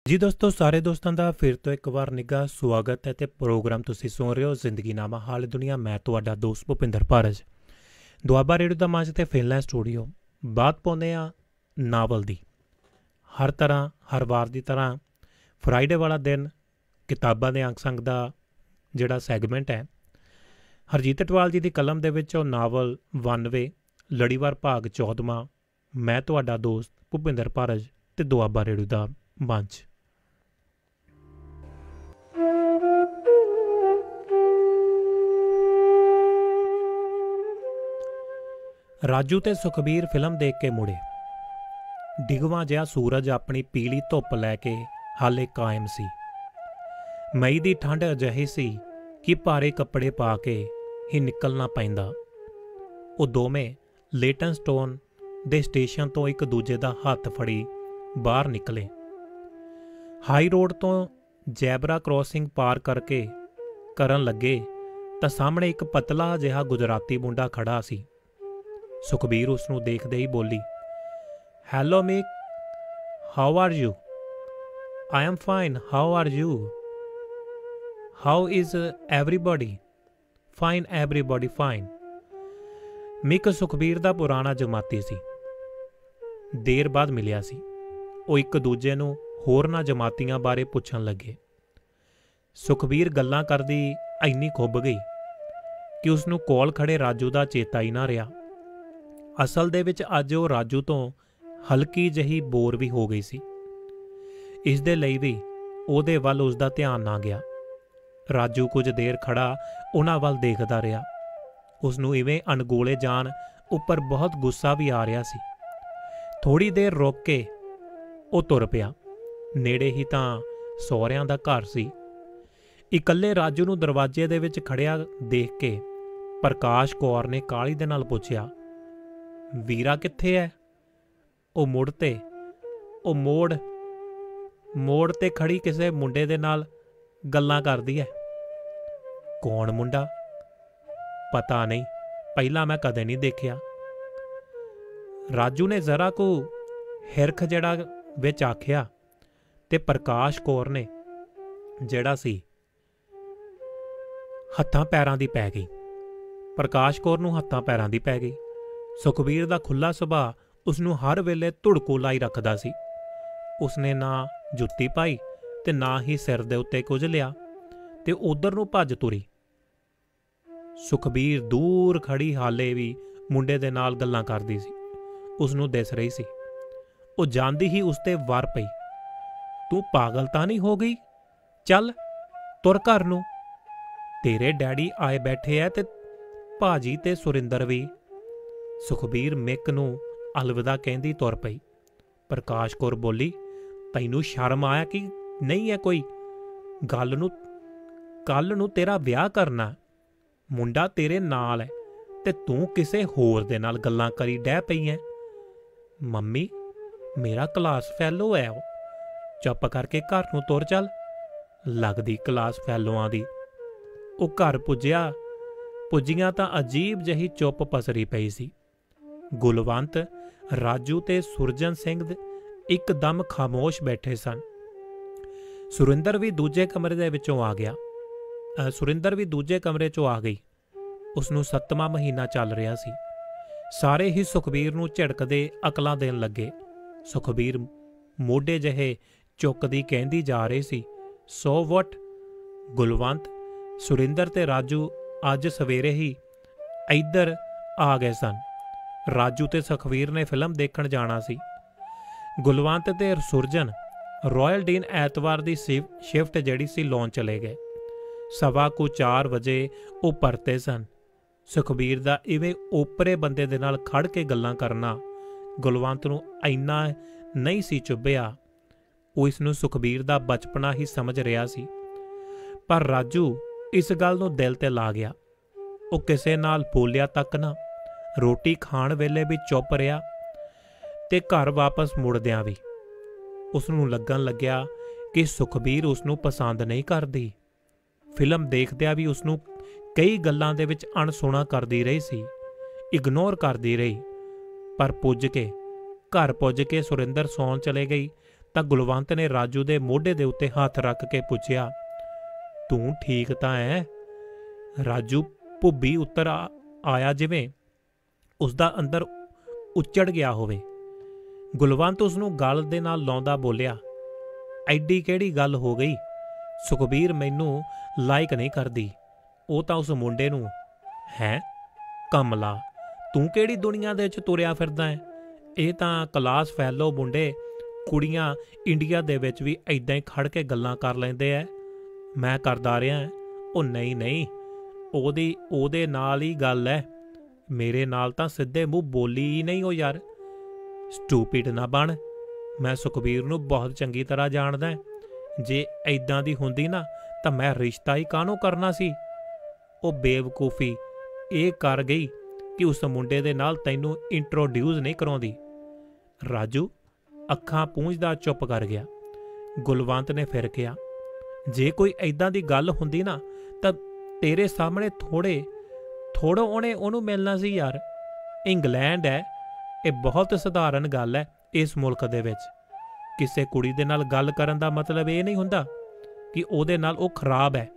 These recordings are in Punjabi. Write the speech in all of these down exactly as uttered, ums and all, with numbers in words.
ਜੀ ਦੋਸਤੋ, ਸਾਰੇ ਦੋਸਤਾਂ ਦਾ ਫਿਰ ਤੋਂ ਇੱਕ ਵਾਰ ਨਿੱਘਾ ਸਵਾਗਤ ਹੈ ਤੇ ਪ੍ਰੋਗਰਾਮ ਤੁਸੀਂ ਸੁਣ ਰਹੇ ਹੋ ਜ਼ਿੰਦਗੀਨਾਮਾ ਹਾਲ ਦੁਨੀਆ। ਮੈਂ ਤੁਹਾਡਾ ਦੋਸਤ ਭੁਪਿੰਦਰ ਭਾਰਜ, ਦੁਆਬਾ ਰੇਡੀਓ ਦਾ ਮੰਚ ਤੇ ਫਿਨਲੈਂਡ ਸਟੂਡੀਓ। ਬਾਤ ਪਾਉਂਦੇ ਆ ਨਾਵਲ ਦੀ। ਹਰ ਤਰ੍ਹਾਂ ਹਰ ਵਾਰ ਦੀ ਤਰ੍ਹਾਂ ਫਰਾਈਡੇ ਵਾਲਾ ਦਿਨ ਕਿਤਾਬਾਂ ਦੇ ਅੰਗ ਸੰਗ ਦਾ ਜਿਹੜਾ ਸੈਗਮੈਂਟ ਹੈ, ਹਰਜੀਤ ਅਟਵਾਲ ਜੀ ਦੀ ਕਲਮ ਦੇ ਵਿੱਚ ਉਹ ਨਾਵਲ ਵਨਵੇ ਲੜੀਵਾਰ ਭਾਗ ਚੌਦਵਾਂ। ਮੈਂ ਤੁਹਾਡਾ ਦੋਸਤ ਭੁਪਿੰਦਰ ਭਾਰਜ ਤੇ ਦੁਆਬਾ ਰੇਡੀਓ ਦਾ ਮੰਚ। ਰਾਜੂ ਤੇ ਸੁਖਬੀਰ ਫਿਲਮ ਦੇਖ ਕੇ ਮੁੜੇ। ਡਿਗਵਾਂ ਜਿਹਾ ਸੂਰਜ ਆਪਣੀ ਪੀਲੀ ਧੁੱਪ ਲੈ ਕੇ ਹਾਲੇ ਕਾਇਮ ਸੀ। ਮਈ ਦੀ ਠੰਡ ਅਜਿਹੀ ਸੀ ਕਿ ਭਾਰੇ ਕੱਪੜੇ ਪਾ ਕੇ ਹੀ ਨਿਕਲਣਾ ਪੈਂਦਾ। ਉਹ ਦੋਵੇਂ ਲੇਟਨਸਟੋਨ ਦੇ ਸਟੇਸ਼ਨ ਤੋਂ ਇੱਕ ਦੂਜੇ ਦਾ ਹੱਥ ਫੜੀ ਬਾਹਰ ਨਿਕਲੇ। ਹਾਈ ਰੋਡ ਤੋਂ ਜੈਬਰਾ ਕ੍ਰੋਸਿੰਗ ਪਾਰ ਕਰਕੇ ਕਰਨ ਲੱਗੇ ਤਾਂ ਸਾਹਮਣੇ ਇੱਕ ਪਤਲਾ ਜਿਹਾ ਗੁਜਰਾਤੀ ਮੁੰਡਾ ਖੜਾ ਸੀ। ਸੁਖਬੀਰ ਉਸ ਨੂੰ ਦੇਖਦੇ ਹੀ ਬੋਲੀ, hello Mick, how are you? I am fine, how are you? How is everybody? Fine, everybody fine. Mick Sukhbir ਦਾ ਪੁਰਾਣਾ ਜਮਾਤੀ ਸੀ। ਦੇਰ ਬਾਅਦ ਮਿਲਿਆ ਸੀ। ਉਹ ਇੱਕ ਦੂਜੇ ਨੂੰ ਹੋਰਨਾਂ ਜਮਾਤੀਆਂ ਬਾਰੇ ਪੁੱਛਣ ਲੱਗੇ। ਸੁਖਬੀਰ ਗੱਲਾਂ ਕਰਦੀ ਇੰਨੀ ਖੁੱਭ ਗਈ ਕਿ ਉਸ ਨੂੰ ਕੋਲ ਖੜੇ ਰਾਜੂ ਦਾ ਚੇਤਾ ਹੀ ਨਾ ਰਿਹਾ। ਅਸਲ ਦੇ ਵਿੱਚ ਅੱਜ ਉਹ ਰਾਜੂ ਤੋਂ ਹਲਕੀ ਜਿਹੀ ਬੋਰ ਵੀ ਹੋ ਗਈ ਸੀ। ਇਸ ਦੇ ਲਈ ਵੀ ਉਹਦੇ ਵੱਲ ਉਸ ਦਾ ਧਿਆਨ ਨਾ ਗਿਆ। ਰਾਜੂ ਕੁਝ ਦੇਰ ਖੜਾ ਉਹਨਾਂ ਵੱਲ ਦੇਖਦਾ ਰਿਹਾ। ਉਸ ਨੂੰ ਇਵੇਂ ਅਣਗੋਲੇ ਜਾਣ ਉੱਪਰ ਬਹੁਤ ਗੁੱਸਾ ਵੀ ਆ ਰਿਹਾ ਸੀ। ਥੋੜ੍ਹੀ ਦੇਰ ਰੁਕ ਕੇ ਉਹ ਤੁਰ ਪਿਆ। ਨੇੜੇ ਹੀ ਤਾਂ ਸਹੁਰਿਆਂ ਦਾ ਘਰ ਸੀ। ਇਕੱਲੇ ਰਾਜੂ ਨੂੰ ਦਰਵਾਜ਼ੇ ਦੇ ਵਿੱਚ ਖੜਿਆ ਦੇਖ ਕੇ ਪ੍ਰਕਾਸ਼ ਕੌਰ ਨੇ ਕਾਹਲੀ ਦੇ ਨਾਲ ਪੁੱਛਿਆ, ਵੀਰਾ ਕਿੱਥੇ ਹੈ? ਉਹ ਮੁੜ ਤੇ ਉਹ ਮੋੜ ਮੋੜ ਤੇ ਖੜੀ ਕਿਸੇ ਮੁੰਡੇ ਦੇ ਨਾਲ ਗੱਲਾਂ ਕਰਦੀ ਹੈ। ਕੌਣ ਮੁੰਡਾ? ਪਤਾ ਨਹੀਂ, ਪਹਿਲਾਂ ਮੈਂ ਕਦੇ ਨਹੀਂ ਦੇਖਿਆ। ਰਾਜੂ ਨੇ ਜ਼ਰਾ ਕੁ ਹਿਰਖ ਜਿਹੜਾ ਵਿੱਚ ਆਖਿਆ ਤੇ ਪ੍ਰਕਾਸ਼ ਕੌਰ ਨੇ ਜਿਹੜਾ ਸੀ ਹੱਥਾਂ ਪੈਰਾਂ ਦੀ ਪੈ ਗਈ। ਪ੍ਰਕਾਸ਼ ਕੌਰ ਨੂੰ ਹੱਥਾਂ ਪੈਰਾਂ ਦੀ ਪੈ ਗਈ। ਸੁਖਬੀਰ ਦਾ ਖੁੱਲ੍ਹਾ ਸੁਭਾਅ ਉਸ ਨੂੰ ਹਰ ਵੇਲੇ ਧੁੜਕੂ ਲਾਈ ਰੱਖਦਾ ਸੀ। ਉਸਨੇ ਨਾ ਜੁੱਤੀ ਪਾਈ ਤੇ ਨਾ ਹੀ ਸਿਰ ਦੇ ਉੱਤੇ ਕੁਝ ਲਿਆ ਤੇ ਉਧਰ ਨੂੰ ਭੱਜ ਤੁਰੀ। ਸੁਖਬੀਰ ਦੂਰ ਖੜੀ ਹਾਲੇ ਵੀ ਮੁੰਡੇ ਦੇ ਨਾਲ ਗੱਲਾਂ ਕਰਦੀ ਸੀ। ਉਸ ਨੂੰ ਦਿਸ ਰਹੀ ਸੀ। ਉਹ ਜਾਂਦੀ ਹੀ ਉਸ ਤੇ ਵਾਰ ਪਈ, ਤੂੰ ਪਾਗਲ ਤਾਂ ਨਹੀਂ ਹੋ ਗਈ? ਚੱਲ ਤੁਰ ਘਰ ਨੂੰ, ਤੇਰੇ ਡੈਡੀ ਆਏ ਬੈਠੇ ਐ ਤੇ ਭਾਜੀ ਤੇ ਸੁਰਿੰਦਰ ਵੀ। ਸੁਖਬੀਰ ਮਿਕ ਨੂੰ ਅਲਵਿਦਾ ਕਹਿੰਦੀ ਤੁਰ ਪਈ। ਪ੍ਰਕਾਸ਼ ਕੌਰ ਬੋਲੀ, ਤੈਨੂੰ ਸ਼ਰਮ ਆਇਆ ਕਿ ਨਹੀਂ ਹੈ ਕੋਈ? ਗੱਲ ਨੂੰ ਕੱਲ ਨੂੰ ਤੇਰਾ ਵਿਆਹ ਕਰਨਾ, ਮੁੰਡਾ ਤੇਰੇ ਨਾਲ ਹੈ ਤੇ ਤੂੰ ਕਿਸੇ ਹੋਰ ਦੇ ਨਾਲ ਗੱਲਾਂ ਕਰੀ ਡਹਿ ਪਈ ਐ। ਮੰਮੀ, ਮੇਰਾ ਕਲਾਸ ਫੈਲੋ ਹੈ। ਉਹ ਚੁੱਪ ਕਰਕੇ ਘਰ ਨੂੰ ਤੁਰ ਚੱਲ। ਲੱਗਦੀ ਕਲਾਸ ਫੈਲੋਆਂ ਦੀ। ਉਹ ਘਰ ਪੁੱਜਿਆ ਪੁੱਜੀਆਂ ਤਾਂ ਅਜੀਬ ਜਿਹੀ ਚੁੱਪ ਪਸਰੀ ਪਈ ਸੀ। ਗੁਲਵੰਤ, ਰਾਜੂ ਤੇ ਸੁਰਜਨ ਸਿੰਘ ਇੱਕਦਮ ਖਾਮੋਸ਼ ਬੈਠੇ ਸਨ। ਸੁਰਿੰਦਰ ਵੀ ਦੂਜੇ ਕਮਰੇ ਦੇ ਵਿੱਚੋਂ ਆ ਗਿਆ ਸੁਰਿੰਦਰ ਵੀ ਦੂਜੇ ਕਮਰੇ 'ਚੋਂ ਆ ਗਈ। ਉਸ ਨੂੰ ਸੱਤਵਾਂ ਮਹੀਨਾ ਚੱਲ ਰਿਹਾ ਸੀ। ਸਾਰੇ ਹੀ ਸੁਖਬੀਰ ਨੂੰ ਝਿੜਕਦੇ ਅਕਲਾਂ ਦੇਣ ਲੱਗੇ। ਸੁਖਬੀਰ ਮੋਢੇ ਜਿਹੇ ਚੁੱਕਦੀ ਕਹਿੰਦੀ ਜਾ ਰਹੀ ਸੀ, ਸੋ ਵਟ? ਗੁਲਵੰਤ, ਸੁਰਿੰਦਰ ਤੇ ਰਾਜੂ ਅੱਜ ਸਵੇਰੇ ਹੀ ਇੱਧਰ ਆ ਗਏ ਸਨ। ਰਾਜੂ ਤੇ ਸੁਖਬੀਰ ਨੇ ਫਿਲਮ ਦੇਖਣ ਜਾਣਾ ਸੀ। ਗੁਲਵੰਤ ਤੇ ਸੁਰਜਨ ਰਾਇਲ ਡੀਨ ਐਤਵਾਰ ਦੀ ਸ਼ਿਫਟ ਜਿਹੜੀ ਸੀ ਲਾਉਣ ਚਲੇ ਗਏ। ਸਵਾ ਕੁ ਚਾਰ ਵਜੇ ਉਹ ਪਰਤੇ ਸਨ। ਸੁਖਬੀਰ ਦਾ ਇਵੇਂ ਓਪਰੇ ਬੰਦੇ ਦੇ ਨਾਲ ਖੜ ਕੇ ਗੱਲਾਂ ਕਰਨਾ ਗੁਲਵੰਤ ਨੂੰ ਇੰਨਾ ਨਹੀਂ ਸੀ ਚੁੱਭਿਆ। ਉਹ ਇਸ ਨੂੰ ਸੁਖਬੀਰ ਦਾ ਬਚਪਨਾ ਹੀ ਸਮਝ ਰਿਹਾ ਸੀ। ਪਰ ਰਾਜੂ ਇਸ ਗੱਲ ਨੂੰ ਦਿਲ ਤੇ ਲਾ ਗਿਆ। ਉਹ ਕਿਸੇ ਨਾਲ ਬੋਲਿਆ ਤੱਕ ਨਾ। ਰੋਟੀ ਖਾਣ ਵੇਲੇ ਵੀ ਚੁੱਪ ਰਿਹਾ ਤੇ ਘਰ ਵਾਪਸ ਮੁੜਦਿਆਂ ਵੀ ਉਸ ਨੂੰ ਲੱਗਣ ਲੱਗਿਆ ਕਿ ਸੁਖਬੀਰ ਉਸ ਨੂੰ ਪਸੰਦ ਨਹੀਂ ਕਰਦੀ। ਫਿਲਮ ਦੇਖਦਿਆਂ ਵੀ ਉਸ ਨੂੰ ਕਈ ਗੱਲਾਂ ਦੇ ਵਿੱਚ ਅਣਸੁਣਾ ਕਰਦੀ ਰਹੀ ਸੀ, ਇਗਨੋਰ ਕਰਦੀ ਰਹੀ। ਪਰ ਪੁੱਜ ਕੇ ਘਰ ਪੁੱਜ ਕੇ ਸੁਰਿੰਦਰ ਸੌਣ ਚਲੇ ਗਈ ਤਾਂ ਗੁਲਵੰਤ ਨੇ ਰਾਜੂ ਦੇ ਮੋਢੇ ਦੇ ਉੱਤੇ ਹੱਥ ਰੱਖ ਕੇ ਪੁੱਛਿਆ, ਤੂੰ ਠੀਕ ਤਾਂ ਹੈ? ਰਾਜੂ ਭੁੱਬੀ ਉੱਤਰ ਆ ਆਇਆ ਜਿਵੇਂ ਉਸਦਾ ਅੰਦਰ ਉੱਚੜ ਗਿਆ ਹੋਵੇ। ਗੁਲਵੰਤ ਉਸਨੂੰ ਗਲ ਦੇ ਨਾਲ ਲਾਉਂਦਾ ਬੋਲਿਆ, ਐਡੀ ਕਿਹੜੀ ਗੱਲ ਹੋ ਗਈ? ਸੁਖਬੀਰ ਮੈਨੂੰ ਲਾਇਕ ਨਹੀਂ ਕਰਦੀ, ਉਹ ਤਾਂ ਉਸ ਮੁੰਡੇ ਨੂੰ। ਹੈ ਕਮਲਾ, ਤੂੰ ਕਿਹੜੀ ਦੁਨੀਆ ਦੇ ਵਿੱਚ ਤੁਰਿਆ ਫਿਰਦਾ ਹੈ? ਇਹ ਤਾਂ ਕਲਾਸ ਫੈਲੋ ਮੁੰਡੇ ਕੁੜੀਆਂ ਇੰਡੀਆ ਦੇ ਵਿੱਚ ਵੀ ਐਦਾਂ ਹੀ ਖੜ ਕੇ ਗੱਲਾਂ ਕਰ ਲੈਂਦੇ ਐ। ਮੈਂ ਕਰਦਾ ਰਿਹਾ। ਉਹ ਨਹੀਂ ਨਹੀਂ, ਉਹਦੀ ਉਹਦੇ ਨਾਲ ਹੀ ਗੱਲ ਹੈ, ਮੇਰੇ ਨਾਲ ਤਾਂ ਸਿੱਧੇ ਮੂੰਹ ਬੋਲੀ ਹੀ ਨਹੀਂ। ਉਹ ਯਾਰ ਸਟੂਪਿਡ ਨਾ ਬਣ, ਮੈਂ ਸੁਖਬੀਰ ਨੂੰ ਬਹੁਤ ਚੰਗੀ ਤਰ੍ਹਾਂ ਜਾਣਦਾ। ਜੇ ਐਦਾਂ ਦੀ ਹੁੰਦੀ ਨਾ ਤਾਂ ਮੈਂ ਰਿਸ਼ਤਾ ਹੀ ਕਾਹਨੂੰ ਕਰਨਾ ਸੀ। ਉਹ ਬੇਵਕੂਫੀ ਇਹ ਕਰ ਗਈ ਕਿ ਉਸ ਮੁੰਡੇ ਦੇ ਨਾਲ ਤੈਨੂੰ ਇੰਟਰੋਡਿਊਸ ਨਹੀਂ ਕਰਾਉਂਦੀ। ਰਾਜੂ ਅੱਖਾਂ ਪੂੰਝਦਾ ਚੁੱਪ ਕਰ ਗਿਆ। ਗੁਲਵੰਤ ਨੇ ਫਿਰ ਕਿਹਾ, ਜੇ ਕੋਈ ਐਦਾਂ ਦੀ ਗੱਲ ਹੁੰਦੀ ਨਾ ਤਾਂ ਤੇਰੇ ਸਾਹਮਣੇ ਥੋੜੇ ਥੋੜੋ ਉਹਨੇ ਉਹਨੂੰ ਮਿਲਣਾ ਸੀ ਯਾਰ। ਇੰਗਲੈਂਡ ਹੈ, ਇਹ ਬਹੁਤ ਸਧਾਰਨ ਗੱਲ ਹੈ ਇਸ ਮੁਲਕ ਦੇ ਵਿੱਚ। ਕਿਸੇ ਕੁੜੀ ਦੇ ਨਾਲ ਗੱਲ ਕਰਨ ਦਾ ਮਤਲਬ ਇਹ ਨਹੀਂ ਹੁੰਦਾ ਕਿ ਉਹਦੇ ਨਾਲ ਉਹ ਖਰਾਬ ਹੈ।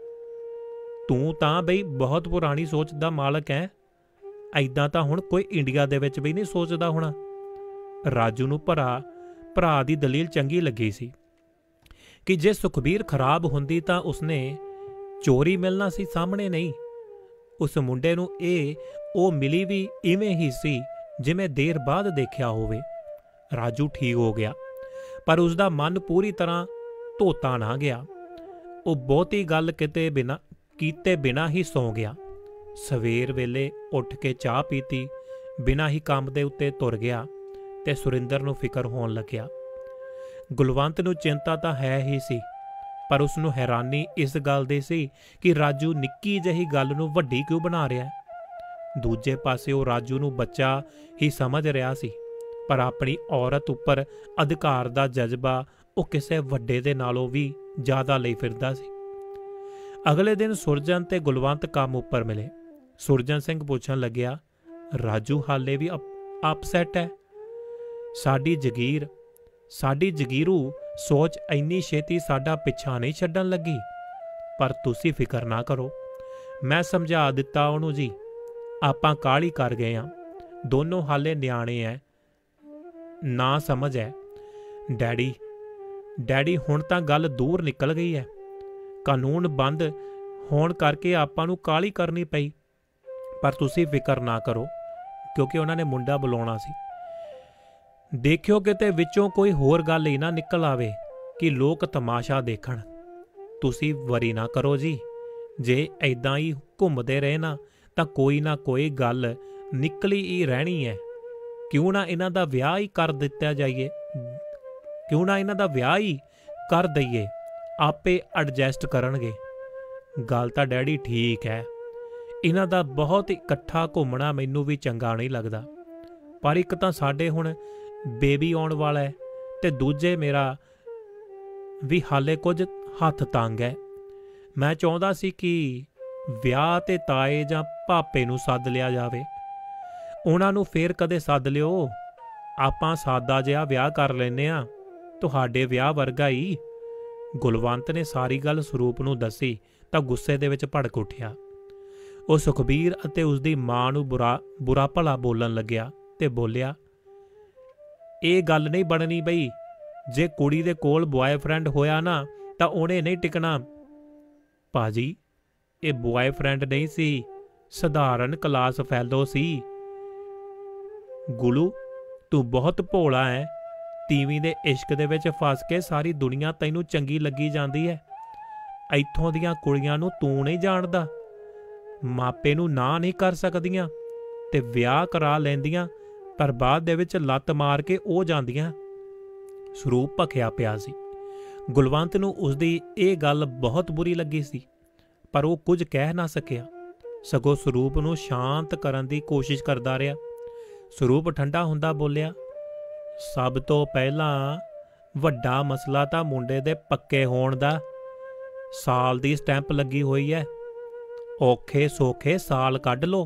ਤੂੰ ਤਾਂ ਬਈ ਬਹੁਤ ਪੁਰਾਣੀ ਸੋਚ ਦਾ ਮਾਲਕ ਹੈ। ਐਦਾਂ ਤਾਂ ਹੁਣ ਕੋਈ ਇੰਡੀਆ ਦੇ ਵਿੱਚ ਵੀ ਨਹੀਂ ਸੋਚਦਾ ਹੋਣਾ। ਰਾਜੂ ਨੂੰ ਭਰਾ ਭਰਾ ਦੀ ਦਲੀਲ ਚੰਗੀ ਲੱਗੀ ਸੀ ਕਿ ਜੇ ਸੁਖਬੀਰ ਖਰਾਬ ਹੁੰਦੀ ਤਾਂ ਉਸਨੇ ਚੋਰੀ ਮਿਲਣਾ ਸੀ ਸਾਹਮਣੇ ਨਹੀਂ। ਉਸ ਮੁੰਡੇ ਨੂੰ ਇਹ ਉਹ ਮਿਲੀ ਵੀ ਇਵੇਂ ਹੀ ਸੀ ਜਿਵੇਂ ਦੇਰ ਬਾਅਦ ਦੇਖਿਆ ਹੋਵੇ। ਰਾਜੂ ਠੀਕ ਹੋ ਗਿਆ, ਪਰ ਉਸਦਾ ਮਨ ਪੂਰੀ ਤਰ੍ਹਾਂ ਧੋਤਾ ਨਾ ਗਿਆ। ਉਹ ਬਹੁਤੀ ਗੱਲ ਕਿਤੇ ਬਿਨਾਂ ਕੀਤੇ ਬਿਨਾਂ ਹੀ ਸੌਂ ਗਿਆ। ਸਵੇਰ ਵੇਲੇ ਉੱਠ ਕੇ ਚਾਹ ਪੀਤੀ, ਬਿਨਾਂ ਹੀ ਕੰਮ ਦੇ ਉੱਤੇ ਤੁਰ ਗਿਆ ਤੇ ਸੁਰਿੰਦਰ ਨੂੰ ਫਿਕਰ ਹੋਣ ਲੱਗਿਆ। ਗੁਲਵੰਤ ਨੂੰ ਚਿੰਤਾ ਤਾਂ ਹੈ ਹੀ ਸੀ, ਪਰ ਉਸ ਨੂੰ ਹੈਰਾਨੀ ਇਸ ਗੱਲ ਦੀ ਸੀ ਕਿ ਰਾਜੂ ਨਿੱਕੀ ਜਿਹੀ ਗੱਲ ਨੂੰ ਵੱਡੀ ਕਿਉਂ ਬਣਾ ਰਿਹਾ ਹੈ। ਦੂਜੇ ਪਾਸੇ ਉਹ ਰਾਜੂ ਨੂੰ ਬੱਚਾ ਹੀ ਸਮਝ ਰਿਹਾ ਸੀ, ਪਰ ਆਪਣੀ ਔਰਤ ਉੱਪਰ ਅਧਿਕਾਰ ਦਾ ਜਜ਼ਬਾ ਉਹ ਕਿਸੇ ਵੱਡੇ ਦੇ ਨਾਲੋਂ ਵੀ ਜ਼ਿਆਦਾ ਲਈ ਫਿਰਦਾ ਸੀ। ਅਗਲੇ ਦਿਨ ਸੁਰਜਨ ਤੇ ਗੁਲਵੰਤ ਕੰਮ ਉੱਪਰ ਮਿਲੇ। ਸੁਰਜਨ ਸਿੰਘ ਪੁੱਛਣ ਲੱਗਿਆ, ਰਾਜੂ ਹਾਲੇ ਵੀ ਅਪਸੈਟ ਹੈ? ਸਾਡੀ ਜਗੀਰ ਸਾਡੀ ਜਗੀਰੂ ਸੋਚ ਇੰਨੀ ਛੇਤੀ ਸਾਡਾ ਪਿੱਛਾ ਨਹੀਂ ਛੱਡਣ ਲੱਗੀ। ਪਰ ਤੁਸੀਂ ਫਿਕਰ ਨਾ ਕਰੋ, ਮੈਂ ਸਮਝਾ ਦਿੱਤਾ ਉਹਨੂੰ ਜੀ। ਆਪਾਂ ਕਾਹਲੀ ਕਰ ਗਏ ਹਾਂ, ਦੋਨੋਂ ਹਾਲੇ ਨਿਆਣੇ ਐ, ਨਾ ਸਮਝ ਹੈ। ਡੈਡੀ ਡੈਡੀ ਹੁਣ ਤਾਂ ਗੱਲ ਦੂਰ ਨਿਕਲ ਗਈ ਹੈ। ਕਾਨੂੰਨ ਬੰਦ ਹੋਣ ਕਰਕੇ ਆਪਾਂ ਨੂੰ ਕਾਹਲੀ ਕਰਨੀ ਪਈ, ਪਰ ਤੁਸੀਂ ਫਿਕਰ ਨਾ ਕਰੋ ਕਿਉਂਕਿ ਉਹਨਾਂ ਨੇ ਮੁੰਡਾ ਬੁਲਾਉਣਾ ਸੀ। ਦੇਖਿਓ ਕਿਤੇ ਵਿੱਚੋਂ ਕੋਈ ਹੋਰ ਗੱਲ ਹੀ ਨਾ ਨਿਕਲ ਆਵੇ ਕਿ ਲੋਕ ਤਮਾਸ਼ਾ ਦੇਖਣ। ਤੁਸੀਂ ਵਰੀ ਨਾ ਕਰੋ ਜੀ, ਜੇ ਐਦਾਂ ਹੀ ਘੁੰਮਦੇ ਰਹੇ ਨਾ ਤਾਂ ਕੋਈ ਨਾ ਕੋਈ ਗੱਲ ਨਿਕਲੀ ਹੀ ਰਹਿਣੀ ਹੈ। ਕਿਉਂ ਨਾ ਇਹਨਾਂ ਦਾ ਵਿਆਹ ਹੀ ਕਰ ਦਿੱਤਾ ਜਾਈਏ ਕਿਉਂ ਨਾ ਇਹਨਾਂ ਦਾ ਵਿਆਹ ਹੀ ਕਰ ਦਈਏ, ਆਪੇ ਐਡਜਸਟ ਕਰਨਗੇ। ਗੱਲ ਤਾਂ ਡੈਡੀ ਠੀਕ ਹੈ, ਇਹਨਾਂ ਦਾ ਬਹੁਤ ਇਕੱਠਾ ਘੁੰਮਣਾ ਮੈਨੂੰ ਵੀ ਚੰਗਾ ਨਹੀਂ ਲੱਗਦਾ, ਪਰ ਇੱਕ ਤਾਂ ਸਾਡੇ ਹੁਣ ਬੇਬੀ ਆਉਣ ਵਾਲਾ ਹੈ ਤੇ ਦੂਜੇ ਮੇਰਾ ਵੀ ਹਾਲੇ ਕੁਝ ਹੱਥ ਤੰਗ ਹੈ। ਮੈਂ ਚਾਹੁੰਦਾ ਸੀ ਕਿ ਵਿਆਹ ਤੇ ਤਾਏ ਜਾਂ ਭਾਪੇ ਨੂੰ ਸੱਦ ਲਿਆ ਜਾਵੇ। ਉਹਨਾਂ ਨੂੰ ਫੇਰ ਕਦੇ ਸੱਦ ਲਿਓ, ਆਪਾਂ ਸਾਦਾ ਜਿਹਾ ਵਿਆਹ ਕਰ ਲੈਂਦੇ ਹਾਂ, ਤੁਹਾਡੇ ਵਿਆਹ ਵਰਗਾ ਹੀ। ਗੁਲਵੰਤ ਨੇ ਸਾਰੀ ਗੱਲ ਸਰੂਪ ਨੂੰ ਦੱਸੀ ਤਾਂ ਗੁੱਸੇ ਦੇ ਵਿੱਚ ਭੜਕ ਉੱਠਿਆ। ਉਹ ਸੁਖਬੀਰ ਅਤੇ ਉਸਦੀ ਮਾਂ ਨੂੰ ਬੁਰਾ ਬੁਰਾ ਭਲਾ ਬੋਲਣ ਲੱਗਿਆ ਤੇ ਬੋਲਿਆ, ਇਹ ਗੱਲ ਨਹੀਂ ਬਣਨੀ ਬਈ। ਜੇ ਕੁੜੀ ਦੇ ਕੋਲ ਬੁਆਏਫ੍ਰੈਂਡ ਹੋਇਆ ਨਾ ਤਾਂ ਉਹਨੇ ਨਹੀਂ ਟਿਕਣਾ। ਭਾਜੀ, ਇਹ ਬੁਆਏਫ੍ਰੈਂਡ ਨਹੀਂ ਸੀ, ਸਧਾਰਨ ਕਲਾਸ ਫੈਲੋ ਸੀ। ਗੁਲੂ, ਤੂੰ ਬਹੁਤ ਭੋਲਾ ਹੈ। ਤੀਵੀਂ ਦੇ ਇਸ਼ਕ ਦੇ ਵਿੱਚ ਫਸ ਕੇ ਸਾਰੀ ਦੁਨੀਆ ਤੈਨੂੰ ਚੰਗੀ ਲੱਗੀ ਜਾਂਦੀ ਹੈ। ਇੱਥੋਂ ਦੀਆਂ ਕੁੜੀਆਂ ਨੂੰ ਤੂੰ ਨਹੀਂ ਜਾਣਦਾ। ਮਾਪੇ ਨੂੰ ਨਾ ਨਹੀਂ ਕਰ ਸਕਦੀਆਂ ਤੇ ਵਿਆਹ ਕਰਾ ਲੈਂਦੀਆਂ, ਪਰ ਬਾਅਦ ਦੇ ਵਿੱਚ ਲੱਤ ਮਾਰ ਕੇ ਉਹ ਜਾਂਦੀਆਂ। ਸਰੂਪ ਭਖਿਆ ਪਿਆ ਸੀ। ਗੁਲਵੰਤ ਨੂੰ ਉਸਦੀ ਇਹ ਗੱਲ ਬਹੁਤ ਬੁਰੀ ਲੱਗੀ ਸੀ, ਪਰ ਉਹ ਕੁਝ ਕਹਿ ਨਾ ਸਕਿਆ, ਸਗੋਂ ਸਰੂਪ ਨੂੰ ਸ਼ਾਂਤ ਕਰਨ ਦੀ ਕੋਸ਼ਿਸ਼ ਕਰਦਾ ਰਿਹਾ। ਸਰੂਪ ਠੰਡਾ ਹੁੰਦਾ ਬੋਲਿਆ, ਸਭ ਤੋਂ ਪਹਿਲਾਂ ਵੱਡਾ ਮਸਲਾ ਤਾਂ ਮੁੰਡੇ ਦੇ ਪੱਕੇ ਹੋਣ ਦਾ। ਸਾਲ ਦੀ ਸਟੈਂਪ ਲੱਗੀ ਹੋਈ ਹੈ, ਔਖੇ ਸੌਖੇ ਸਾਲ ਕੱਢ ਲਓ,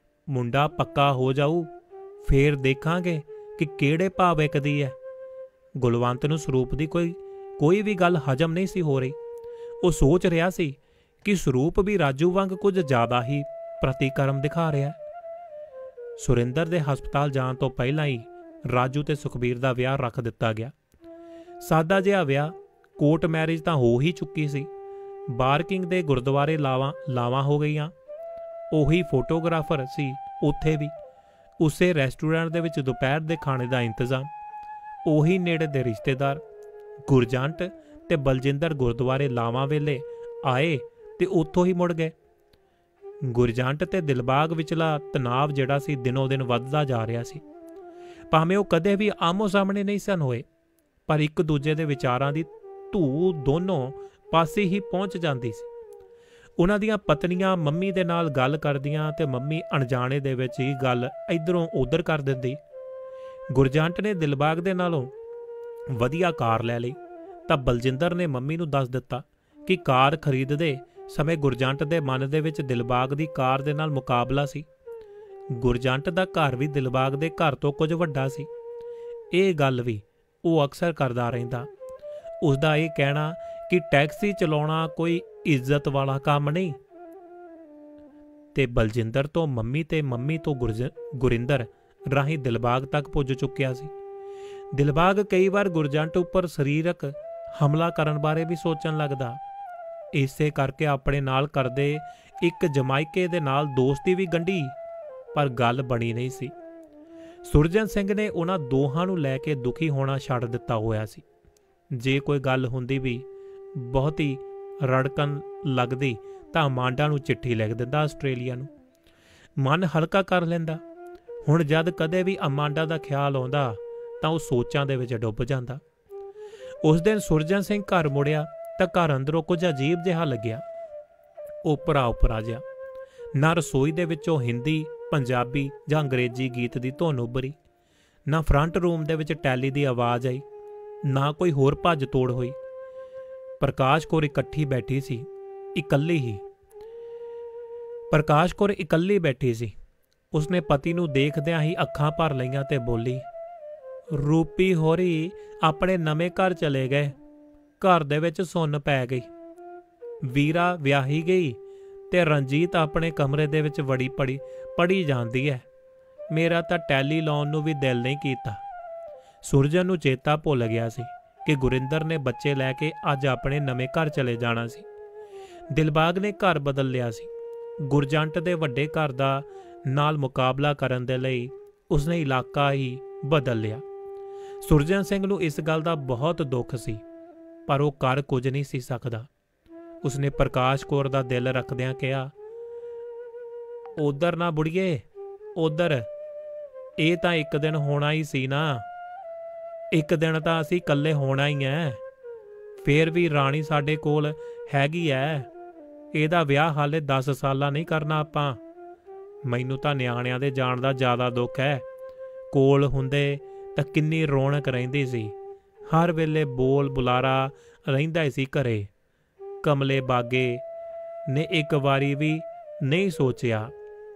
ਮੁੰਡਾ ਪੱਕਾ ਹੋ ਜਾਊ, ਫੇਰ ਦੇਖਾਂਗੇ ਕਿ ਕਿਹੜੇ ਭਾਅ ਵਿਕਦੀ ਹੈ। ਗੁਲਵੰਤ ਨੂੰ ਸਰੂਪ ਦੀ ਕੋਈ ਕੋਈ ਵੀ ਗੱਲ ਹਜਮ ਨਹੀਂ ਸੀ ਹੋ ਰਹੀ। ਉਹ ਸੋਚ ਰਿਹਾ ਸੀ ਕਿ ਸਰੂਪ ਵੀ ਰਾਜੂ ਵਾਂਗ ਕੁਝ ਜ਼ਿਆਦਾ ਹੀ ਪ੍ਰਤੀਕਰਮ ਦਿਖਾ ਰਿਹਾ। ਸੁਰਿੰਦਰ ਦੇ ਹਸਪਤਾਲ ਜਾਣ ਤੋਂ ਪਹਿਲਾਂ ਹੀ ਰਾਜੂ ਤੇ ਸੁਖਬੀਰ ਦਾ ਵਿਆਹ ਰੱਖ ਦਿੱਤਾ ਗਿਆ। ਸਾਦਾ ਜਿਹਾ ਵਿਆਹ, ਕੋਰਟ ਮੈਰਿਜ ਤਾਂ ਹੋ ਹੀ ਚੁੱਕੀ ਸੀ। ਬਾਰਕਿੰਗ ਦੇ ਗੁਰਦੁਆਰੇ ਲਾਵਾਂ ਲਾਵਾਂ ਹੋ ਗਈਆਂ। ਉਹੀ ਫੋਟੋਗ੍ਰਾਫਰ ਸੀ ਉੱਥੇ ਵੀ, ਉਸੇ ਰੈਸਟੋਰੈਂਟ ਦੇ ਵਿੱਚ ਦੁਪਹਿਰ ਦੇ ਖਾਣੇ ਦਾ ਇੰਤਜ਼ਾਮ, ਉਹੀ ਨੇੜੇ ਦੇ ਰਿਸ਼ਤੇਦਾਰ। ਗੁਰਜੰਟ ਤੇ ਬਲਜਿੰਦਰ ਗੁਰਦੁਆਰੇ ਲਾਵਾਂ ਵੇਲੇ ਆਏ ਤੇ ਉੱਥੋਂ ਹੀ ਮੁੜ ਗਏ। ਗੁਰਜੰਟ ਤੇ ਦਿਲਬਾਗ ਵਿਚਲਾ ਤਣਾਅ ਜਿਹੜਾ ਸੀ ਦਿਨੋਂ ਦਿਨ ਵੱਧਦਾ ਜਾ ਰਿਹਾ ਸੀ। ਭਾਵੇਂ ਉਹ ਕਦੇ ਵੀ ਆਮੋ ਸਾਹਮਣੇ ਨਹੀਂ ਸਨ ਹੋਏ, ਪਰ ਇੱਕ ਦੂਜੇ ਦੇ ਵਿਚਾਰਾਂ ਦੀ ਧੂ ਦੋਨੋਂ ਪਾਸੇ ਹੀ ਪਹੁੰਚ ਜਾਂਦੀ ਸੀ। ਉਹਨਾਂ ਦੀਆਂ ਪਤਨੀਆਂ ਮੰਮੀ ਦੇ ਨਾਲ ਗੱਲ ਕਰਦੀਆਂ ਤੇ ਮੰਮੀ ਅਣਜਾਣੇ ਦੇ ਵਿੱਚ ਹੀ ਗੱਲ ਇੱਧਰੋਂ ਉੱਧਰ ਕਰ ਦਿੰਦੀ। ਗੁਰਜੰਟ ਨੇ ਦਿਲਬਾਗ ਦੇ ਨਾਲੋਂ ਵਧੀਆ ਕਾਰ ਲੈ ਲਈ ਤਾਂ ਬਲਜਿੰਦਰ ਨੇ ਮੰਮੀ ਨੂੰ ਦੱਸ ਦਿੱਤਾ ਕਿ ਕਾਰ ਖਰੀਦਦੇ ਸਮੇਂ ਗੁਰਜੰਟ ਦੇ ਮਨ ਦੇ ਵਿੱਚ ਦਿਲਬਾਗ ਦੀ ਕਾਰ ਦੇ ਨਾਲ ਮੁਕਾਬਲਾ ਸੀ। ਗੁਰਜੰਟ ਦਾ ਘਰ ਵੀ ਦਿਲਬਾਗ ਦੇ ਘਰ ਤੋਂ ਕੁਝ ਵੱਡਾ ਸੀ। ਇਹ ਗੱਲ ਵੀ ਉਹ ਅਕਸਰ ਕਰਦਾ ਰਹਿੰਦਾ। ਉਸਦਾ ਇਹ ਕਹਿਣਾ ਕਿ ਟੈਕਸੀ ਚਲਾਉਣਾ ਕੋਈ ਇੱਜ਼ਤ ਵਾਲਾ ਕੰਮ ਨਹੀਂ। ਤੇ ਬਲਜਿੰਦਰ ਤੋਂ ਮੰਮੀ ਤੇ ਮੰਮੀ ਤੋਂ ਗੁਰਜ ਗੁਰਿੰਦਰ ਰਾਹੀਂ ਦਿਲਬਾਗ ਤੱਕ ਪੁੱਜ ਚੁੱਕਿਆ ਸੀ। ਦਿਲਬਾਗ ਕਈ ਵਾਰ ਗੁਰਜੰਟ ਉੱਪਰ ਸਰੀਰਕ ਹਮਲਾ ਕਰਨ ਬਾਰੇ ਵੀ ਸੋਚਣ ਲੱਗਦਾ। ਇਸੇ ਕਰਕੇ ਆਪਣੇ ਨਾਲ ਕਰਦੇ ਇੱਕ ਜਮਾਇਕੇ ਦੇ ਨਾਲ ਦੋਸਤੀ ਵੀ ਗੰਢੀ, ਪਰ ਗੱਲ ਬਣੀ ਨਹੀਂ ਸੀ। ਸੁਰਜਨ ਸਿੰਘ ਨੇ ਉਹਨਾਂ ਦੋਹਾਂ ਨੂੰ ਲੈ ਕੇ ਦੁਖੀ ਹੋਣਾ ਛੱਡ ਦਿੱਤਾ ਹੋਇਆ ਸੀ। ਜੇ ਕੋਈ ਗੱਲ ਹੁੰਦੀ ਵੀ ਬਹੁਤੀ ਰੜਕਣ ਲੱਗਦੀ ਤਾਂ ਅਮਾਂਡਾ ਨੂੰ ਚਿੱਠੀ ਲਿਖ ਦਿੰਦਾ ਆਸਟ੍ਰੇਲੀਆ ਨੂੰ, ਮਨ ਹਲਕਾ ਕਰ ਲੈਂਦਾ। ਹੁਣ ਜਦ ਕਦੇ ਵੀ ਅਮਾਂਡਾ ਦਾ ਖਿਆਲ ਆਉਂਦਾ ਤਾਂ ਉਹ ਸੋਚਾਂ ਦੇ ਵਿੱਚ ਡੁੱਬ ਜਾਂਦਾ। ਉਸ ਦਿਨ ਸੁਰਜਨ ਸਿੰਘ ਘਰ ਮੁੜਿਆ ਤਾਂ ਘਰ ਅੰਦਰੋਂ ਕੁਝ ਅਜੀਬ ਜਿਹਾ ਲੱਗਿਆ। ਉਪਰਾ ਉਪਰਾ ਜਿਹਾ, ਨਾ ਰਸੋਈ ਦੇ ਵਿੱਚੋਂ ਹਿੰਦੀ, ਪੰਜਾਬੀ ਜਾਂ ਅੰਗਰੇਜ਼ੀ ਗੀਤ ਦੀ ਧੁਨ ਉੱਭਰੀ, ਨਾ ਫਰੰਟ ਰੂਮ ਦੇ ਵਿੱਚ ਟੈਲੀ ਦੀ ਆਵਾਜ਼ ਆਈ, ਨਾ ਕੋਈ ਹੋਰ ਭੱਜ ਤੋੜ ਹੋਈ। ਪ੍ਰਕਾਸ਼ ਕੌਰ ਇਕੱਠੀ ਬੈਠੀ ਸੀ, ਇਕੱਲੀ ਹੀ। ਪ੍ਰਕਾਸ਼ ਕੌਰ ਇਕੱਲੀ ਬੈਠੀ ਸੀ। ਉਸਨੇ ਪਤੀ ਨੂੰ ਦੇਖਦਿਆਂ ਹੀ ਅੱਖਾਂ ਭਰ ਲਈਆਂ ਤੇ ਬੋਲੀ, ਰੂਪੀ ਹੋਰੀ ਆਪਣੇ ਨਵੇਂ ਘਰ ਚਲੇ ਗਏ। ਘਰ ਦੇ ਵਿੱਚ ਸੁੰਨ ਪੈ ਗਈ। ਵੀਰਾ ਵਿਆਹੀ ਗਈ ਤੇ ਰਣਜੀਤ ਆਪਣੇ ਕਮਰੇ ਦੇ ਵਿੱਚ ਵੜੀ ਪੜੀ ਪੜੀ ਜਾਂਦੀ ਹੈ। ਮੇਰਾ ਤਾਂ ਟੈਲੀ ਲਾਉਣ ਨੂੰ ਵੀ ਦਿਲ ਨਹੀਂ ਕੀਤਾ। ਸੁਰਜਨ ਨੂੰ ਚੇਤਾ ਭੁੱਲ ਗਿਆ ਸੀ ਕਿ ਗੁਰਿੰਦਰ ਨੇ ਬੱਚੇ ਲੈ ਕੇ ਅੱਜ ਆਪਣੇ ਨਵੇਂ ਘਰ ਚਲੇ ਜਾਣਾ ਸੀ। ਦਿਲਬਾਗ ਨੇ ਘਰ ਬਦਲ ਲਿਆ ਸੀ। ਗੁਰਜੰਟ ਦੇ ਵੱਡੇ ਘਰ ਦਾ ਨਾਲ ਮੁਕਾਬਲਾ ਕਰਨ ਦੇ ਲਈ ਉਸਨੇ ਇਲਾਕਾ ਹੀ ਬਦਲ ਲਿਆ। ਸੁਰਜਨ ਸਿੰਘ ਨੂੰ ਇਸ ਗੱਲ ਦਾ ਬਹੁਤ ਦੁੱਖ ਸੀ, ਪਰ ਉਹ ਕਰ ਕੁਝ ਨਹੀਂ ਸੀ ਸਕਦਾ। ਉਸਨੇ ਪ੍ਰਕਾਸ਼ ਕੌਰ ਦਾ ਦਿਲ ਰੱਖਦਿਆਂ ਕਿਹਾ, ਉਧਰ ਨਾ ਬੁੜੀਏ, ਉਧਰ। ਇਹ ਤਾਂ ਇੱਕ ਦਿਨ ਹੋਣਾ ਹੀ ਸੀ ਨਾ। ਇੱਕ ਦਿਨ ਤਾਂ ਅਸੀਂ ਇਕੱਲੇ ਹੋਣਾ ਹੀ ਐ। ਫੇਰ ਵੀ ਰਾਣੀ ਸਾਡੇ ਕੋਲ ਹੈਗੀ ਐ। ਇਹਦਾ ਵਿਆਹ ਹਾਲੇ ਦਸ ਸਾਲਾਂ ਨਹੀਂ ਕਰਨਾ ਆਪਾਂ। ਮੈਨੂੰ ਤਾਂ ਨਿਆਣਿਆਂ ਦੇ ਜਾਣ ਦਾ ਜ਼ਿਆਦਾ ਦੁੱਖ ਹੈ। ਕੋਲ ਹੁੰਦੇ ਤਾਂ ਕਿੰਨੀ ਰੌਣਕ ਰਹਿੰਦੀ ਸੀ। ਹਰ ਵੇਲੇ ਬੋਲ ਬੁਲਾਰਾ ਰਹਿੰਦਾ ਸੀ ਘਰੇ। ਕਮਲੇ ਬਾਗੇ ਨੇ ਇੱਕ ਵਾਰੀ ਵੀ ਨਹੀਂ ਸੋਚਿਆ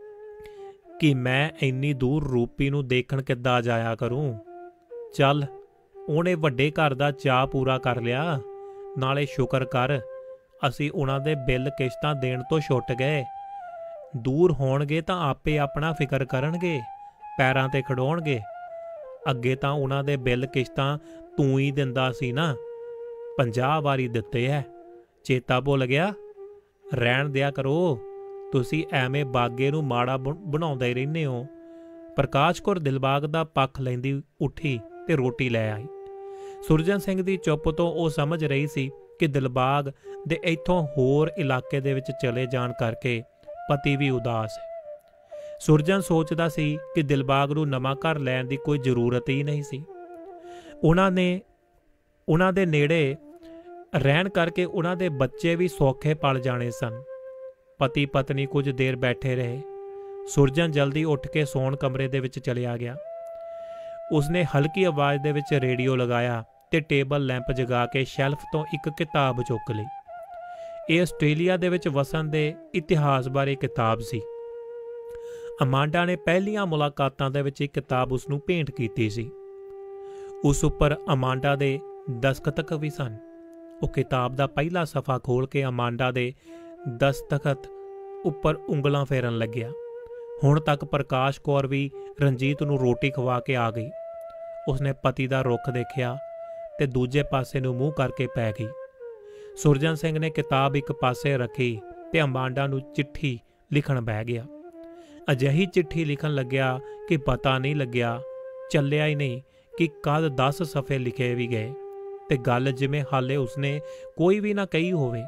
ਕਿ ਮੈਂ ਇੰਨੀ ਦੂਰ ਰੂਪੀ ਨੂੰ ਦੇਖਣ ਕਿੱਦਾਂ ਜਾਇਆ ਕਰੂੰ। ਚੱਲ, ਉਹਨੇ ਵੱਡੇ ਘਰ ਦਾ ਚਾਅ ਪੂਰਾ ਕਰ ਲਿਆ। ਨਾਲੇ ਸ਼ੁਕਰ ਕਰ ਅਸੀਂ ਉਹਨਾਂ ਦੇ ਬਿੱਲ ਕਿਸ਼ਤਾਂ ਦੇਣ ਤੋਂ ਛੁੱਟ ਗਏ। ਦੂਰ ਹੋਣਗੇ ਤਾਂ ਆਪੇ ਆਪਣਾ ਫਿਕਰ ਕਰਨਗੇ, ਪੈਰਾਂ ਤੇ ਖੜੋਣਗੇ। ਅੱਗੇ ਤਾਂ ਉਹਨਾਂ ਦੇ ਬਿੱਲ ਕਿਸ਼ਤਾਂ ਤੂੰ ਹੀ ਦਿੰਦਾ ਸੀ ਨਾ। ਪੰਜਾਹ ਵਾਰੀ ਦਿੱਤੇ ਐ, ਚੇਤਾ ਭੁੱਲ ਗਿਆ? ਰਹਿਣ ਦਿਆ ਕਰੋ, ਤੁਸੀਂ ਐਵੇਂ ਬਾਗੇ ਨੂੰ ਮਾੜਾ ਬਣਾਉਂਦੇ ਰਹਿੰਦੇ ਹੋ। ਪ੍ਰਕਾਸ਼ ਕੌਰ ਦਿਲਬਾਗ ਦਾ ਪੱਖ ਲੈਂਦੀ ਉੱਠੀ ਤੇ ਰੋਟੀ ਲੈ ਆਈ। ਸੁਰਜਨ ਸਿੰਘ ਦੀ ਚੁੱਪ ਤੋਂ ਉਹ ਸਮਝ ਰਹੀ ਸੀ ਕਿ ਦਿਲਬਾਗ ਦੇ ਇੱਥੋਂ ਹੋਰ ਇਲਾਕੇ ਦੇ ਵਿੱਚ ਚਲੇ ਜਾਣ ਕਰਕੇ ਪਤੀ ਵੀ ਉਦਾਸ ਹੈ। ਸੁਰਜਨ ਸੋਚਦਾ ਸੀ ਕਿ ਦਿਲਬਾਗ ਨੂੰ ਨਵਾਂ ਘਰ ਲੈਣ ਦੀ ਕੋਈ ਜ਼ਰੂਰਤ ਹੀ ਨਹੀਂ ਸੀ। ਉਹਨਾਂ ਨੇ ਉਹਨਾਂ ਦੇ ਨੇੜੇ ਰਹਿਣ ਕਰਕੇ ਉਹਨਾਂ ਦੇ ਬੱਚੇ ਵੀ ਸੌਖੇ ਪਲ ਜਾਣੇ ਸਨ। ਪਤੀ ਪਤਨੀ ਕੁਝ ਦੇਰ ਬੈਠੇ ਰਹੇ। ਸੁਰਜਨ ਜਲਦੀ ਉੱਠ ਕੇ ਸੌਣ ਕਮਰੇ ਦੇ ਵਿੱਚ ਚਲਿਆ ਗਿਆ। ਉਸਨੇ ਹਲਕੀ ਆਵਾਜ਼ ਦੇ ਵਿੱਚ ਰੇਡੀਓ ਲਗਾਇਆ ਤੇ ਟੇਬਲ ਲੈਂਪ ਜਗਾ ਕੇ ਸ਼ੈਲਫ ਤੋਂ ਇੱਕ ਕਿਤਾਬ ਚੁੱਕ ਲਈ। ਇਹ ਆਸਟ੍ਰੇਲੀਆ ਦੇ ਵਿੱਚ ਵਸਣ ਦੇ ਇਤਿਹਾਸ ਬਾਰੇ ਕਿਤਾਬ ਸੀ। ਅਮਾਂਡਾ ਨੇ ਪਹਿਲੀਆਂ ਮੁਲਾਕਾਤਾਂ ਦੇ ਵਿੱਚ ਇਹ ਕਿਤਾਬ ਉਸਨੂੰ ਭੇਂਟ ਕੀਤੀ ਸੀ। ਉਸ ਉੱਪਰ ਅਮਾਂਡਾ ਦੇ ਦਸਤਖਤ ਵੀ ਸਨ। ਉਹ ਕਿਤਾਬ ਦਾ ਪਹਿਲਾ ਸਫ਼ਾ ਖੋਲ੍ਹ ਕੇ ਅਮਾਂਡਾ ਦੇ ਦਸਤਖਤ ਉੱਪਰ ਉਂਗਲਾਂ ਫੇਰਨ ਲੱਗਿਆ। ਹੁਣ ਤੱਕ ਪ੍ਰਕਾਸ਼ ਕੌਰ ਵੀ ਰਣਜੀਤ ਨੂੰ ਰੋਟੀ ਖਵਾ ਕੇ ਆ ਗਈ। ਉਸਨੇ ਪਤੀ ਦਾ ਰੁੱਖ ਦੇਖਿਆ ਤੇ ਦੂਜੇ ਪਾਸੇ ਨੂੰ ਮੂੰਹ ਕਰਕੇ ਪੈ ਗਈ। ਸੁਰਜਨ ਸਿੰਘ ਨੇ ਕਿਤਾਬ ਇੱਕ ਪਾਸੇ ਰੱਖੀ ਤੇ ਅਮਾਂਡਾ ਨੂੰ ਚਿੱਠੀ ਲਿਖਣ ਬਹਿ ਗਿਆ। ਅਜਿਹੀ ਚਿੱਠੀ ਲਿਖਣ ਲੱਗਿਆ ਕਿ ਪਤਾ ਨਹੀਂ ਲੱਗਿਆ, ਚੱਲਿਆ ਹੀ ਨਹੀਂ ਕਿ ਕਦ ਦਸ ਸਫ਼ੇ ਲਿਖੇ ਵੀ ਗਏ ਤੇ ਗੱਲ ਜਿਵੇਂ ਹਾਲੇ ਉਸਨੇ ਕੋਈ ਵੀ ਨਾ ਕਹੀ ਹੋਵੇ।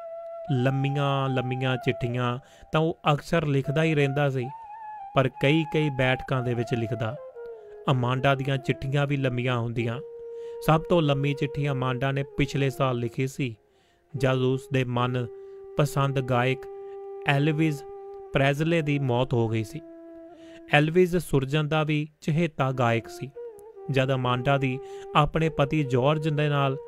ਲੰਮੀਆਂ ਲੰਮੀਆਂ ਚਿੱਠੀਆਂ ਤਾਂ ਉਹ ਅਕਸਰ ਲਿਖਦਾ ਹੀ ਰਹਿੰਦਾ ਸੀ, ਪਰ ਕਈ ਕਈ ਬੈਠਕਾਂ ਦੇ ਵਿੱਚ ਲਿਖਦਾ। ਅਮਾਂਡਾ ਦੀਆਂ ਚਿੱਠੀਆਂ ਵੀ ਲੰਮੀਆਂ ਹੁੰਦੀਆਂ। ਸਭ ਤੋਂ ਲੰਮੀ ਚਿੱਠੀ ਅਮਾਂਡਾ ਨੇ ਪਿਛਲੇ ਸਾਲ ਲਿਖੀ ਸੀ, ਜਦ ਉਸ ਦੇ ਮਨ ਪਸੰਦ ਗਾਇਕ ਐਲਵਿਸ ਪ੍ਰੈਜ਼ਲੇ ਦੀ ਮੌਤ ਹੋ ਗਈ ਸੀ। ਐਲਵਿਸ ਸੁਰਜਨ ਦਾ ਵੀ ਚਹੇਤਾ ਗਾਇਕ ਸੀ। ਜਦ ਅਮਾਂਡਾ ਦੀ ਆਪਣੇ ਪਤੀ ਜਾਰਜ ਦੇ ਨਾਲ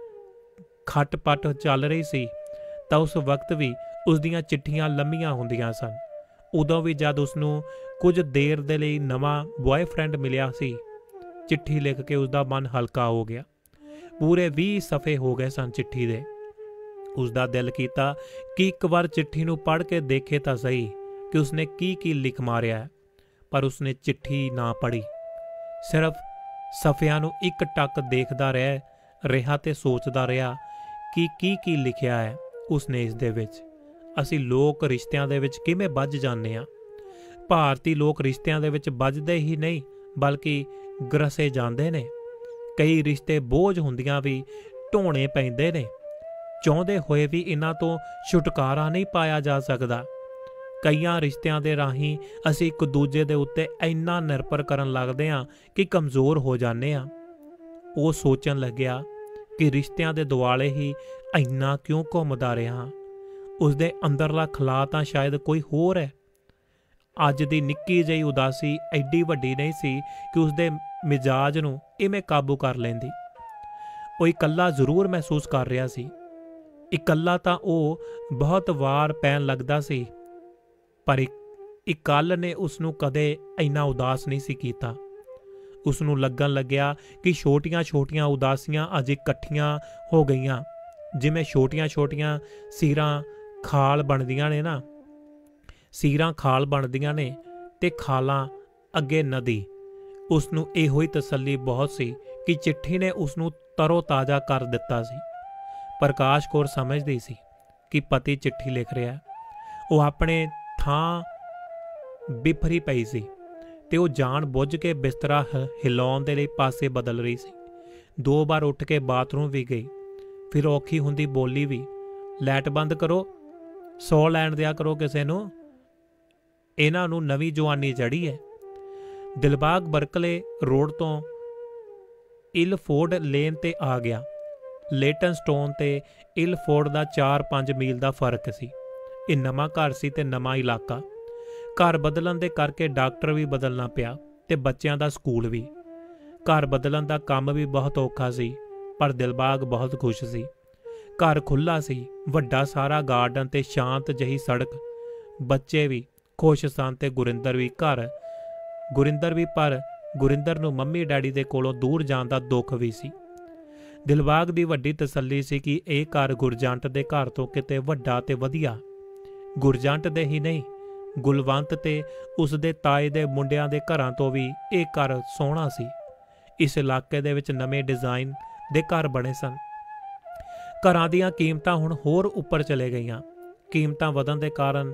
ਖਟਪਟ ਚੱਲ ਰਹੀ ਸੀ ਤਾਂ ਉਸ ਵਕਤ ਵੀ ਉਸ ਦੀਆਂ ਚਿੱਠੀਆਂ ਲੰਮੀਆਂ ਹੁੰਦੀਆਂ ਸਨ। ਉਦੋਂ ਵੀ ਜਦ ਉਸਨੂੰ ਕੁਝ ਦੇਰ ਦੇ ਲਈ ਨਵਾਂ ਬॉयਫ੍ਰੈਂਡ ਮਿਲਿਆ ਸੀ, ਚਿੱਠੀ ਲਿਖ ਕੇ ਉਸਦਾ ਮਨ ਹਲਕਾ ਹੋ ਗਿਆ। ਪੂਰੇ ਵੀਹ ਸਫ਼ੇ ਹੋ ਗਏ ਸਨ ਚਿੱਠੀ ਦੇ। ਉਸਦਾ ਦਿਲ ਕੀਤਾ ਕਿ ਇੱਕ ਵਾਰ ਚਿੱਠੀ ਨੂੰ ਪੜ੍ਹ ਕੇ ਦੇਖੇ ਤਾਂ ਸਹੀ ਕਿ ਉਸਨੇ ਕੀ ਕੀ ਲਿਖ ਮਾਰਿਆ, ਪਰ ਉਸਨੇ ਚਿੱਠੀ ਨਾ ਪੜ੍ਹੀ। ਸਿਰਫ ਸਫ਼ਿਆਂ ਨੂੰ ਇੱਕ ਟੱਕ ਦੇਖਦਾ ਰਹਿ ਰਿਹਾ ਤੇ ਸੋਚਦਾ ਰਿਹਾ ਕਿ ਕੀ ਕੀ ਲਿਖਿਆ ਹੈ ਉਸਨੇ ਇਸ ਦੇ ਵਿੱਚ। ਅਸੀਂ ਲੋਕ ਰਿਸ਼ਤਿਆਂ ਦੇ ਵਿੱਚ ਕਿਵੇਂ ਬੱਝ ਜਾਂਦੇ ਹਾਂ। ਭਾਰਤੀ ਲੋਕ ਰਿਸ਼ਤਿਆਂ ਦੇ ਵਿੱਚ ਬੱਝਦੇ ਹੀ ਨਹੀਂ ਬਲਕਿ ਗਰਸੇ ਜਾਂਦੇ ਨੇ। ਕਈ ਰਿਸ਼ਤੇ ਬੋਝ ਹੁੰਦੀਆਂ ਵੀ ਢੋਣੇ ਪੈਂਦੇ ਨੇ। ਚਾਹੁੰਦੇ ਹੋਏ ਵੀ ਇਹਨਾਂ ਤੋਂ ਛੁਟਕਾਰਾ ਨਹੀਂ ਪਾਇਆ ਜਾ ਸਕਦਾ। ਕਈਆਂ ਰਿਸ਼ਤਿਆਂ ਦੇ ਰਾਹੀਂ ਅਸੀਂ ਇੱਕ ਦੂਜੇ ਦੇ ਉੱਤੇ ਇੰਨਾ ਨਿਰਭਰ ਕਰਨ ਲੱਗਦੇ ਹਾਂ ਕਿ ਕਮਜ਼ੋਰ ਹੋ ਜਾਂਦੇ ਹਾਂ। ਉਹ ਸੋਚਣ ਲੱਗਿਆ ਕਿ ਰਿਸ਼ਤਿਆਂ ਦੇ ਦੁਆਲੇ ਹੀ ਇੰਨਾ ਕਿਉਂ ਘੁੰਮਦਾ ਰਿਹਾ। ਉਸਦੇ ਅੰਦਰਲਾ ਖਲਾ ਤਾਂ ਸ਼ਾਇਦ ਕੋਈ ਹੋਰ ਹੈ। ਅੱਜ ਦੀ ਨਿੱਕੀ ਜਿਹੀ ਉਦਾਸੀ ਐਡੀ ਵੱਡੀ ਨਹੀਂ ਸੀ ਕਿ ਉਸਦੇ ਮਿਜਾਜ ਨੂੰ ਇਵੇਂ ਕਾਬੂ ਕਰ ਲੈਂਦੀ। ਉਹ ਇਕੱਲਾ ਜ਼ਰੂਰ ਮਹਿਸੂਸ ਕਰ ਰਿਹਾ ਸੀ। ਇਕੱਲਾ ਤਾਂ ਉਹ ਬਹੁਤ ਵਾਰ ਪੈਣ ਲੱਗਦਾ ਸੀ, ਪਰ ਇੱਕ ਕੱਲ ਨੇ ਉਸਨੂੰ ਕਦੇ ਇੰਨਾ ਉਦਾਸ ਨਹੀਂ ਸੀ ਕੀਤਾ। ਉਸਨੂੰ ਲੱਗਣ ਲੱਗਿਆ ਕਿ ਛੋਟੀਆਂ ਛੋਟੀਆਂ ਉਦਾਸੀਆਂ ਅੱਜ ਇਕੱਠੀਆਂ ਹੋ ਗਈਆਂ। ਜਿਵੇਂ ਛੋਟੀਆਂ ਛੋਟੀਆਂ ਸੀਰਾਂ ਖਾਲ ਬਣਦੀਆਂ ਨੇ ਨਾ, ਸੀਰਾਂ ਖਾਲ ਬਣਦੀਆਂ ਨੇ ਤੇ ਖਾਲਾਂ ਅੱਗੇ ਨਦੀ। ਉਸਨੂੰ ਇਹੋ ਹੀ ਤਸੱਲੀ ਬਹੁਤ ਸੀ ਕਿ ਚਿੱਠੀ ਨੇ ਉਸਨੂੰ ਤਰੋ ਤਾਜ਼ਾ ਕਰ ਦਿੱਤਾ ਸੀ। ਪ੍ਰਕਾਸ਼ ਕੌਰ ਸਮਝਦੀ ਸੀ ਕਿ ਪਤੀ ਚਿੱਠੀ ਲਿਖ ਰਿਹਾ। ਉਹ ਆਪਣੇ ਥਾਂ ਬਿਫਰੀ ਪਈ ਸੀ ਤੇ ਉਹ ਜਾਣ ਬੁੱਝ ਕੇ ਬਿਸਤਰਾ ਹਿਲਾਉਣ ਦੇ ਲਈ ਪਾਸੇ ਬਦਲ ਰਹੀ ਸੀ। ਦੋ ਵਾਰ ਉੱਠ ਕੇ ਬਾਥਰੂਮ ਵੀ ਗਈ। ਫਿਰ ਔਖੀ ਹੁੰਦੀ ਬੋਲੀ ਵੀ, ਲਾਈਟ ਬੰਦ ਕਰੋ, ਸੌ ਲੈਣ ਦਿਆ ਕਰੋ ਕਿਸੇ ਨੂੰ, ਇਹਨਾਂ ਨੂੰ ਨਵੀਂ ਜਵਾਨੀ ਚੜ੍ਹੀ ਹੈ। ਦਿਲਬਾਗ ਬਰਕਲੇ ਰੋਡ ਤੋਂ ਇਲਫੋਰਡ ਲੇਨ ਤੇ ਆ ਗਿਆ। ਲੇਟਨ ਸਟੋਨ ਤੇ ਇਲਫੋਰਡ ਦਾ ਚਾਰ ਪੰਜ ਮੀਲ ਦਾ ਫਰਕ ਸੀ। ਇਹ ਨਵਾਂ ਘਰ ਸੀ ਤੇ ਨਵਾਂ ਇਲਾਕਾ। ਘਰ ਬਦਲਣ ਦੇ ਕਰਕੇ ਡਾਕਟਰ ਵੀ ਬਦਲਣਾ ਪਿਆ ਤੇ ਬੱਚਿਆਂ ਦਾ ਸਕੂਲ ਵੀ। ਘਰ ਬਦਲਣ ਦਾ ਕੰਮ ਵੀ ਬਹੁਤ ਔਖਾ ਸੀ, ਪਰ ਦਿਲਬਾਗ ਬਹੁਤ ਖੁਸ਼ ਸੀ। ਘਰ ਖੁੱਲ੍ਹਾ ਸੀ, ਵੱਡਾ ਸਾਰਾ ਗਾਰਡਨ ਤੇ ਸ਼ਾਂਤ ਜਿਹੀ ਸੜਕ। ਬੱਚੇ ਵੀ ਖੁਸ਼ ਸਨ ਤੇ ਗੁਰਿੰਦਰ ਵੀ ਘਰ ਗੁਰਿੰਦਰ ਵੀ ਪਰ ਗੁਰਿੰਦਰ ਨੂੰ ਮੰਮੀ ਡੈਡੀ ਦੇ ਕੋਲੋਂ ਦੂਰ ਜਾਣ ਦਾ ਦੁੱਖ ਵੀ ਸੀ। ਦਿਲਬਾਗ ਦੀ ਵੱਡੀ ਤਸੱਲੀ ਸੀ ਕਿ ਇਹ ਘਰ ਗੁਰਜੰਟ ਦੇ ਘਰ ਤੋਂ ਕਿਤੇ ਵੱਡਾ ਤੇ ਵਧੀਆ। ਗੁਰਜੰਟ ਦੇ ਹੀ ਨਹੀਂ, ਗੁਲਵੰਤ ਤੇ ਉਸਦੇ ਤਾਏ ਦੇ ਮੁੰਡਿਆਂ ਦੇ ਘਰਾਂ ਤੋਂ ਵੀ ਇਹ ਘਰ ਸੋਹਣਾ ਸੀ। ਇਸ ਇਲਾਕੇ ਦੇ ਵਿੱਚ ਨਵੇਂ ਡਿਜ਼ਾਈਨ ਦੇ ਘਰ ਬਣੇ ਸਨ। ਘਰਾਂ ਦੀਆਂ ਕੀਮਤਾਂ ਹੁਣ ਹੋਰ ਉੱਪਰ ਚਲੇ ਗਈਆਂ। ਕੀਮਤਾਂ ਵਧਣ ਦੇ ਕਾਰਨ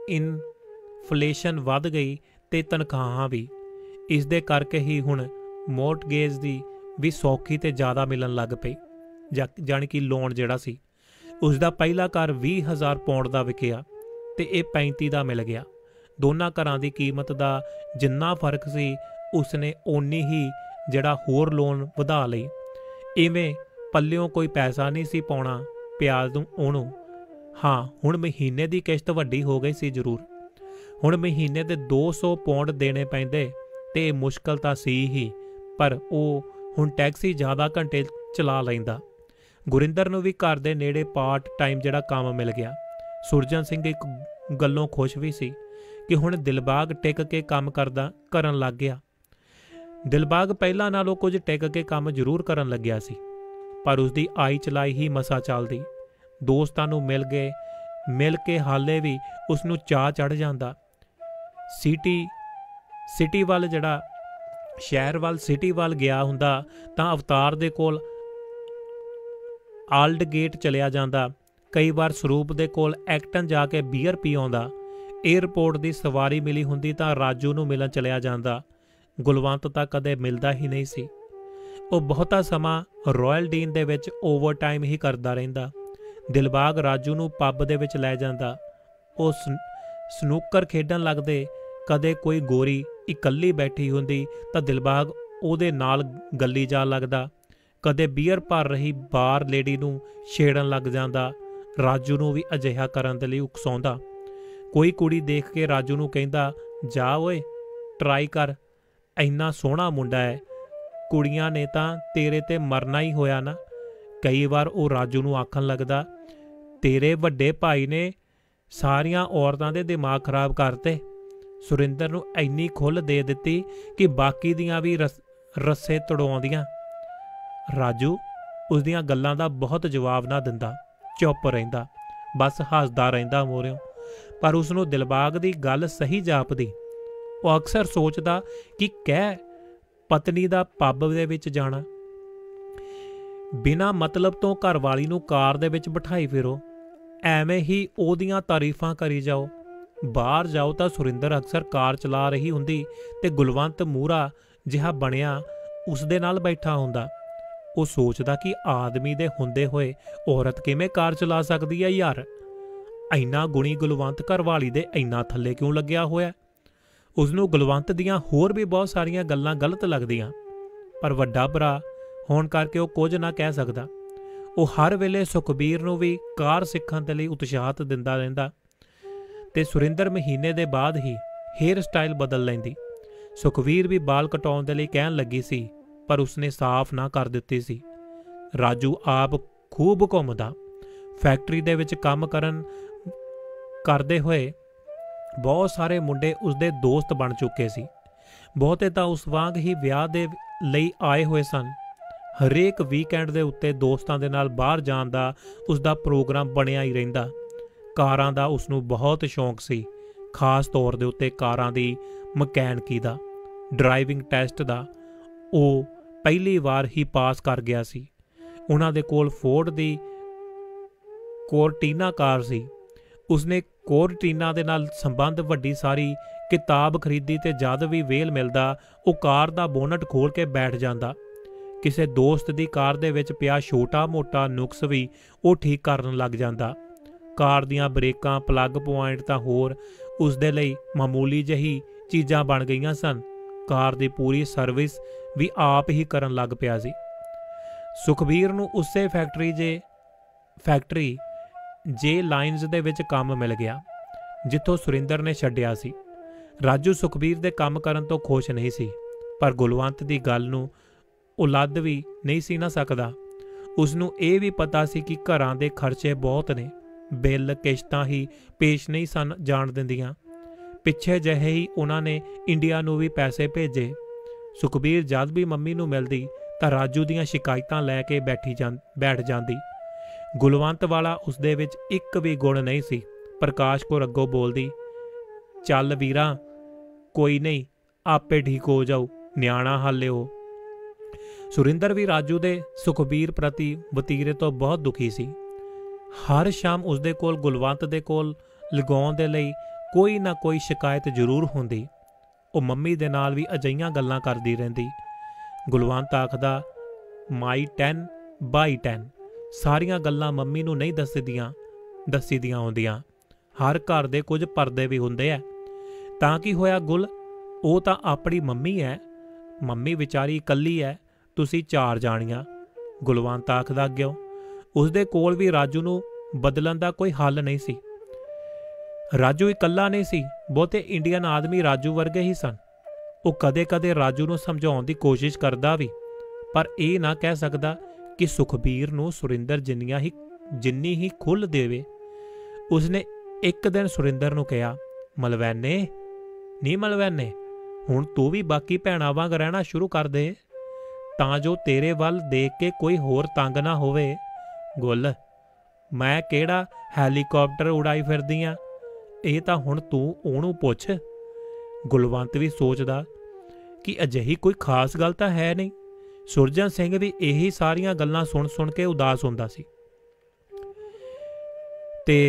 ਇਨਫਲੇਸ਼ਨ ਵੱਧ ਗਈ ਤੇ ਤਨਖਾਹਾਂ ਵੀ। ਇਸ ਦੇ ਕਰਕੇ ਹੀ ਹੁਣ ਮੋਰਟਗੇਜ ਦੀ ਵੀ ਸੌਖੀ ਤੇ ਜ਼ਿਆਦਾ ਮਿਲਣ ਲੱਗ ਪਈ। ਜਾਣੀ ਕਿ ਲੋਨ ਜਿਹੜਾ ਸੀ, ਉਸਦਾ ਪਹਿਲਾ ਘਰ ਵੀਹ ਹਜ਼ਾਰ ਪੌਂਡ ਦਾ ਵਿਕਿਆ ਤੇ ਇਹ ਪੈਂਤੀ ਦਾ ਮਿਲ ਗਿਆ। ਦੋਨਾਂ ਘਰਾਂ ਦੀ ਕੀਮਤ ਦਾ ਜਿੰਨਾ ਫਰਕ ਸੀ ਉਸਨੇ ਓਨੀ ਹੀ ਜਿਹੜਾ ਹੋਰ ਲੋਨ ਵਧਾ ਲਈ। ਇਵੇਂ ਪੱਲਿਓਂ ਕੋਈ ਪੈਸਾ ਨਹੀਂ ਸੀ ਪਾਉਣਾ ਪਿਆਜ਼ ਨੂੰ ਉਹਨੂੰ। ਹਾਂ, ਹੁਣ ਮਹੀਨੇ ਦੀ ਕਿਸ਼ਤ ਵੱਡੀ ਹੋ ਗਈ ਸੀ ਜ਼ਰੂਰ। ਹੁਣ ਮਹੀਨੇ ਦੇ ਦੋ ਸੌ ਪੌਂਡ ਦੇਣੇ ਪੈਂਦੇ ਤੇ ਇਹ ਮੁਸ਼ਕਲ ਤਾਂ ਸੀ ਹੀ, ਪਰ ਉਹ ਹੁਣ ਟੈਕਸੀ ਜ਼ਿਆਦਾ ਘੰਟੇ ਚਲਾ ਲੈਂਦਾ। ਗੁਰਿੰਦਰ ਨੂੰ ਵੀ ਘਰ ਦੇ ਨੇੜੇ ਪਾਰਟ ਟਾਈਮ ਜਿਹੜਾ ਕੰਮ ਮਿਲ ਗਿਆ। ਸੁਰਜਨ ਸਿੰਘ ਇੱਕ ਗੱਲੋਂ ਖੁਸ਼ ਵੀ ਸੀ ਕਿ ਹੁਣ ਦਿਲਬਾਗ ਟਿਕ ਕੇ ਕੰਮ ਕਰਦਾ ਕਰਨ ਲੱਗ ਗਿਆ। ਦਿਲਬਾਗ ਪਹਿਲਾਂ ਨਾਲੋਂ ਕੁਝ ਟਿਕ ਕੇ ਕੰਮ ਜ਼ਰੂਰ ਕਰਨ ਲੱਗਿਆ ਸੀ, ਪਰ ਉਸਦੀ ਆਈ ਚਲਾਈ ਹੀ ਮਸਾ ਚੱਲਦੀ। ਦੋਸਤਾਂ ਨੂੰ ਮਿਲ ਗਏ ਮਿਲ ਕੇ ਹਾਲੇ ਵੀ ਉਸ ਨੂੰ ਚਾਅ ਚੜ੍ਹ ਜਾਂਦਾ। ਸਿਟੀ ਸਿਟੀ ਵੱਲ ਜਿਹੜਾ ਸ਼ਹਿਰ ਵੱਲ ਸਿਟੀ ਵੱਲ ਗਿਆ ਹੁੰਦਾ ਤਾਂ ਅਵਤਾਰ ਦੇ ਕੋਲ ਆਲਡ ਗੇਟ ਚਲਿਆ ਜਾਂਦਾ। ਕਈ ਵਾਰ ਸਰੂਪ ਦੇ ਕੋਲ ਐਕਟਨ ਜਾ ਕੇ ਬੀਅਰ ਪੀ ਆਉਂਦਾ। ਏਅਰਪੋਰਟ ਦੀ ਸਵਾਰੀ ਮਿਲੀ ਹੁੰਦੀ ਤਾਂ ਰਾਜੂ ਨੂੰ ਮਿਲਣ ਚਲਿਆ ਜਾਂਦਾ। ਗੁਲਵੰਤ ਤਾਂ ਕਦੇ ਮਿਲਦਾ ਹੀ ਨਹੀਂ ਸੀ। ਉਹ ਬਹੁਤਾ ਸਮਾਂ ਰਾਇਲ ਡੀਨ ਦੇ ਵਿੱਚ ਓਵਰ ਟਾਈਮ ਹੀ ਕਰਦਾ ਰਹਿੰਦਾ। ਦਿਲਬਾਗ ਰਾਜੂ ਨੂੰ ਪੱਬ ਦੇ ਵਿੱਚ ਲੈ ਜਾਂਦਾ। ਉਹ ਸਨੂਕਰ ਖੇਡਣ ਲੱਗਦੇ। ਕਦੇ ਕੋਈ ਗੋਰੀ ਇਕੱਲੀ ਬੈਠੀ ਹੁੰਦੀ ਤਾਂ ਦਿਲਬਾਗ ਉਹਦੇ ਨਾਲ ਗੱਲੀ ਜਾ ਲੱਗਦਾ। ਕਦੇ ਬੀਅਰ ਭਰ ਰਹੀ ਬਾਰ ਲੇਡੀ ਨੂੰ ਛੇੜਨ ਲੱਗ ਜਾਂਦਾ। ਰਾਜੂ ਨੂੰ ਵੀ ਅਜਿਹਾ ਕਰਨ ਦੇ ਲਈ ਉਕਸਾਉਂਦਾ। ਕੋਈ ਕੁੜੀ ਦੇਖ ਕੇ ਰਾਜੂ ਨੂੰ ਕਹਿੰਦਾ, ਜਾ ਓਏ ਟਰਾਈ ਕਰ, ਇੰਨਾ ਸੋਹਣਾ ਮੁੰਡਾ ਹੈ, ਕੁੜੀਆਂ ਨੇ ਤਾਂ ਤੇਰੇ ਤੇ ਮਰਨਾ ਹੀ ਹੋਇਆ ਨਾ। ਕਈ ਵਾਰ ਉਹ ਰਾਜੂ ਨੂੰ ਆਖਣ ਲੱਗਦਾ, ਤੇਰੇ ਵੱਡੇ ਭਾਈ ਨੇ ਸਾਰੀਆਂ ਔਰਤਾਂ ਦੇ ਦਿਮਾਗ ਖਰਾਬ ਕਰਤੇ। ਸੁਰਿੰਦਰ ਨੂੰ ਇੰਨੀ ਖੁੱਲ੍ਹ ਦੇ ਦਿੱਤੀ ਕਿ ਬਾਕੀ ਦੀਆਂ ਵੀ ਰਸ ਰੱਸੇ ਤੜਾਉਂਦੀਆਂ। ਰਾਜੂ ਉਸਦੀਆਂ ਗੱਲਾਂ ਦਾ ਬਹੁਤ ਜਵਾਬ ਨਾ ਦਿੰਦਾ, ਚੁੱਪ ਰਹਿੰਦਾ, ਬਸ ਹੱਸਦਾ ਰਹਿੰਦਾ ਮੋਰਿਓਂ। ਪਰ ਉਸਨੂੰ ਦਿਲਬਾਗ ਦੀ ਗੱਲ ਸਹੀ ਜਾਪਦੀ। ਉਹ ਅਕਸਰ ਸੋਚਦਾ ਕਿ ਕਹਿ ਪਤਨੀ ਦਾ ਪੱਬ ਦੇ ਵਿੱਚ ਜਾਣਾ, ਬਿਨਾਂ ਮਤਲਬ ਤੋਂ ਘਰਵਾਲੀ ਨੂੰ ਕਾਰ ਦੇ ਵਿੱਚ ਬਿਠਾਈ ਫਿਰੋ, ਐਵੇਂ ਹੀ ਉਹਦੀਆਂ ਤਾਰੀਫਾਂ ਕਰੀ ਜਾਓ। ਬਾਹਰ ਜਾਓ ਤਾਂ ਸੁਰਿੰਦਰ ਅਕਸਰ ਕਾਰ ਚਲਾ ਰਹੀ ਹੁੰਦੀ ਤੇ ਗੁਲਵੰਤ ਮੂਹਰਾ ਜਿਹਾ ਬਣਿਆ ਉਸਦੇ ਨਾਲ ਬੈਠਾ ਹੁੰਦਾ। ਉਹ ਸੋਚਦਾ ਕਿ ਆਦਮੀ ਦੇ ਹੁੰਦੇ ਹੋਏ ਔਰਤ ਕਿਵੇਂ ਕਾਰ ਚਲਾ ਸਕਦੀ ਹੈ ਯਾਰ। ਇੰਨਾ ਗੁਣੀ ਗੁਲਵੰਤ ਘਰਵਾਲੀ ਦੇ ਇੰਨਾ ਥੱਲੇ ਕਿਉਂ ਲੱਗਿਆ ਹੋਇਆ। ਉਸਨੂੰ ਗੁਲਵੰਤ ਦੀਆਂ ਹੋਰ ਵੀ ਬਹੁਤ ਸਾਰੀਆਂ ਗੱਲਾਂ ਗਲਤ ਲੱਗਦੀਆਂ, ਪਰ ਵੱਡਾ ਭਰਾ ਹੋਣ ਕਰਕੇ ਉਹ ਕੁਝ ਨਾ ਕਹਿ ਸਕਦਾ। ਉਹ ਹਰ ਵੇਲੇ ਸੁਖਬੀਰ ਨੂੰ ਵੀ ਕਾਰ ਸਿੱਖਣ ਦੇ ਲਈ ਉਤਸ਼ਾਹਤ ਦਿੰਦਾ ਰਹਿੰਦਾ ਤੇ ਸੁਰਿੰਦਰ ਮਹੀਨੇ ਦੇ ਬਾਅਦ ਹੀ ਹੇਅਰ ਸਟਾਈਲ ਬਦਲ ਲੈਂਦੀ। ਸੁਖਬੀਰ ਵੀ ਬਾਲ ਕਟਾਉਣ ਦੇ ਲਈ ਕਹਿਣ ਲੱਗੀ ਸੀ, ਪਰ ਉਸਨੇ ਸਾਫ਼ ਨਾ ਕਰ ਦਿੱਤੀ ਸੀ। ਰਾਜੂ ਆਪ ਖੂਬ ਘੁੰਮਦਾ। ਫੈਕਟਰੀ ਦੇ ਵਿੱਚ ਕੰਮ ਕਰਨ ਕਰਦੇ ਹੋਏ ਬਹੁਤ ਸਾਰੇ ਮੁੰਡੇ ਉਸਦੇ ਦੋਸਤ ਬਣ ਚੁੱਕੇ ਸੀ। ਬਹੁਤੇ ਤਾਂ ਉਸ ਵਾਂਗ ਹੀ ਵਿਆਹ ਦੇ ਲਈ ਆਏ ਹੋਏ ਸਨ। ਹਰੇਕ ਵੀਕਐਂਡ ਦੇ ਉੱਤੇ ਦੋਸਤਾਂ ਦੇ ਨਾਲ ਬਾਹਰ ਜਾਣ ਦਾ ਉਸਦਾ ਪ੍ਰੋਗਰਾਮ ਬਣਿਆ ਹੀ ਰਹਿੰਦਾ। ਕਾਰਾਂ ਦਾ ਉਸਨੂੰ ਬਹੁਤ ਸ਼ੌਂਕ ਸੀ, ਖਾਸ ਤੌਰ ਦੇ ਉੱਤੇ ਕਾਰਾਂ ਦੀ ਮਕੈਨਿਕੀ ਦਾ। ਡਰਾਈਵਿੰਗ ਟੈਸਟ ਦਾ ਉਹ ਪਹਿਲੀ ਵਾਰ ਹੀ ਪਾਸ ਕਰ ਗਿਆ ਸੀ। ਉਹਨਾਂ ਦੇ ਕੋਲ ਫੋਰਡ ਦੀ ਕੋਰਟੀਨਾ ਕਾਰ ਸੀ। ਉਸਨੇ ਕੋਰਟੀਨਾ ਦੇ ਨਾਲ ਸੰਬੰਧ ਵੱਡੀ ਸਾਰੀ ਕਿਤਾਬ ਖਰੀਦੀ ਤੇ ਜਦ ਵੀ ਵੇਲ ਮਿਲਦਾ ਉਹ ਕਾਰ ਦਾ ਬੋਨਟ ਖੋਲ੍ਹ ਕੇ ਬੈਠ ਜਾਂਦਾ। ਕਿਸੇ ਦੋਸਤ ਦੀ ਕਾਰ ਦੇ ਵਿੱਚ ਪਿਆ ਛੋਟਾ-ਮੋਟਾ ਨੁਕਸ ਵੀ ਉਹ ਠੀਕ ਕਰਨ ਲੱਗ ਜਾਂਦਾ। ਕਾਰ ਦੀਆਂ ਬ੍ਰੇਕਾਂ, ਪਲੱਗ ਪੁਆਇੰਟ ਤਾਂ ਹੋਰ ਉਸਦੇ ਲਈ ਮਾਮੂਲੀ ਜਿਹੀ ਚੀਜ਼ਾਂ ਬਣ ਗਈਆਂ ਸਨ। ਕਾਰ ਦੀ ਪੂਰੀ ਸਰਵਿਸ ਵੀ ਆਪ ਹੀ ਕਰਨ ਲੱਗ ਪਿਆ ਸੀ। ਸੁਖਬੀਰ ਨੂੰ ਉਸੇ ਫੈਕਟਰੀ ਜੇ ਫੈਕਟਰੀ ਜੇ ਲਾਈਨਜ਼ ਦੇ ਵਿੱਚ ਕੰਮ ਮਿਲ ਗਿਆ ਜਿੱਥੋਂ ਸੁਰਿੰਦਰ ਨੇ ਛੱਡਿਆ ਸੀ। ਰਾਜੂ ਸੁਖਬੀਰ ਦੇ ਕੰਮ ਕਰਨ ਤੋਂ ਖੁਸ਼ ਨਹੀਂ ਸੀ, ਪਰ ਗੁਲਵੰਤ ਦੀ ਗੱਲ ਨੂੰ ਉਹ ਲੱਦ ਵੀ ਨਹੀਂ ਸੀ ਨਾ ਸਕਦਾ। ਉਸਨੂੰ ਇਹ ਵੀ ਪਤਾ ਸੀ ਕਿ ਘਰਾਂ ਦੇ ਖਰਚੇ ਬਹੁਤ ਨੇ, ਬਿੱਲ ਕਿਸ਼ਤਾਂ ਹੀ ਪੇਸ਼ ਨਹੀਂ ਸਨ ਜਾਣ ਦਿੰਦੀਆਂ। ਪਿੱਛੇ ਜਿਹੇ ਹੀ ਉਹਨਾਂ ਨੇ ਇੰਡੀਆ ਨੂੰ ਵੀ ਪੈਸੇ ਭੇਜੇ। ਸੁਖਬੀਰ ਜਦ ਵੀ ਮੰਮੀ ਨੂੰ ਮਿਲਦੀ ਤਾਂ ਰਾਜੂ ਦੀਆਂ ਸ਼ਿਕਾਇਤਾਂ ਲੈ ਕੇ ਬੈਠੀ ਜਾਂ ਬੈਠ ਜਾਂਦੀ। ਗੁਲਵੰਤ ਵਾਲਾ ਉਸਦੇ ਵਿੱਚ ਇੱਕ ਵੀ ਗੁਣ ਨਹੀਂ ਸੀ। ਪ੍ਰਕਾਸ਼ ਕੋਲ ਅੱਗੋਂ ਬੋਲਦੀ, ਚੱਲ ਵੀਰਾ ਕੋਈ ਨਹੀਂ, ਆਪੇ ਠੀਕ ਹੋ ਜਾਊ, ਨਿਆਣਾ ਹਾਲੇ ਉਹ। ਸੁਰਿੰਦਰ ਵੀ ਰਾਜੂ ਦੇ ਸੁਖਬੀਰ ਪ੍ਰਤੀ ਵਤੀਰੇ ਤੋਂ ਬਹੁਤ ਦੁਖੀ ਸੀ। ਹਰ ਸ਼ਾਮ ਉਸਦੇ ਕੋਲ ਗੁਲਵੰਤ ਦੇ ਕੋਲ ਲਗਾਉਣ ਦੇ ਲਈ ਕੋਈ ਨਾ ਕੋਈ ਸ਼ਿਕਾਇਤ ਜ਼ਰੂਰ ਹੁੰਦੀ। ਉਹ ਮੰਮੀ ਦੇ ਨਾਲ ਵੀ ਅਜਿਹੀਆਂ ਗੱਲਾਂ ਕਰਦੀ ਰਹਿੰਦੀ। ਗੁਲਵੰਤ ਆਖਦਾ, ਮਾਈ ਟੈਨ ਬਾਈ ਟੈਨ। ਸਾਰੀਆਂ ਗੱਲਾਂ ਮੰਮੀ ਨੂੰ ਨਹੀਂ ਦੱਸਦੀਆਂ ਦੱਸੀਦੀਆਂ ਆਉਂਦੀਆਂ। ਹਰ ਘਰ ਦੇ ਕੁਝ ਪਰਦੇ ਵੀ ਹੁੰਦੇ ਆ। ਤਾਂ ਕੀ ਹੋਇਆ ਗੁਲ, ਉਹ ਤਾਂ ਆਪਣੀ ਮੰਮੀ ਹੈ, ਮੰਮੀ ਵਿਚਾਰੀ ਇਕੱਲੀ ਹੈ, ਤੁਸੀਂ ਚਾਰ ਜਾਣੀਆਂ। ਗੁਲਵੰਤ ਆਖਦਾ ਅੱਗਿਓਂ। ਉਸਦੇ ਕੋਲ ਵੀ ਰਾਜੂ ਨੂੰ ਬਦਲਣ ਦਾ ਕੋਈ ਹੱਲ ਨਹੀਂ ਸੀ। ਰਾਜੂ ਇਕੱਲਾ ਨਹੀਂ ਸੀ, ਬਹੁਤੇ ਇੰਡੀਅਨ ਆਦਮੀ ਰਾਜੂ ਵਰਗੇ ਹੀ ਸਨ। ਉਹ ਕਦੇ-ਕਦੇ ਰਾਜੂ ਨੂੰ ਸਮਝਾਉਣ ਦੀ ਕੋਸ਼ਿਸ਼ ਕਰਦਾ ਵੀ, ਪਰ ਇਹ ਨਾ ਕਹਿ ਸਕਦਾ ਕਿ ਸੁਖਬੀਰ ਨੂੰ ਸੁਰਿੰਦਰ ਜਿੰਨੀਆਂ ਹੀ ਜਿੰਨੀ ਹੀ ਖੁੱਲ੍ਹ ਦੇਵੇ। ਉਸਨੇ ਇੱਕ ਦਿਨ ਸੁਰਿੰਦਰ ਨੂੰ ਕਿਹਾ, ਮਲਵੈਨੇ ਨੀ ਮਲਵੈਨੇ, ਹੁਣ ਤੂੰ ਵੀ ਬਾਕੀ ਭੈਣਾਂ ਵਾਂਗ ਰਹਿਣਾ ਸ਼ੁਰੂ ਕਰ ਦੇ, ਤਾਂ ਜੋ ਤੇਰੇ ਵੱਲ ਦੇਖ ਕੇ ਕੋਈ ਹੋਰ ਤੰਗ ਨਾ ਹੋਵੇ। ਗੁੱਲ, ਮੈਂ ਕਿਹੜਾ ਹੈਲੀਕਾਪਟਰ ਉਡਾਈ ਫਿਰਦੀ ਆ, ਇਹ ਤਾਂ ਹੁਣ ਤੂੰ ਉਹਨੂੰ ਪੁੱਛ। ਗੁਲਵੰਤ ਵੀ ਸੋਚਦਾ ਕਿ ਅਜਿਹੀ ਕੋਈ ਖਾਸ ਗੱਲ ਤਾਂ ਹੈ ਨਹੀਂ। ਸੁਰਜਣ ਸਿੰਘ ਵੀ ਇਹੀ ਸਾਰੀਆਂ ਗੱਲਾਂ ਸੁਣ ਸੁਣ ਕੇ ਉਦਾਸ ਹੁੰਦਾ ਸੀ ਤੇ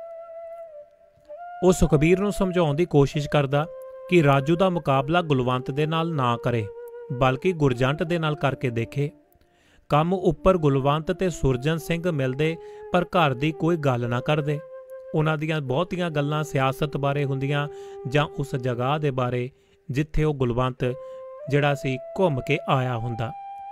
ਉਹ ਸੁਖਬੀਰ ਨੂੰ ਸਮਝਾਉਣ ਦੀ ਕੋਸ਼ਿਸ਼ ਕਰਦਾ ਕਿ ਰਾਜੂ ਦਾ ਮੁਕਾਬਲਾ ਗੁਲਵੰਤ ਦੇ ਨਾਲ ਨਾ ਕਰੇ, ਬਲਕਿ ਗੁਰਜੰਟ ਦੇ ਨਾਲ ਕਰਕੇ ਦੇਖੇ। ਕੰਮ ਉੱਪਰ ਗੁਲਵੰਤ ਤੇ ਸੁਰਜਣ ਸਿੰਘ ਮਿਲਦੇ, ਪਰ ਘਰ ਦੀ ਕੋਈ ਗੱਲ ਨਾ ਕਰਦੇ। ਉਹਨਾਂ ਦੀਆਂ ਬਹੁਤੀਆਂ ਗੱਲਾਂ ਸਿਆਸਤ ਬਾਰੇ ਹੁੰਦੀਆਂ ਜਾਂ ਉਸ ਜਗ੍ਹਾ ਦੇ ਬਾਰੇ ਜਿੱਥੇ ਉਹ ਗੁਲਵੰਤ ਜਿਹੜਾ ਸੀ ਘੁੰਮ ਕੇ ਆਇਆ ਹੁੰਦਾ।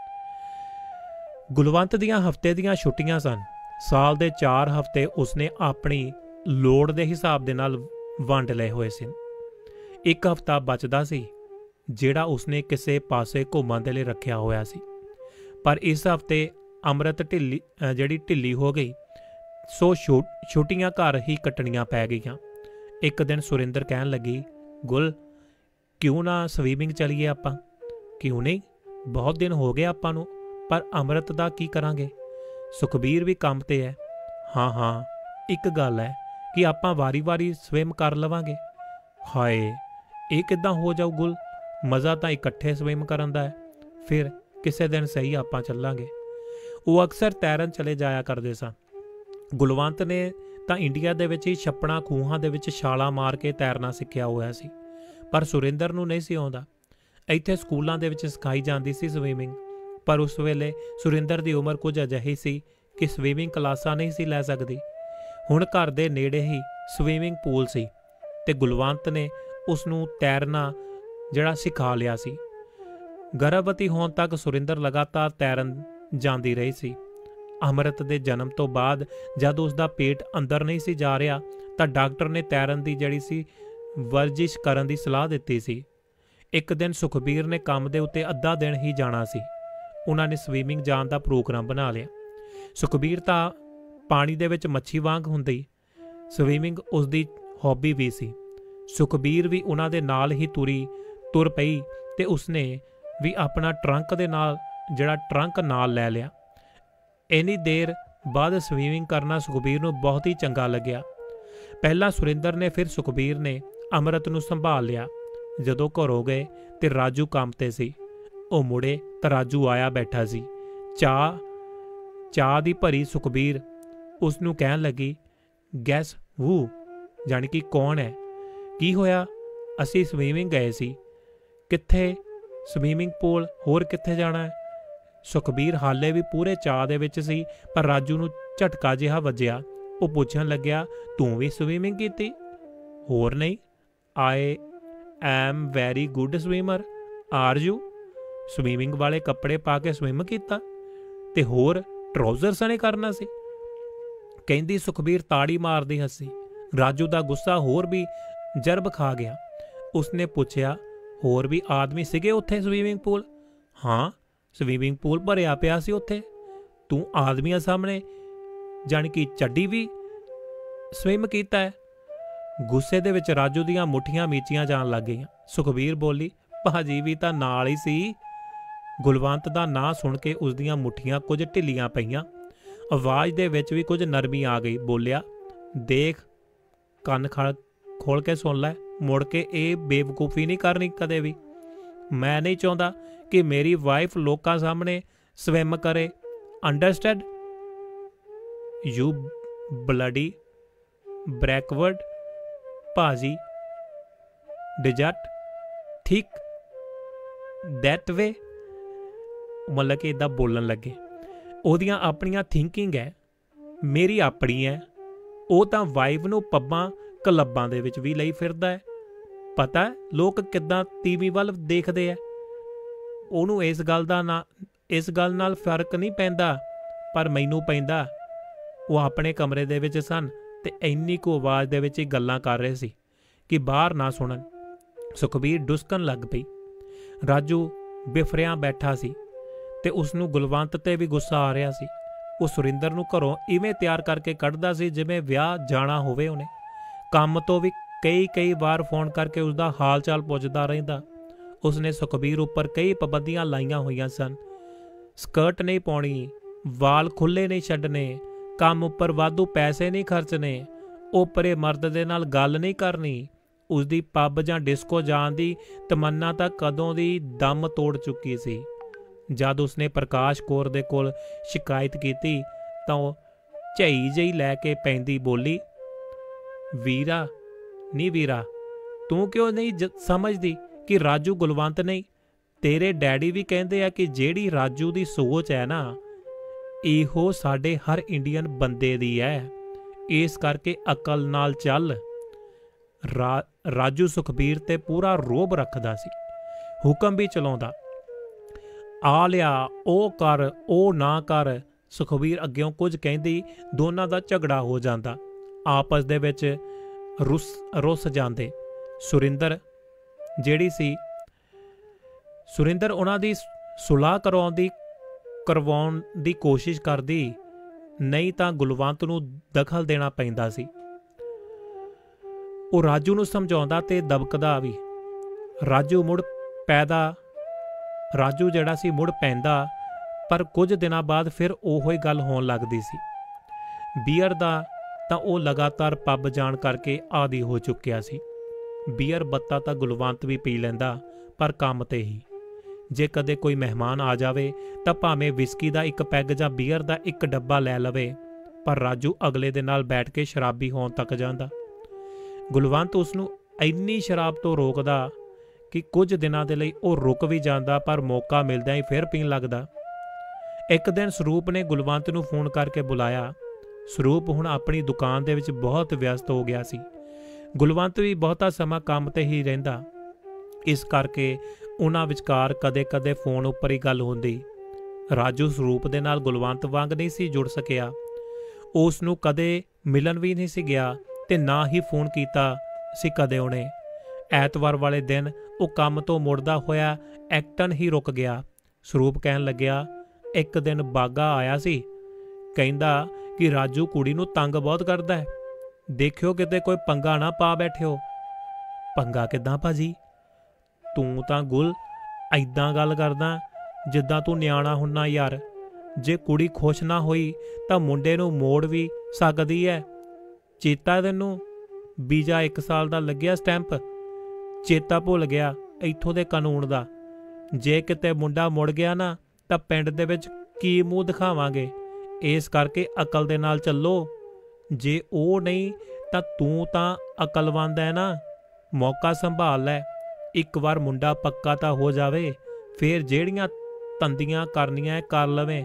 ਗੁਲਵੰਤ ਦੀਆਂ ਹਫ਼ਤੇ ਦੀਆਂ ਛੁੱਟੀਆਂ ਸਨ। ਸਾਲ ਦੇ ਚਾਰ ਹਫ਼ਤੇ ਉਸਨੇ ਆਪਣੀ ਲੋੜ ਦੇ ਹਿਸਾਬ ਦੇ ਨਾਲ ਵੰਡ ਲਏ ਹੋਏ ਸੀ। ਇੱਕ ਹਫ਼ਤਾ ਬਚਦਾ ਸੀ ਜਿਹੜਾ ਉਸਨੇ ਕਿਸੇ ਪਾਸੇ ਘੁੰਮਣ ਦੇ ਲਈ ਰੱਖਿਆ ਹੋਇਆ ਸੀ, ਪਰ ਇਸ ਹਫ਼ਤੇ ਅੰਮ੍ਰਿਤ ਢਿੱਲੀ ਜਿਹੜੀ ਢਿੱਲੀ ਹੋ ਗਈ, ਸੋ ਛੁੱਟੀਆਂ ਘਰ ਹੀ ਕੱਟਣੀਆਂ ਪੈ ਗਈਆਂ। ਇੱਕ ਦਿਨ ਸੁਰਿੰਦਰ ਕਹਿਣ ਲੱਗੀ, ਗੁੱਲ, ਕਿਉਂ ਨਾ ਸਵੀਮਿੰਗ ਚਲੀਏ ਆਪਾਂ? ਕਿਉਂ ਨਹੀਂ, ਬਹੁਤ ਦਿਨ ਹੋ ਗਏ ਆਪਾਂ ਨੂੰ, ਪਰ ਅੰਮ੍ਰਿਤ ਦਾ ਕੀ ਕਰਾਂਗੇ? ਸੁਖਬੀਰ ਵੀ ਕੰਮ ਤੇ ਹੈ। ਹਾਂ ਹਾਂ, ਇੱਕ ਗੱਲ ਹੈ ਕਿ ਆਪਾਂ ਵਾਰੀ-ਵਾਰੀ ਸਵਿਮ ਕਰ ਲਵਾਂਗੇ। ਹਾਏ, ਇਹ ਕਿੱਦਾਂ ਹੋ ਜਾਊ ਗੁੱਲ? ਮਜ਼ਾ ਤਾਂ ਇਕੱਠੇ ਸਵਿਮ ਕਰਨ ਦਾ ਹੈ। ਫਿਰ ਕਿਸੇ ਦਿਨ ਸਹੀ ਆਪਾਂ ਚੱਲਾਂਗੇ। ਉਹ ਅਕਸਰ ਤੈਰਨ ਚਲੇ ਜਾਇਆ ਕਰਦੇ ਸਨ। ਗੁਲਵੰਤ ਨੇ ਤਾਂ ਇੰਡੀਆ ਦੇ ਵਿੱਚ ਹੀ ਛੱਪੜਾਂ ਖੂਹਾਂ ਦੇ ਵਿੱਚ ਛਾਲਾਂ ਮਾਰ ਕੇ ਤੈਰਨਾ ਸਿੱਖਿਆ ਹੋਇਆ ਸੀ, ਪਰ ਸੁਰਿੰਦਰ ਨੂੰ ਨਹੀਂ ਸੀ ਆਉਂਦਾ। ਇੱਥੇ ਸਕੂਲਾਂ ਦੇ ਵਿੱਚ ਸਿਖਾਈ ਜਾਂਦੀ ਸੀ ਸਵੀਮਿੰਗ, ਪਰ ਉਸ ਵੇਲੇ ਸੁਰਿੰਦਰ ਦੀ ਉਮਰ ਕੁਝ ਅਜਿਹੀ ਸੀ ਕਿ ਸਵੀਮਿੰਗ ਕਲਾਸਾਂ ਨਹੀਂ ਸੀ ਲੈ ਸਕਦੀ। ਹੁਣ ਘਰ ਦੇ ਨੇੜੇ ਹੀ ਸਵੀਮਿੰਗ ਪੂਲ ਸੀ ਤੇ ਗੁਲਵੰਤ ਨੇ ਉਸ ਨੂੰ ਤੈਰਨਾ ਜਿਹੜਾ ਸਿਖਾ ਲਿਆ ਸੀ। ਗਰਭਵਤੀ ਹੋਣ ਤੱਕ ਸੁਰਿੰਦਰ ਲਗਾਤਾਰ ਤੈਰਨ ਜਾਂਦੀ ਰਹੀ ਸੀ। ਅੰਮ੍ਰਿਤ ਦੇ ਜਨਮ ਤੋਂ ਬਾਅਦ ਜਦ ਉਸ ਦਾ ਪੇਟ ਅੰਦਰ ਨਹੀਂ ਸੀ ਜਾ ਰਿਹਾ ਤਾਂ ਡਾਕਟਰ ਨੇ ਤੈਰਨ ਦੀ ਜਿਹੜੀ ਸੀ ਵਰਜਿਸ਼ ਕਰਨ ਦੀ ਸਲਾਹ ਦਿੱਤੀ ਸੀ। ਇੱਕ ਦਿਨ ਸੁਖਬੀਰ ਨੇ ਕੰਮ ਦੇ ਉੱਤੇ ਅੱਧਾ ਦਿਨ ਹੀ ਜਾਣਾ ਸੀ। ਉਹਨਾਂ ਨੇ ਸਵੀਮਿੰਗ ਜਾਣ ਦਾ ਪ੍ਰੋਗਰਾਮ ਬਣਾ ਲਿਆ। ਸੁਖਬੀਰ ਤਾਂ ਪਾਣੀ ਦੇ ਵਿੱਚ ਮੱਛੀ ਵਾਂਗ ਹੁੰਦੀ, ਸਵੀਮਿੰਗ ਉਸਦੀ ਹੌਬੀ ਵੀ ਸੀ। ਸੁਖਬੀਰ ਵੀ ਉਹਨਾਂ ਦੇ ਨਾਲ ਹੀ ਤੁਰੀ ਤੁਰ ਪਈ ਤੇ ਉਸਨੇ ਵੀ ਆਪਣਾ ਟਰੰਕ ਦੇ ਨਾਲ ਜਿਹੜਾ ਟਰੰਕ ਨਾਲ ਲੈ ਲਿਆ। ਇੰਨੀ ਦੇਰ ਬਾਅਦ ਸਵੀਮਿੰਗ ਕਰਨਾ ਸੁਖਬੀਰ ਨੂੰ ਬਹੁਤ ਹੀ ਚੰਗਾ ਲੱਗਿਆ। ਪਹਿਲਾਂ ਸੁਰਿੰਦਰ ਨੇ, ਫਿਰ ਸੁਖਬੀਰ ਨੇ ਅੰਮ੍ਰਿਤ ਨੂੰ ਸੰਭਾਲ ਲਿਆ। ਜਦੋਂ ਘਰੋਂ ਗਏ ਤੇ ਰਾਜੂ ਕੰਮ ਤੇ ਸੀ। ਉਹ ਮੁੜੇ ਤਾਂ ਰਾਜੂ ਆਇਆ ਬੈਠਾ ਸੀ। ਚਾਹ ਚਾਹ ਦੀ ਭਰੀ ਸੁਖਬੀਰ ਉਸ ਨੂੰ ਕਹਿਣ ਲੱਗੀ, ਗੈਸ ਵੂ, ਜਾਣੀ ਕਿ ਕੌਣ ਹੈ? ਕੀ ਹੋਇਆ? ਅਸੀਂ ਸਵੀਮਿੰਗ ਗਏ ਸੀ। ਕਿੱਥੇ? ਸਵੀਮਿੰਗ ਪੂਲ, ਹੋਰ ਕਿੱਥੇ ਜਾਣਾ ਹੈ? ਸੁਖਬੀਰ ਹਾਲੇ ਵੀ ਪੂਰੇ ਚਾਹ ਦੇ ਵਿੱਚ ਸੀ, ਪਰ ਰਾਜੂ ਨੂੰ ਝਟਕਾ ਜਿਹਾ ਵੱਜਿਆ। ਉਹ ਪੁੱਛਣ ਲੱਗਿਆ, ਤੂੰ ਵੀ ਸਵੀਮਿੰਗ ਕੀਤੀ? ਹੋਰ ਨਹੀਂ, I am very good swimmer. Are you? Swimming ਵਾਲੇ ਕੱਪੜੇ ਪਾ ਕੇ ਸਵਿਮ ਕੀਤਾ ਤੇ ਹੋਰ ਟਰਾਊਜ਼ਰ ਸਣੇ ਕਰਨਾ ਸੀ, ਕਹਿੰਦੀ ਸੁਖਬੀਰ ਤਾੜੀ ਮਾਰਦੀ ਹੱਸੀ। ਰਾਜੂ ਦਾ ਗੁੱਸਾ ਹੋਰ ਵੀ ਜਰਬ ਖਾ ਗਿਆ। ਉਸਨੇ ਪੁੱਛਿਆ, ਹੋਰ ਵੀ ਆਦਮੀ ਸੀਗੇ ਉੱਥੇ ਸਵੀਮਿੰਗ ਪੂਲ? ਹਾਂ, ਸਵੀਮਿੰਗ ਪੂਲ ਭਰਿਆ ਪਿਆ ਸੀ ਉੱਥੇ। ਤੂੰ ਆਦਮੀਆਂ ਸਾਹਮਣੇ ਜਾਣੀ ਕਿ ਚੱਡੀ ਵੀ ਸਵਿਮ ਕੀਤਾ ਹੈ? ਗੁੱਸੇ ਦੇ ਵਿੱਚ ਰਾਜੂ ਦੀਆਂ ਮੁੱਠੀਆਂ ਮੀਚੀਆਂ ਜਾਣ ਲੱਗ ਗਈਆਂ। ਸੁਖਬੀਰ ਬੋਲੀ, ਭਾਜੀ ਵੀ ਤਾਂ ਨਾਲ ਹੀ ਸੀ। ਗੁਲਵੰਤ ਦਾ ਨਾਂ ਸੁਣ ਕੇ ਉਸਦੀਆਂ ਮੁੱਠੀਆਂ ਕੁਝ ਢਿੱਲੀਆਂ ਪਈਆਂ। ਆਵਾਜ਼ ਦੇ ਵਿੱਚ ਵੀ ਕੁਝ ਨਰਮੀ ਆ ਗਈ। ਬੋਲਿਆ, ਦੇਖ, ਕੰਨ ਖੜ ਖੋਲ ਕੇ ਸੁਣ ਲੈ, ਮੁੜ ਕੇ ਇਹ ਬੇਵਕੂਫੀ ਨਹੀਂ ਕਰਨੀ ਕਦੇ ਵੀ। ਮੈਂ ਨਹੀਂ ਚਾਹੁੰਦਾ ਕਿ ਮੇਰੀ ਵਾਈਫ ਲੋਕਾਂ ਸਾਹਮਣੇ ਸਵਿਮ ਕਰੇ। ਅੰਡਰਸਟੈਂਡ? ਯੂ ਬਲੱਡੀ ਬੈਕਵਰਡ ਭਾਜੀ ਡਿਜਟ ਠੀਕ ਦੈਟ ਵੇ। ਮਤਲਬ ਕਿ ਇੱਦਾਂ ਬੋਲਣ ਲੱਗੇ। ਉਹਦੀਆਂ ਆਪਣੀਆਂ ਥਿੰਕਿੰਗ ਹੈ, ਮੇਰੀ ਆਪਣੀ ਹੈ। ਉਹ ਤਾਂ ਵਾਈਫ ਨੂੰ ਪੱਬਾਂ ਕਲੱਬਾਂ ਦੇ ਵਿੱਚ ਵੀ ਲਈ ਫਿਰਦਾ ਹੈ। ਪਤਾ ਲੋਕ ਕਿੱਦਾਂ ਤੀਵੀਂ ਵੱਲ ਦੇਖਦੇ ਆ। ਉਹਨੂੰ ਇਸ ਗੱਲ ਦਾ ਨਾ ਇਸ ਗੱਲ ਨਾਲ ਫਰਕ ਨਹੀਂ ਪੈਂਦਾ, ਪਰ ਮੈਨੂੰ ਪੈਂਦਾ। ਉਹ ਆਪਣੇ ਕਮਰੇ ਦੇ ਵਿੱਚ ਸਨ ਤੇ ਇੰਨੀ ਕੁ ਆਵਾਜ਼ ਦੇ ਵਿੱਚ ਹੀ ਗੱਲਾਂ ਕਰ ਰਹੇ ਸੀ ਕਿ ਬਾਹਰ ਨਾ ਸੁਣਨ। ਸੁਖਬੀਰ ਡੁਸਕਣ ਲੱਗ ਪਈ। ਰਾਜੂ ਬਿਫਰਿਆਂ ਬੈਠਾ ਸੀ ਤੇ ਉਸ ਨੂੰ ਗੁਲਵੰਤ ਤੇ ਵੀ ਗੁੱਸਾ ਆ ਰਿਹਾ ਸੀ। ਉਹ ਸੁਰਿੰਦਰ ਨੂੰ ਘਰੋਂ ਇਵੇਂ ਤਿਆਰ ਕਰਕੇ ਕੱਢਦਾ ਸੀ ਜਿਵੇਂ ਵਿਆਹ ਜਾਣਾ ਹੋਵੇ ਉਹਨੇ। ਕੰਮ ਤੋਂ ਵੀ ਕਈ ਕਈ ਵਾਰ ਫੋਨ ਕਰਕੇ ਉਸਦਾ ਹਾਲ ਚਾਲ ਪੁੱਛਦਾ ਰਹਿੰਦਾ। ਉਸਨੇ ਸੁਖਬੀਰ ਉੱਪਰ ਕਈ ਪਾਬੰਦੀਆਂ ਲਾਈਆਂ ਹੋਈਆਂ ਸਨ। ਸਕਰਟ ਨਹੀਂ ਪਾਉਣੀ, ਵਾਲ ਖੁੱਲ੍ਹੇ ਨਹੀਂ ਛੱਡਣੇ, ਕੰਮ ਉੱਪਰ ਵਾਧੂ ਪੈਸੇ ਨਹੀਂ ਖਰਚਣੇ, ਓਪਰੇ ਮਰਦ ਦੇ ਨਾਲ ਗੱਲ ਨਹੀਂ ਕਰਨੀ। ਉਸਦੀ ਪੱਬ ਜਾਂ ਡਿਸਕੋ ਜਾਣ ਦੀ ਤਮੰਨਾ ਤਾਂ ਕਦੋਂ ਦੀ ਦਮ ਤੋੜ ਚੁੱਕੀ ਸੀ। ਜਦ ਉਸਨੇ ਪ੍ਰਕਾਸ਼ ਕੌਰ ਦੇ ਕੋਲ ਸ਼ਿਕਾਇਤ ਕੀਤੀ ਤਾਂ ਉਹ ਝਈ ਜਿਹੀ ਲੈ ਕੇ ਪੈਂਦੀ ਬੋਲੀ, ਵੀਰਾ ਨੀ ਵੀਰਾ, ਤੂੰ ਕਿਉਂ ਨਹੀਂ ਜ ਸਮਝਦੀ ਕਿ ਰਾਜੂ ਗੁਲਵੰਤ ਨਹੀਂ? ਤੇਰੇ ਡੈਡੀ ਵੀ ਕਹਿੰਦੇ ਆ ਕਿ ਜਿਹੜੀ ਰਾਜੂ ਦੀ ਸੋਚ ਹੈ ਨਾ, ਇਹੋ ਸਾਡੇ ਹਰ ਇੰਡੀਅਨ ਬੰਦੇ ਦੀ ਹੈ। ਇਸ ਕਰਕੇ ਅਕਲ ਨਾਲ ਚੱਲ। ਰਾ ਰਾਜੂ ਸੁਖਬੀਰ ਤੇ ਪੂਰਾ ਰੋਬ ਰੱਖਦਾ ਸੀ, ਹੁਕਮ ਵੀ ਚਲਾਉਂਦਾ। ਆ ਲਿਆ, ਉਹ ਕਰ, ਉਹ ਨਾ ਕਰ। ਸੁਖਬੀਰ ਅੱਗਿਓਂ ਕੁਝ ਕਹਿੰਦੀ, ਦੋਨਾਂ ਦਾ ਝਗੜਾ ਹੋ ਜਾਂਦਾ, ਆਪਸ ਦੇ ਵਿੱਚ ਰੁੱਸ ਰੁੱਸ ਜਾਂਦੇ। ਸੁਰਿੰਦਰ ਜਿਹੜੀ ਸੀ ਸੁਰਿੰਦਰ ਉਹਨਾਂ ਦੀ ਸੁਲਾਹ ਕਰਵਾਉਣ ਦੀ ਕਰਵਾਉਣ ਦੀ ਕੋਸ਼ਿਸ਼ ਕਰਦੀ, ਨਹੀਂ ਤਾਂ ਗੁਲਵੰਤ ਨੂੰ ਦਖਲ ਦੇਣਾ ਪੈਂਦਾ ਸੀ। ਉਹ ਰਾਜੂ ਨੂੰ ਸਮਝਾਉਂਦਾ ਤੇ ਦਬਕਦਾ ਵੀ। ਰਾਜੂ ਮੁੜ ਪੈਦਾ ਰਾਜੂ ਜਿਹੜਾ ਸੀ ਮੁੜ ਪੈਂਦਾ, ਪਰ ਕੁਝ ਦਿਨਾਂ ਬਾਅਦ ਫਿਰ ਉਹੋ ਹੀ ਗੱਲ ਹੋਣ ਲੱਗਦੀ ਸੀ। ਬੀਅਰ ਦਾ ਤਾਂ ਉਹ ਲਗਾਤਾਰ ਪੱਬ ਜਾਣ ਕਰਕੇ ਆਦੀ ਹੋ ਚੁੱਕਿਆ ਸੀ। ਬੀਅਰ ਬੱਤਾ ਤਾਂ ਗੁਲਵੰਤ ਵੀ ਪੀ ਲੈਂਦਾ, ਪਰ ਕੰਮ ਤੇ ਹੀ। ਜੇ ਕਦੇ ਕੋਈ ਮਹਿਮਾਨ ਆ ਜਾਵੇ ਤਾਂ ਭਾਵੇਂ ਵਿਸਕੀ ਦਾ ਇੱਕ ਪੈਗ ਜਾਂ ਬੀਅਰ ਦਾ ਇੱਕ ਡੱਬਾ ਲੈ ਲਵੇ, ਪਰ ਰਾਜੂ ਅਗਲੇ ਦੇ ਨਾਲ ਬੈਠ ਕੇ ਸ਼ਰਾਬੀ ਹੋਣ ਤੱਕ ਜਾਂਦਾ। ਗੁਲਵੰਤ ਉਸਨੂੰ ਇੰਨੀ ਸ਼ਰਾਬ ਤੋਂ ਰੋਕਦਾ ਕਿ ਕੁਝ ਦਿਨਾਂ ਦੇ ਲਈ ਉਹ ਰੁਕ ਵੀ ਜਾਂਦਾ, ਪਰ ਮੌਕਾ ਮਿਲਦਿਆਂ ਹੀ ਫਿਰ ਪੀਣ ਲੱਗਦਾ। ਇੱਕ ਦਿਨ ਸਰੂਪ ਨੇ ਗੁਲਵੰਤ ਨੂੰ ਫੋਨ ਕਰਕੇ ਬੁਲਾਇਆ। ਸਰੂਪ ਹੁਣ ਆਪਣੀ ਦੁਕਾਨ ਦੇ ਵਿੱਚ ਬਹੁਤ ਵਿਅਸਤ ਹੋ ਗਿਆ ਸੀ। ਗੁਲਵੰਤ ਵੀ ਬਹੁਤਾ ਸਮਾਂ ਕੰਮ ਤੇ ਹੀ ਰਹਿੰਦਾ, ਇਸ ਕਰਕੇ ਉਹਨਾਂ ਵਿਚਕਾਰ ਕਦੇ-ਕਦੇ ਫੋਨ ਉੱਪਰ ਹੀ ਗੱਲ ਹੁੰਦੀ। ਰਾਜੂ ਸਰੂਪ ਦੇ ਨਾਲ ਗੁਲਵੰਤ ਵਾਂਗ ਨਹੀਂ ਸੀ ਜੁੜ ਸਕਿਆ। ਉਸ ਨੂੰ ਕਦੇ ਮਿਲਣ ਵੀ ਨਹੀਂ ਸੀ ਗਿਆ ਤੇ ਨਾ ਹੀ ਫੋਨ ਕੀਤਾ ਸੀ ਕਦੇ ਉਹਨੇ। ਐਤਵਾਰ ਵਾਲੇ ਦਿਨ ਉਹ ਕੰਮ ਤੋਂ ਮੁੜਦਾ ਹੋਇਆ ਐਕਟਨ ਹੀ ਰੁਕ ਗਿਆ। ਸਰੂਪ ਕਹਿਣ ਲੱਗਿਆ, ਇੱਕ ਦਿਨ ਬਾਗਾ ਆਇਆ ਸੀ, ਕਹਿੰਦਾ ਕਿ ਰਾਜੂ ਕੁੜੀ ਨੂੰ ਤੰਗ ਬਹੁਤ ਕਰਦਾ ਹੈ, ਦੇਖਿਓ ਕਿਤੇ ਕੋਈ ਪੰਗਾ ਨਾ ਪਾ ਬੈਠਿਓ। ਪੰਗਾ ਕਿੱਦਾਂ ਭਾਜੀ? ਤੂੰ ਤਾਂ ਗੁਲ ਐਦਾਂ ਗੱਲ ਕਰਦਾ ਜਿੱਦਾਂ ਤੂੰ ਨਿਆਣਾ ਹੁੰਨਾ ਯਾਰ। ਜੇ ਕੁੜੀ ਖੁਸ਼ ਨਾ ਹੋਈ ਤਾਂ ਮੁੰਡੇ ਨੂੰ ਮੋੜ ਵੀ ਸਕਦੀ ਹੈ। ਚੇਤਾ ਤੈਨੂੰ ਵੀਜ਼ਾ ਇੱਕ ਸਾਲ ਦਾ ਲੱਗਿਆ ਸਟੈਂਪ? ਚੇਤਾ ਭੁੱਲ ਗਿਆ ਇੱਥੋਂ ਦੇ ਕਾਨੂੰਨ ਦਾ। ਜੇ ਕਿਤੇ ਮੁੰਡਾ ਮੁੜ ਗਿਆ ਨਾ ਤਾਂ ਪਿੰਡ ਦੇ ਵਿੱਚ ਕੀ ਮੂੰਹ ਦਿਖਾਵਾਂਗੇ। ਇਸ ਕਰਕੇ ਅਕਲ ਦੇ ਨਾਲ ਚੱਲੋ। ਜੇ ਉਹ ਨਹੀਂ ਤਾਂ ਤੂੰ ਤਾਂ ਅਕਲਮੰਦ ਹੈ ਨਾ, ਮੌਕਾ ਸੰਭਾਲ ਲੈ। ਇੱਕ ਵਾਰ ਮੁੰਡਾ ਪੱਕਾ ਤਾਂ ਹੋ ਜਾਵੇ, ਫਿਰ ਜਿਹੜੀਆਂ ਤੰਦੀਆਂ ਕਰਨੀਆਂ ਕਰ ਲਵੇਂ।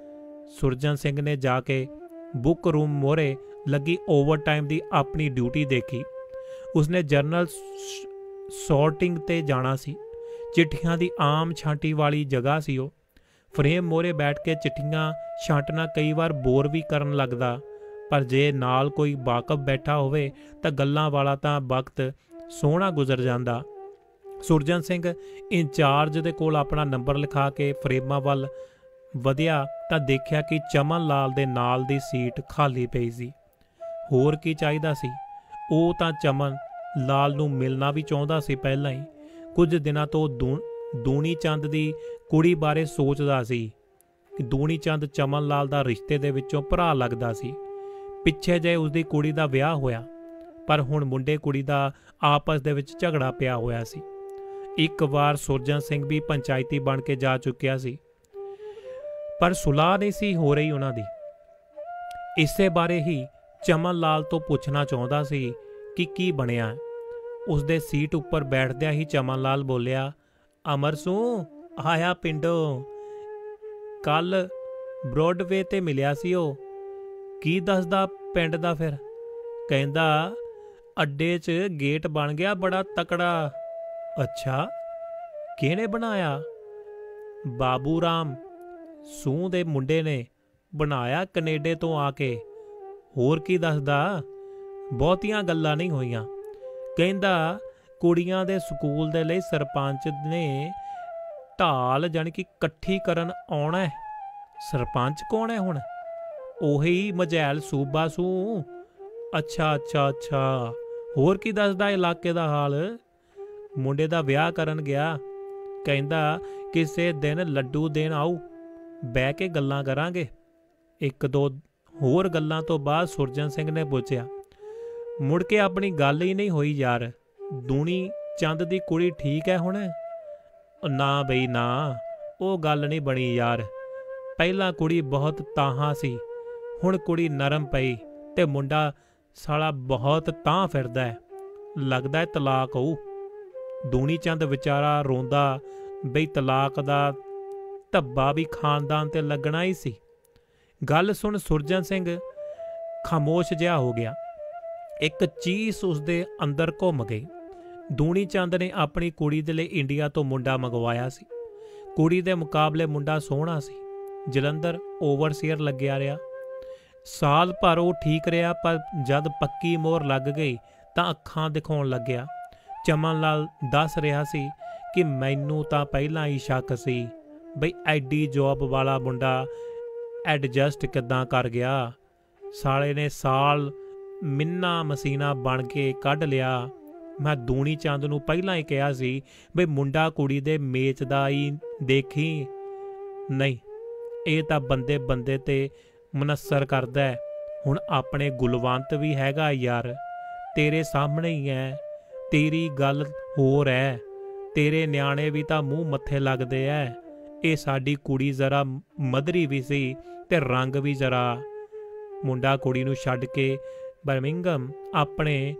ਸੁਰਜਨ ਸਿੰਘ ਨੇ ਜਾ ਕੇ ਬੁੱਕ ਰੂਮ ਮੋਹਰੇ ਲੱਗੀ ਓਵਰਟਾਈਮ ਦੀ ਆਪਣੀ ਡਿਊਟੀ ਦੇਖੀ। ਉਸਨੇ ਜਰਨਲ ਸੌਰਟਿੰਗ ਤੇ ਜਾਣਾ ਸੀ। ਚਿੱਠੀਆਂ ਦੀ ਆਮ ਛਾਂਟੀ ਵਾਲੀ ਜਗ੍ਹਾ ਸੀ ਉਹ। ਫਰੇਮ ਮੋਹਰੇ ਬੈਠ ਕੇ ਚਿੱਠੀਆਂ ਛਾਂਟਣਾ ਕਈ ਵਾਰ ਬੋਰ ਵੀ ਕਰਨ ਲੱਗਦਾ, ਪਰ ਜੇ ਨਾਲ ਕੋਈ ਵਾਕਫ ਬੈਠਾ ਹੋਵੇ ਤਾਂ ਗੱਲਾਂ ਵਾਲਾ ਤਾਂ ਵਕਤ ਸੋਹਣਾ ਗੁਜ਼ਰ ਜਾਂਦਾ। ਸੁਰਜਨ ਸਿੰਘ ਇੰਚਾਰਜ ਦੇ ਕੋਲ ਆਪਣਾ ਨੰਬਰ ਲਿਖਾ ਕੇ ਫਰੇਮਾਂ ਵੱਲ ਵਧਿਆ ਤਾਂ ਦੇਖਿਆ ਕਿ ਚਮਨ ਲਾਲ ਦੇ ਨਾਲ ਦੀ ਸੀਟ ਖਾਲੀ ਪਈ ਸੀ। ਹੋਰ ਕੀ ਚਾਹੀਦਾ ਸੀ? ਉਹ ਤਾਂ ਚਮਨ ਲਾਲ ਨੂੰ ਮਿਲਣਾ ਵੀ ਚਾਹੁੰਦਾ ਸੀ ਪਹਿਲਾਂ ਹੀ। ਕੁਝ ਦਿਨਾਂ ਤੋਂ ਦੂ ਦੂਣੀ ਚੰਦ ਦੀ ਕੁੜੀ ਬਾਰੇ ਸੋਚਦਾ ਸੀ ਕਿ ਦੂਣੀ ਚੰਦ ਚਮਨ ਲਾਲ ਦਾ ਰਿਸ਼ਤੇ ਦੇ ਵਿੱਚੋਂ ਭਰਾ ਲੱਗਦਾ ਸੀ। ਪਿੱਛੇ ਜੇ ਉਸਦੀ ਕੁੜੀ ਦਾ ਵਿਆਹ ਹੋਇਆ, ਪਰ ਹੁਣ ਮੁੰਡੇ ਕੁੜੀ ਦਾ ਆਪਸ ਦੇ ਵਿੱਚ ਝਗੜਾ ਪਿਆ ਹੋਇਆ ਸੀ। ਇੱਕ ਵਾਰ ਸੁਰਜਨ ਸਿੰਘ ਵੀ ਪੰਚਾਇਤੀ ਬਣ ਕੇ ਜਾ ਚੁੱਕਿਆ ਸੀ, ਪਰ ਸੁਲਾਹ ਨਹੀਂ ਸੀ ਹੋ ਰਹੀ ਉਹਨਾਂ ਦੀ। ਇਸੇ ਬਾਰੇ ਹੀ ਚਮਨ ਲਾਲ ਤੋਂ ਪੁੱਛਣਾ ਚਾਹੁੰਦਾ ਸੀ ਕਿ ਕੀ ਬਣਿਆ। ਉਸਦੇ ਸੀਟ ਉੱਪਰ ਬੈਠਦਿਆਂ ਹੀ ਚਮਨ ਲਾਲ ਬੋਲਿਆ, ਅਮਰ ਸੂ ਆਇਆ ਪਿੰਡੋਂ, ਕੱਲ ਬ੍ਰੌਡਵੇ ਤੇ ਮਿਲਿਆ ਸੀ ਉਹ। ਕੀ ਦੱਸਦਾ ਪਿੰਡ ਦਾ? ਫਿਰ ਕਹਿੰਦਾ ਅੱਡੇ 'ਚ ਗੇਟ ਬਣ ਗਿਆ ਬੜਾ ਤਕੜਾ। ਅੱਛਾ, ਕਿਹਨੇ ਬਣਾਇਆ? ਬਾਬੂ ਰਾਮ ਸੂਹ ਦੇ ਮੁੰਡੇ ਨੇ ਬਣਾਇਆ, ਕੈਨੇਡਾ ਤੋਂ ਆ ਕੇ। ਹੋਰ ਕੀ ਦੱਸਦਾ? ਬਹੁਤੀਆਂ ਗੱਲਾਂ ਨਹੀਂ ਹੋਈਆਂ। ਕਹਿੰਦਾ ਕੁੜੀਆਂ ਦੇ ਸਕੂਲ ਦੇ ਲਈ ਸਰਪੰਚ ਨੇ ਢਾਲ ਜਾਣੀ ਕਿ ਇਕੱਠੀ ਕਰਨ ਆਉਣਾ। ਸਰਪੰਚ ਕੌਣ ਹੈ ਹੁਣ? ਉਹੀ ਮਝੈਲ ਸੂਬਾ ਸੂ। ਅੱਛਾ ਅੱਛਾ ਅੱਛਾ। ਹੋਰ ਕੀ ਦੱਸਦਾ ਇਲਾਕੇ ਦਾ ਹਾਲ? ਮੁੰਡੇ ਦਾ ਵਿਆਹ ਕਰਨ ਗਿਆ, ਕਹਿੰਦਾ ਕਿਸੇ ਦਿਨ ਲੱਡੂ ਦੇਣ ਆਊ, ਬਹਿ ਕੇ ਗੱਲਾਂ ਕਰਾਂਗੇ। ਇੱਕ ਦੋ ਹੋਰ ਗੱਲਾਂ ਤੋਂ ਬਾਅਦ ਸੁਰਜਨ ਸਿੰਘ ਨੇ ਪੁੱਛਿਆ, ਮੁੜ ਕੇ ਆਪਣੀ ਗੱਲ ਹੀ ਨਹੀਂ ਹੋਈ ਯਾਰ, ਦੂਣੀ ਚੰਦ ਦੀ ਕੁੜੀ ਠੀਕ ਹੈ ਹੁਣ? ਨਾ ਬਈ ਨਾ, ਉਹ ਗੱਲ ਨਹੀਂ ਬਣੀ ਯਾਰ। ਪਹਿਲਾਂ ਕੁੜੀ ਬਹੁਤ ਤਾਹਾਂ ਸੀ, ਹੁਣ ਕੁੜੀ ਨਰਮ ਪਈ ਤੇ ਮੁੰਡਾ ਸਾਲਾ ਬਹੁਤ ਤਾਂ ਫਿਰਦਾ ਹੈ, ਲੱਗਦਾ ਹੈ ਤਲਾਕ ਹੋਊ। ਦੂਣੀ ਚੰਦ ਵਿਚਾਰਾ ਰੋਂਦਾ ਬਈ ਤਲਾਕ ਦਾ ਧੱਬਾ ਵੀ ਖਾਨਦਾਨ ਤੇ ਲੱਗਣਾ ਹੀ ਸੀ। ਗੱਲ ਸੁਣ ਸੁਰਜਨ ਸਿੰਘ ਖਾਮੋਸ਼ ਜਿਹਾ ਹੋ ਗਿਆ। ਇੱਕ ਚੀਸ ਉਸਦੇ ਅੰਦਰ ਘੁੰਮ ਗਈ। ਦੂਣੀ ਚੰਦ ਨੇ ਆਪਣੀ ਕੁੜੀ ਦੇ ਲਈ ਇੰਡੀਆ ਤੋਂ ਮੁੰਡਾ ਮੰਗਵਾਇਆ ਸੀ। ਕੁੜੀ ਦੇ ਮੁਕਾਬਲੇ ਮੁੰਡਾ ਸੋਹਣਾ ਸੀ। ਜਲੰਧਰ ਓਵਰਸੀਅਰ ਲੱਗਿਆ ਰਿਹਾ। ਸਾਲ ਭਰ ਉਹ ਠੀਕ ਰਿਹਾ, ਪਰ ਜਦ ਪੱਕੀ ਮੋਹਰ ਲੱਗ ਗਈ ਤਾਂ ਅੱਖਾਂ ਦਿਖਾਉਣ ਲੱਗਿਆ। ਚਮਨ ਲਾਲ ਦੱਸ ਰਿਹਾ ਸੀ ਕਿ ਮੈਨੂੰ ਤਾਂ ਪਹਿਲਾਂ ਹੀ ਸ਼ੱਕ ਸੀ ਬਈ ਐਡੀ ਜੋਬ ਵਾਲਾ ਮੁੰਡਾ ਐਡਜਸਟ ਕਿੱਦਾਂ ਕਰ ਗਿਆ। ਸਾਲੇ ਨੇ ਸਾਲ ਮਿੰਨਾ ਮਸੀਨਾ ਬਣ ਕੇ ਕੱਢ ਲਿਆ। ਮੈਂ ਦੂਣੀ ਚੰਦ ਨੂੰ ਪਹਿਲਾਂ ਹੀ ਕਿਹਾ ਸੀ ਬਈ ਮੁੰਡਾ ਕੁੜੀ ਦੇ ਮੇਚ ਦਾ ਹੀ ਦੇਖੀ। ਨਹੀਂ, ਇਹ ਤਾਂ ਬੰਦੇ ਬੰਦੇ ਤੇ ਮਨਸਰ ਕਰਦਾ ਹੈ। ਹੁਣ ਆਪਣੇ ਗੁਲਵੰਤ ਵੀ ਹੈਗਾ ਯਾਰ, ਤੇਰੇ ਸਾਹਮਣੇ ਹੀ ਹੈ। ਤੇਰੀ ਗੱਲ ਹੋਰ ਹੈ, ਤੇਰੇ ਨਿਆਣੇ ਵੀ ਤਾਂ ਮੂੰਹ ਮੱਥੇ ਲੱਗਦੇ ਐ। ਇਹ ਸਾਡੀ ਕੁੜੀ ਜ਼ਰਾ ਮਧਰੀ ਵੀ ਸੀ ਤੇ ਰੰਗ ਵੀ ਜ਼ਰਾ। ਮੁੰਡਾ ਕੁੜੀ ਨੂੰ ਛੱਡ ਕੇ ਬਰਮਿੰਗਮ ਆਪਣੇ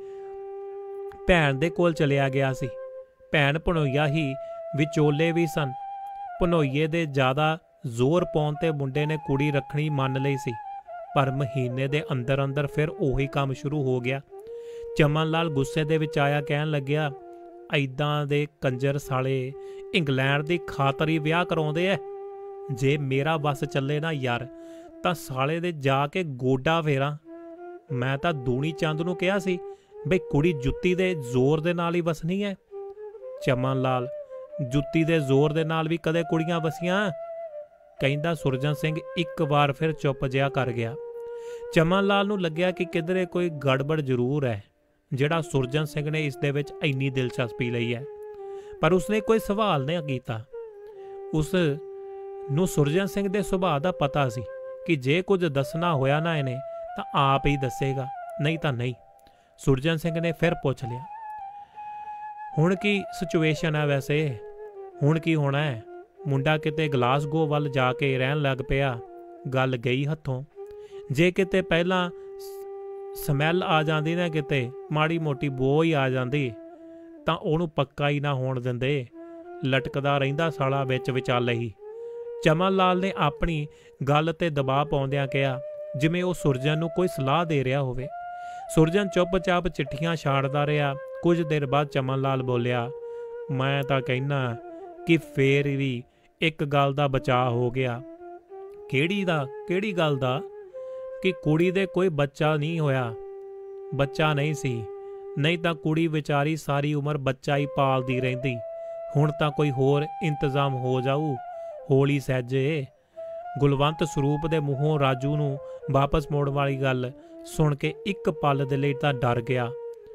ਭੈਣ ਦੇ ਕੋਲ ਚਲਿਆ ਗਿਆ ਸੀ। ਭੈਣ ਭਣੋਈਆ ਹੀ ਵਿਚੋਲੇ ਵੀ ਸਨ। ਭਣੋਈਏ ਦੇ ਜ਼ਿਆਦਾ ਜ਼ੋਰ ਪਾਉਣ ਤੇ ਮੁੰਡੇ ਨੇ ਕੁੜੀ ਰੱਖਣੀ ਮੰਨ ਲਈ ਸੀ, ਪਰ ਮਹੀਨੇ ਦੇ ਅੰਦਰ ਅੰਦਰ ਫਿਰ ਉਹੀ ਕੰਮ ਸ਼ੁਰੂ ਹੋ ਗਿਆ। ਚਮਨ ਲਾਲ ਗੁੱਸੇ ਦੇ ਵਿੱਚ ਆਇਆ, ਕਹਿਣ ਲੱਗਿਆ, ਐਦਾਂ ਦੇ ਕੰਜਰ ਸਾਲੇ ਇੰਗਲੈਂਡ ਦੀ ਖਾਤਰ ਹੀ ਵਿਆਹ ਕਰਾਉਂਦੇ ਐ। ਜੇ ਮੇਰਾ ਵੱਸ ਚੱਲੇ ਨਾ ਯਾਰ ਤਾਂ ਸਾਲੇ ਦੇ ਜਾ ਕੇ ਗੋਡਾ ਫੇਰਾਂ। ਮੈਂ ਤਾਂ ਦੂਣੀ ਚੰਦ ਨੂੰ ਕਿਹਾ ਸੀ ਬਈ ਕੁੜੀ ਜੁੱਤੀ ਦੇ ਜ਼ੋਰ ਦੇ ਨਾਲ ਹੀ ਵਸਣੀ ਹੈ। ਚਮਨ ਲਾਲ, ਜੁੱਤੀ ਦੇ ਜ਼ੋਰ ਦੇ ਨਾਲ ਵੀ ਕਦੇ ਕੁੜੀਆਂ ਵਸੀਆਂ? ਕਹਿੰਦਾ ਸੁਰਜਨ ਸਿੰਘ ਇੱਕ ਵਾਰ ਫਿਰ ਚੁੱਪ ਜਿਹਾ ਕਰ ਗਿਆ। ਚਮਨ ਲਾਲ ਨੂੰ ਲੱਗਿਆ ਕਿ ਕਿਧਰੇ ਕੋਈ ਗੜਬੜ ਜ਼ਰੂਰ ਹੈ ਜਿਹੜਾ ਸੁਰਜਨ ਸਿੰਘ ਨੇ ਇਸ ਦੇ ਵਿੱਚ ਇੰਨੀ ਦਿਲਚਸਪੀ ਲਈ ਹੈ, ਪਰ ਉਸਨੇ ਕੋਈ ਸਵਾਲ ਨਹੀਂ ਕੀਤਾ। ਉਸ ਨੂੰ ਸੁਰਜਨ ਸਿੰਘ ਦੇ ਸੁਭਾਅ ਦਾ ਪਤਾ ਸੀ ਕਿ ਜੇ ਕੁਝ ਦੱਸਣਾ ਹੋਇਆ ਨਾ ਇਹਨੇ ਤਾਂ ਆਪ ਹੀ ਦੱਸੇਗਾ, ਨਹੀਂ ਤਾਂ ਨਹੀਂ। ਸੁਰਜਨ ਸਿੰਘ ਨੇ ਫਿਰ ਪੁੱਛ ਲਿਆ, ਹੁਣ ਕੀ ਸਿਚੁਏਸ਼ਨ ਹੈ? ਵੈਸੇ ਹੁਣ ਕੀ ਹੋਣਾ ਹੈ? ਮੁੰਡਾ ਕਿਤੇ ਗਲਾਸਗੋ ਵੱਲ ਜਾ ਕੇ ਰਹਿਣ ਲੱਗ ਪਿਆ। ਗੱਲ ਗਈ ਹੱਥੋਂ। ਜੇ ਕਿਤੇ ਪਹਿਲਾਂ ਸਮੈਲ ਆ ਜਾਂਦੀ ਨਾ, ਕਿਤੇ ਮਾੜੀ ਮੋਟੀ ਬੋ ਹੀ ਆ ਜਾਂਦੀ, ਤਾਂ ਉਹਨੂੰ ਪੱਕਾ ਹੀ ਨਾ ਹੋਣ ਦਿੰਦੇ। ਲਟਕਦਾ ਰਹਿੰਦਾ ਸਾਲਾ ਵਿੱਚ ਵਿਚਾਲੇ ਹੀ। ਚਮਨ ਲਾਲ ਨੇ ਆਪਣੀ ਗੱਲ ਤੇ ਦਬਾਅ ਪਾਉਂਦਿਆਂ ਕਿਹਾ, ਜਿਵੇਂ ਉਹ ਸੁਰਜਨ ਨੂੰ ਕੋਈ ਸਲਾਹ ਦੇ ਰਿਹਾ ਹੋਵੇ। ਸੁਰਜਨ ਚੁੱਪ-ਚਾਪ ਚਿੱਠੀਆਂ ਛਾੜਦਾ ਰਿਹਾ। ਕੁਝ ਦੇਰ ਬਾਅਦ ਚਮਨ ਲਾਲ ਬੋਲਿਆ, ਮੈਂ ਤਾਂ ਕਹਿਣਾ ਕਿ ਫੇਰ ਵੀ ਇੱਕ ਗੱਲ ਦਾ ਬਚਾਅ ਹੋ ਗਿਆ। ਕਿਹੜੀ ਦਾ? ਕਿਹੜੀ ਗੱਲ ਦਾ? ਕਿ ਕੁੜੀ ਦੇ ਕੋਈ ਬੱਚਾ ਨਹੀਂ ਹੋਇਆ। ਬੱਚਾ ਨਹੀਂ ਸੀ, ਨਹੀਂ ਤਾਂ ਕੁੜੀ ਵਿਚਾਰੀ ਸਾਰੀ ਉਮਰ ਬੱਚਾ ਹੀ ਪਾਲਦੀ ਰਹਿੰਦੀ। ਹੁਣ ਤਾਂ ਕੋਈ ਹੋਰ ਇੰਤਜ਼ਾਮ ਹੋ ਜਾਊ, ਹੌਲੀ ਸਹਿਜੇ। ਗੁਲਵੰਤ ਸਰੂਪ ਦੇ ਮੂੰਹੋਂ ਰਾਜੂ ਨੂੰ ਵਾਪਸ ਮੋੜਨ ਵਾਲੀ ਗੱਲ ਸੁਣ ਕੇ ਇੱਕ ਪਲ ਦੇ ਲਈ ਤਾਂ ਡਰ ਗਿਆ,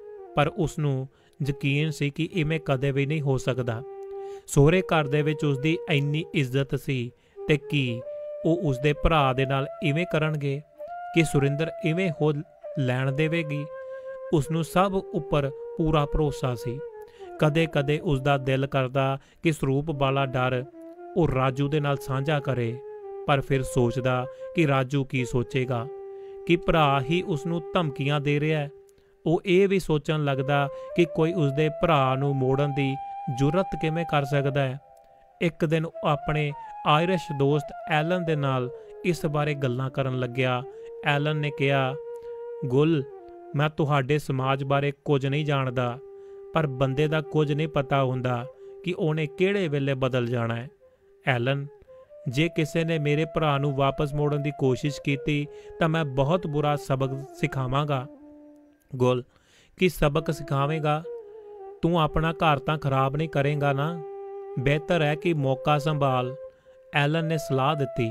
ਪਰ ਉਸ ਨੂੰ ਯਕੀਨ ਸੀ ਕਿ ਇਵੇਂ ਕਦੇ ਵੀ ਨਹੀਂ ਹੋ ਸਕਦਾ। ਸਹੁਰੇ ਘਰ ਦੇ ਵਿੱਚ ਉਸਦੀ ਇੰਨੀ ਇੱਜ਼ਤ ਸੀ ਤੇ ਕੀ ਉਹ ਉਸਦੇ ਭਰਾ ਦੇ ਨਾਲ ਇਵੇਂ ਕਰਨਗੇ? ਕਿ ਸੁਰਿੰਦਰ ਇਵੇਂ ਹੋ ਲੈਣ ਦੇਵੇਗੀ? ਉਸ ਨੂੰ ਸਭ ਉੱਪਰ ਪੂਰਾ ਭਰੋਸਾ ਸੀ। ਕਦੇ ਕਦੇ ਉਸਦਾ ਦਿਲ ਕਰਦਾ ਕਿ ਸਰੂਪ ਵਾਲਾ ਡਰ ਉਹ ਰਾਜੂ ਦੇ ਨਾਲ ਸਾਂਝਾ ਕਰੇ, ਪਰ ਫਿਰ ਸੋਚਦਾ ਕਿ ਰਾਜੂ ਕੀ ਸੋਚੇਗਾ, ਕਿ ਭਰਾ ਹੀ ਉਸ ਨੂੰ ਧਮਕੀਆਂ ਦੇ ਰਿਹਾ ਹੈ। ਉਹ ਇਹ ਵੀ ਸੋਚਣ ਲੱਗਦਾ ਕਿ ਕੋਈ ਉਸਦੇ ਭਰਾ ਨੂੰ ਮੋੜਨ ਦੀ ਜੁਰਤ ਕਿਵੇਂ ਕਰ ਸਕਦਾ ਹੈ। ਇੱਕ ਦਿਨ ਉਹ ਆਪਣੇ ਆਇਰਿਸ਼ ਦੋਸਤ ਐਲਨ ਦੇ ਨਾਲ ਇਸ ਬਾਰੇ ਗੱਲਾਂ ਕਰਨ ਲੱਗਿਆ। ਐਲਨ ਨੇ ਕਿਹਾ, ਗੁੱਲ, ਮੈਂ ਤੁਹਾਡੇ ਸਮਾਜ ਬਾਰੇ ਕੁਝ ਨਹੀਂ ਜਾਣਦਾ, ਪਰ ਬੰਦੇ ਦਾ ਕੁਝ ਨਹੀਂ ਪਤਾ ਹੁੰਦਾ ਕਿ ਉਹਨੇ ਕਿਹੜੇ ਵੇਲੇ ਬਦਲ ਜਾਣਾ ਹੈ। ਐਲਨ, ਜੇ ਕਿਸੇ ਨੇ ਮੇਰੇ ਭਰਾ ਨੂੰ ਵਾਪਸ ਮੋੜਨ ਦੀ ਕੋਸ਼ਿਸ਼ ਕੀਤੀ ਤਾਂ ਮੈਂ ਬਹੁਤ ਬੁਰਾ ਸਬਕ ਸਿਖਾਵਾਂਗਾ। ਗੁੱਲ, ਕੀ ਸਬਕ ਸਿਖਾਵੇਂਗਾ? ਤੂੰ ਆਪਣਾ ਘਰ ਤਾਂ ਖਰਾਬ ਨਹੀਂ ਕਰੇਂਗਾ ਨਾ? ਬਿਹਤਰ ਹੈ ਕਿ ਮੌਕਾ ਸੰਭਾਲ। ਐਲਨ ਨੇ ਸਲਾਹ ਦਿੱਤੀ।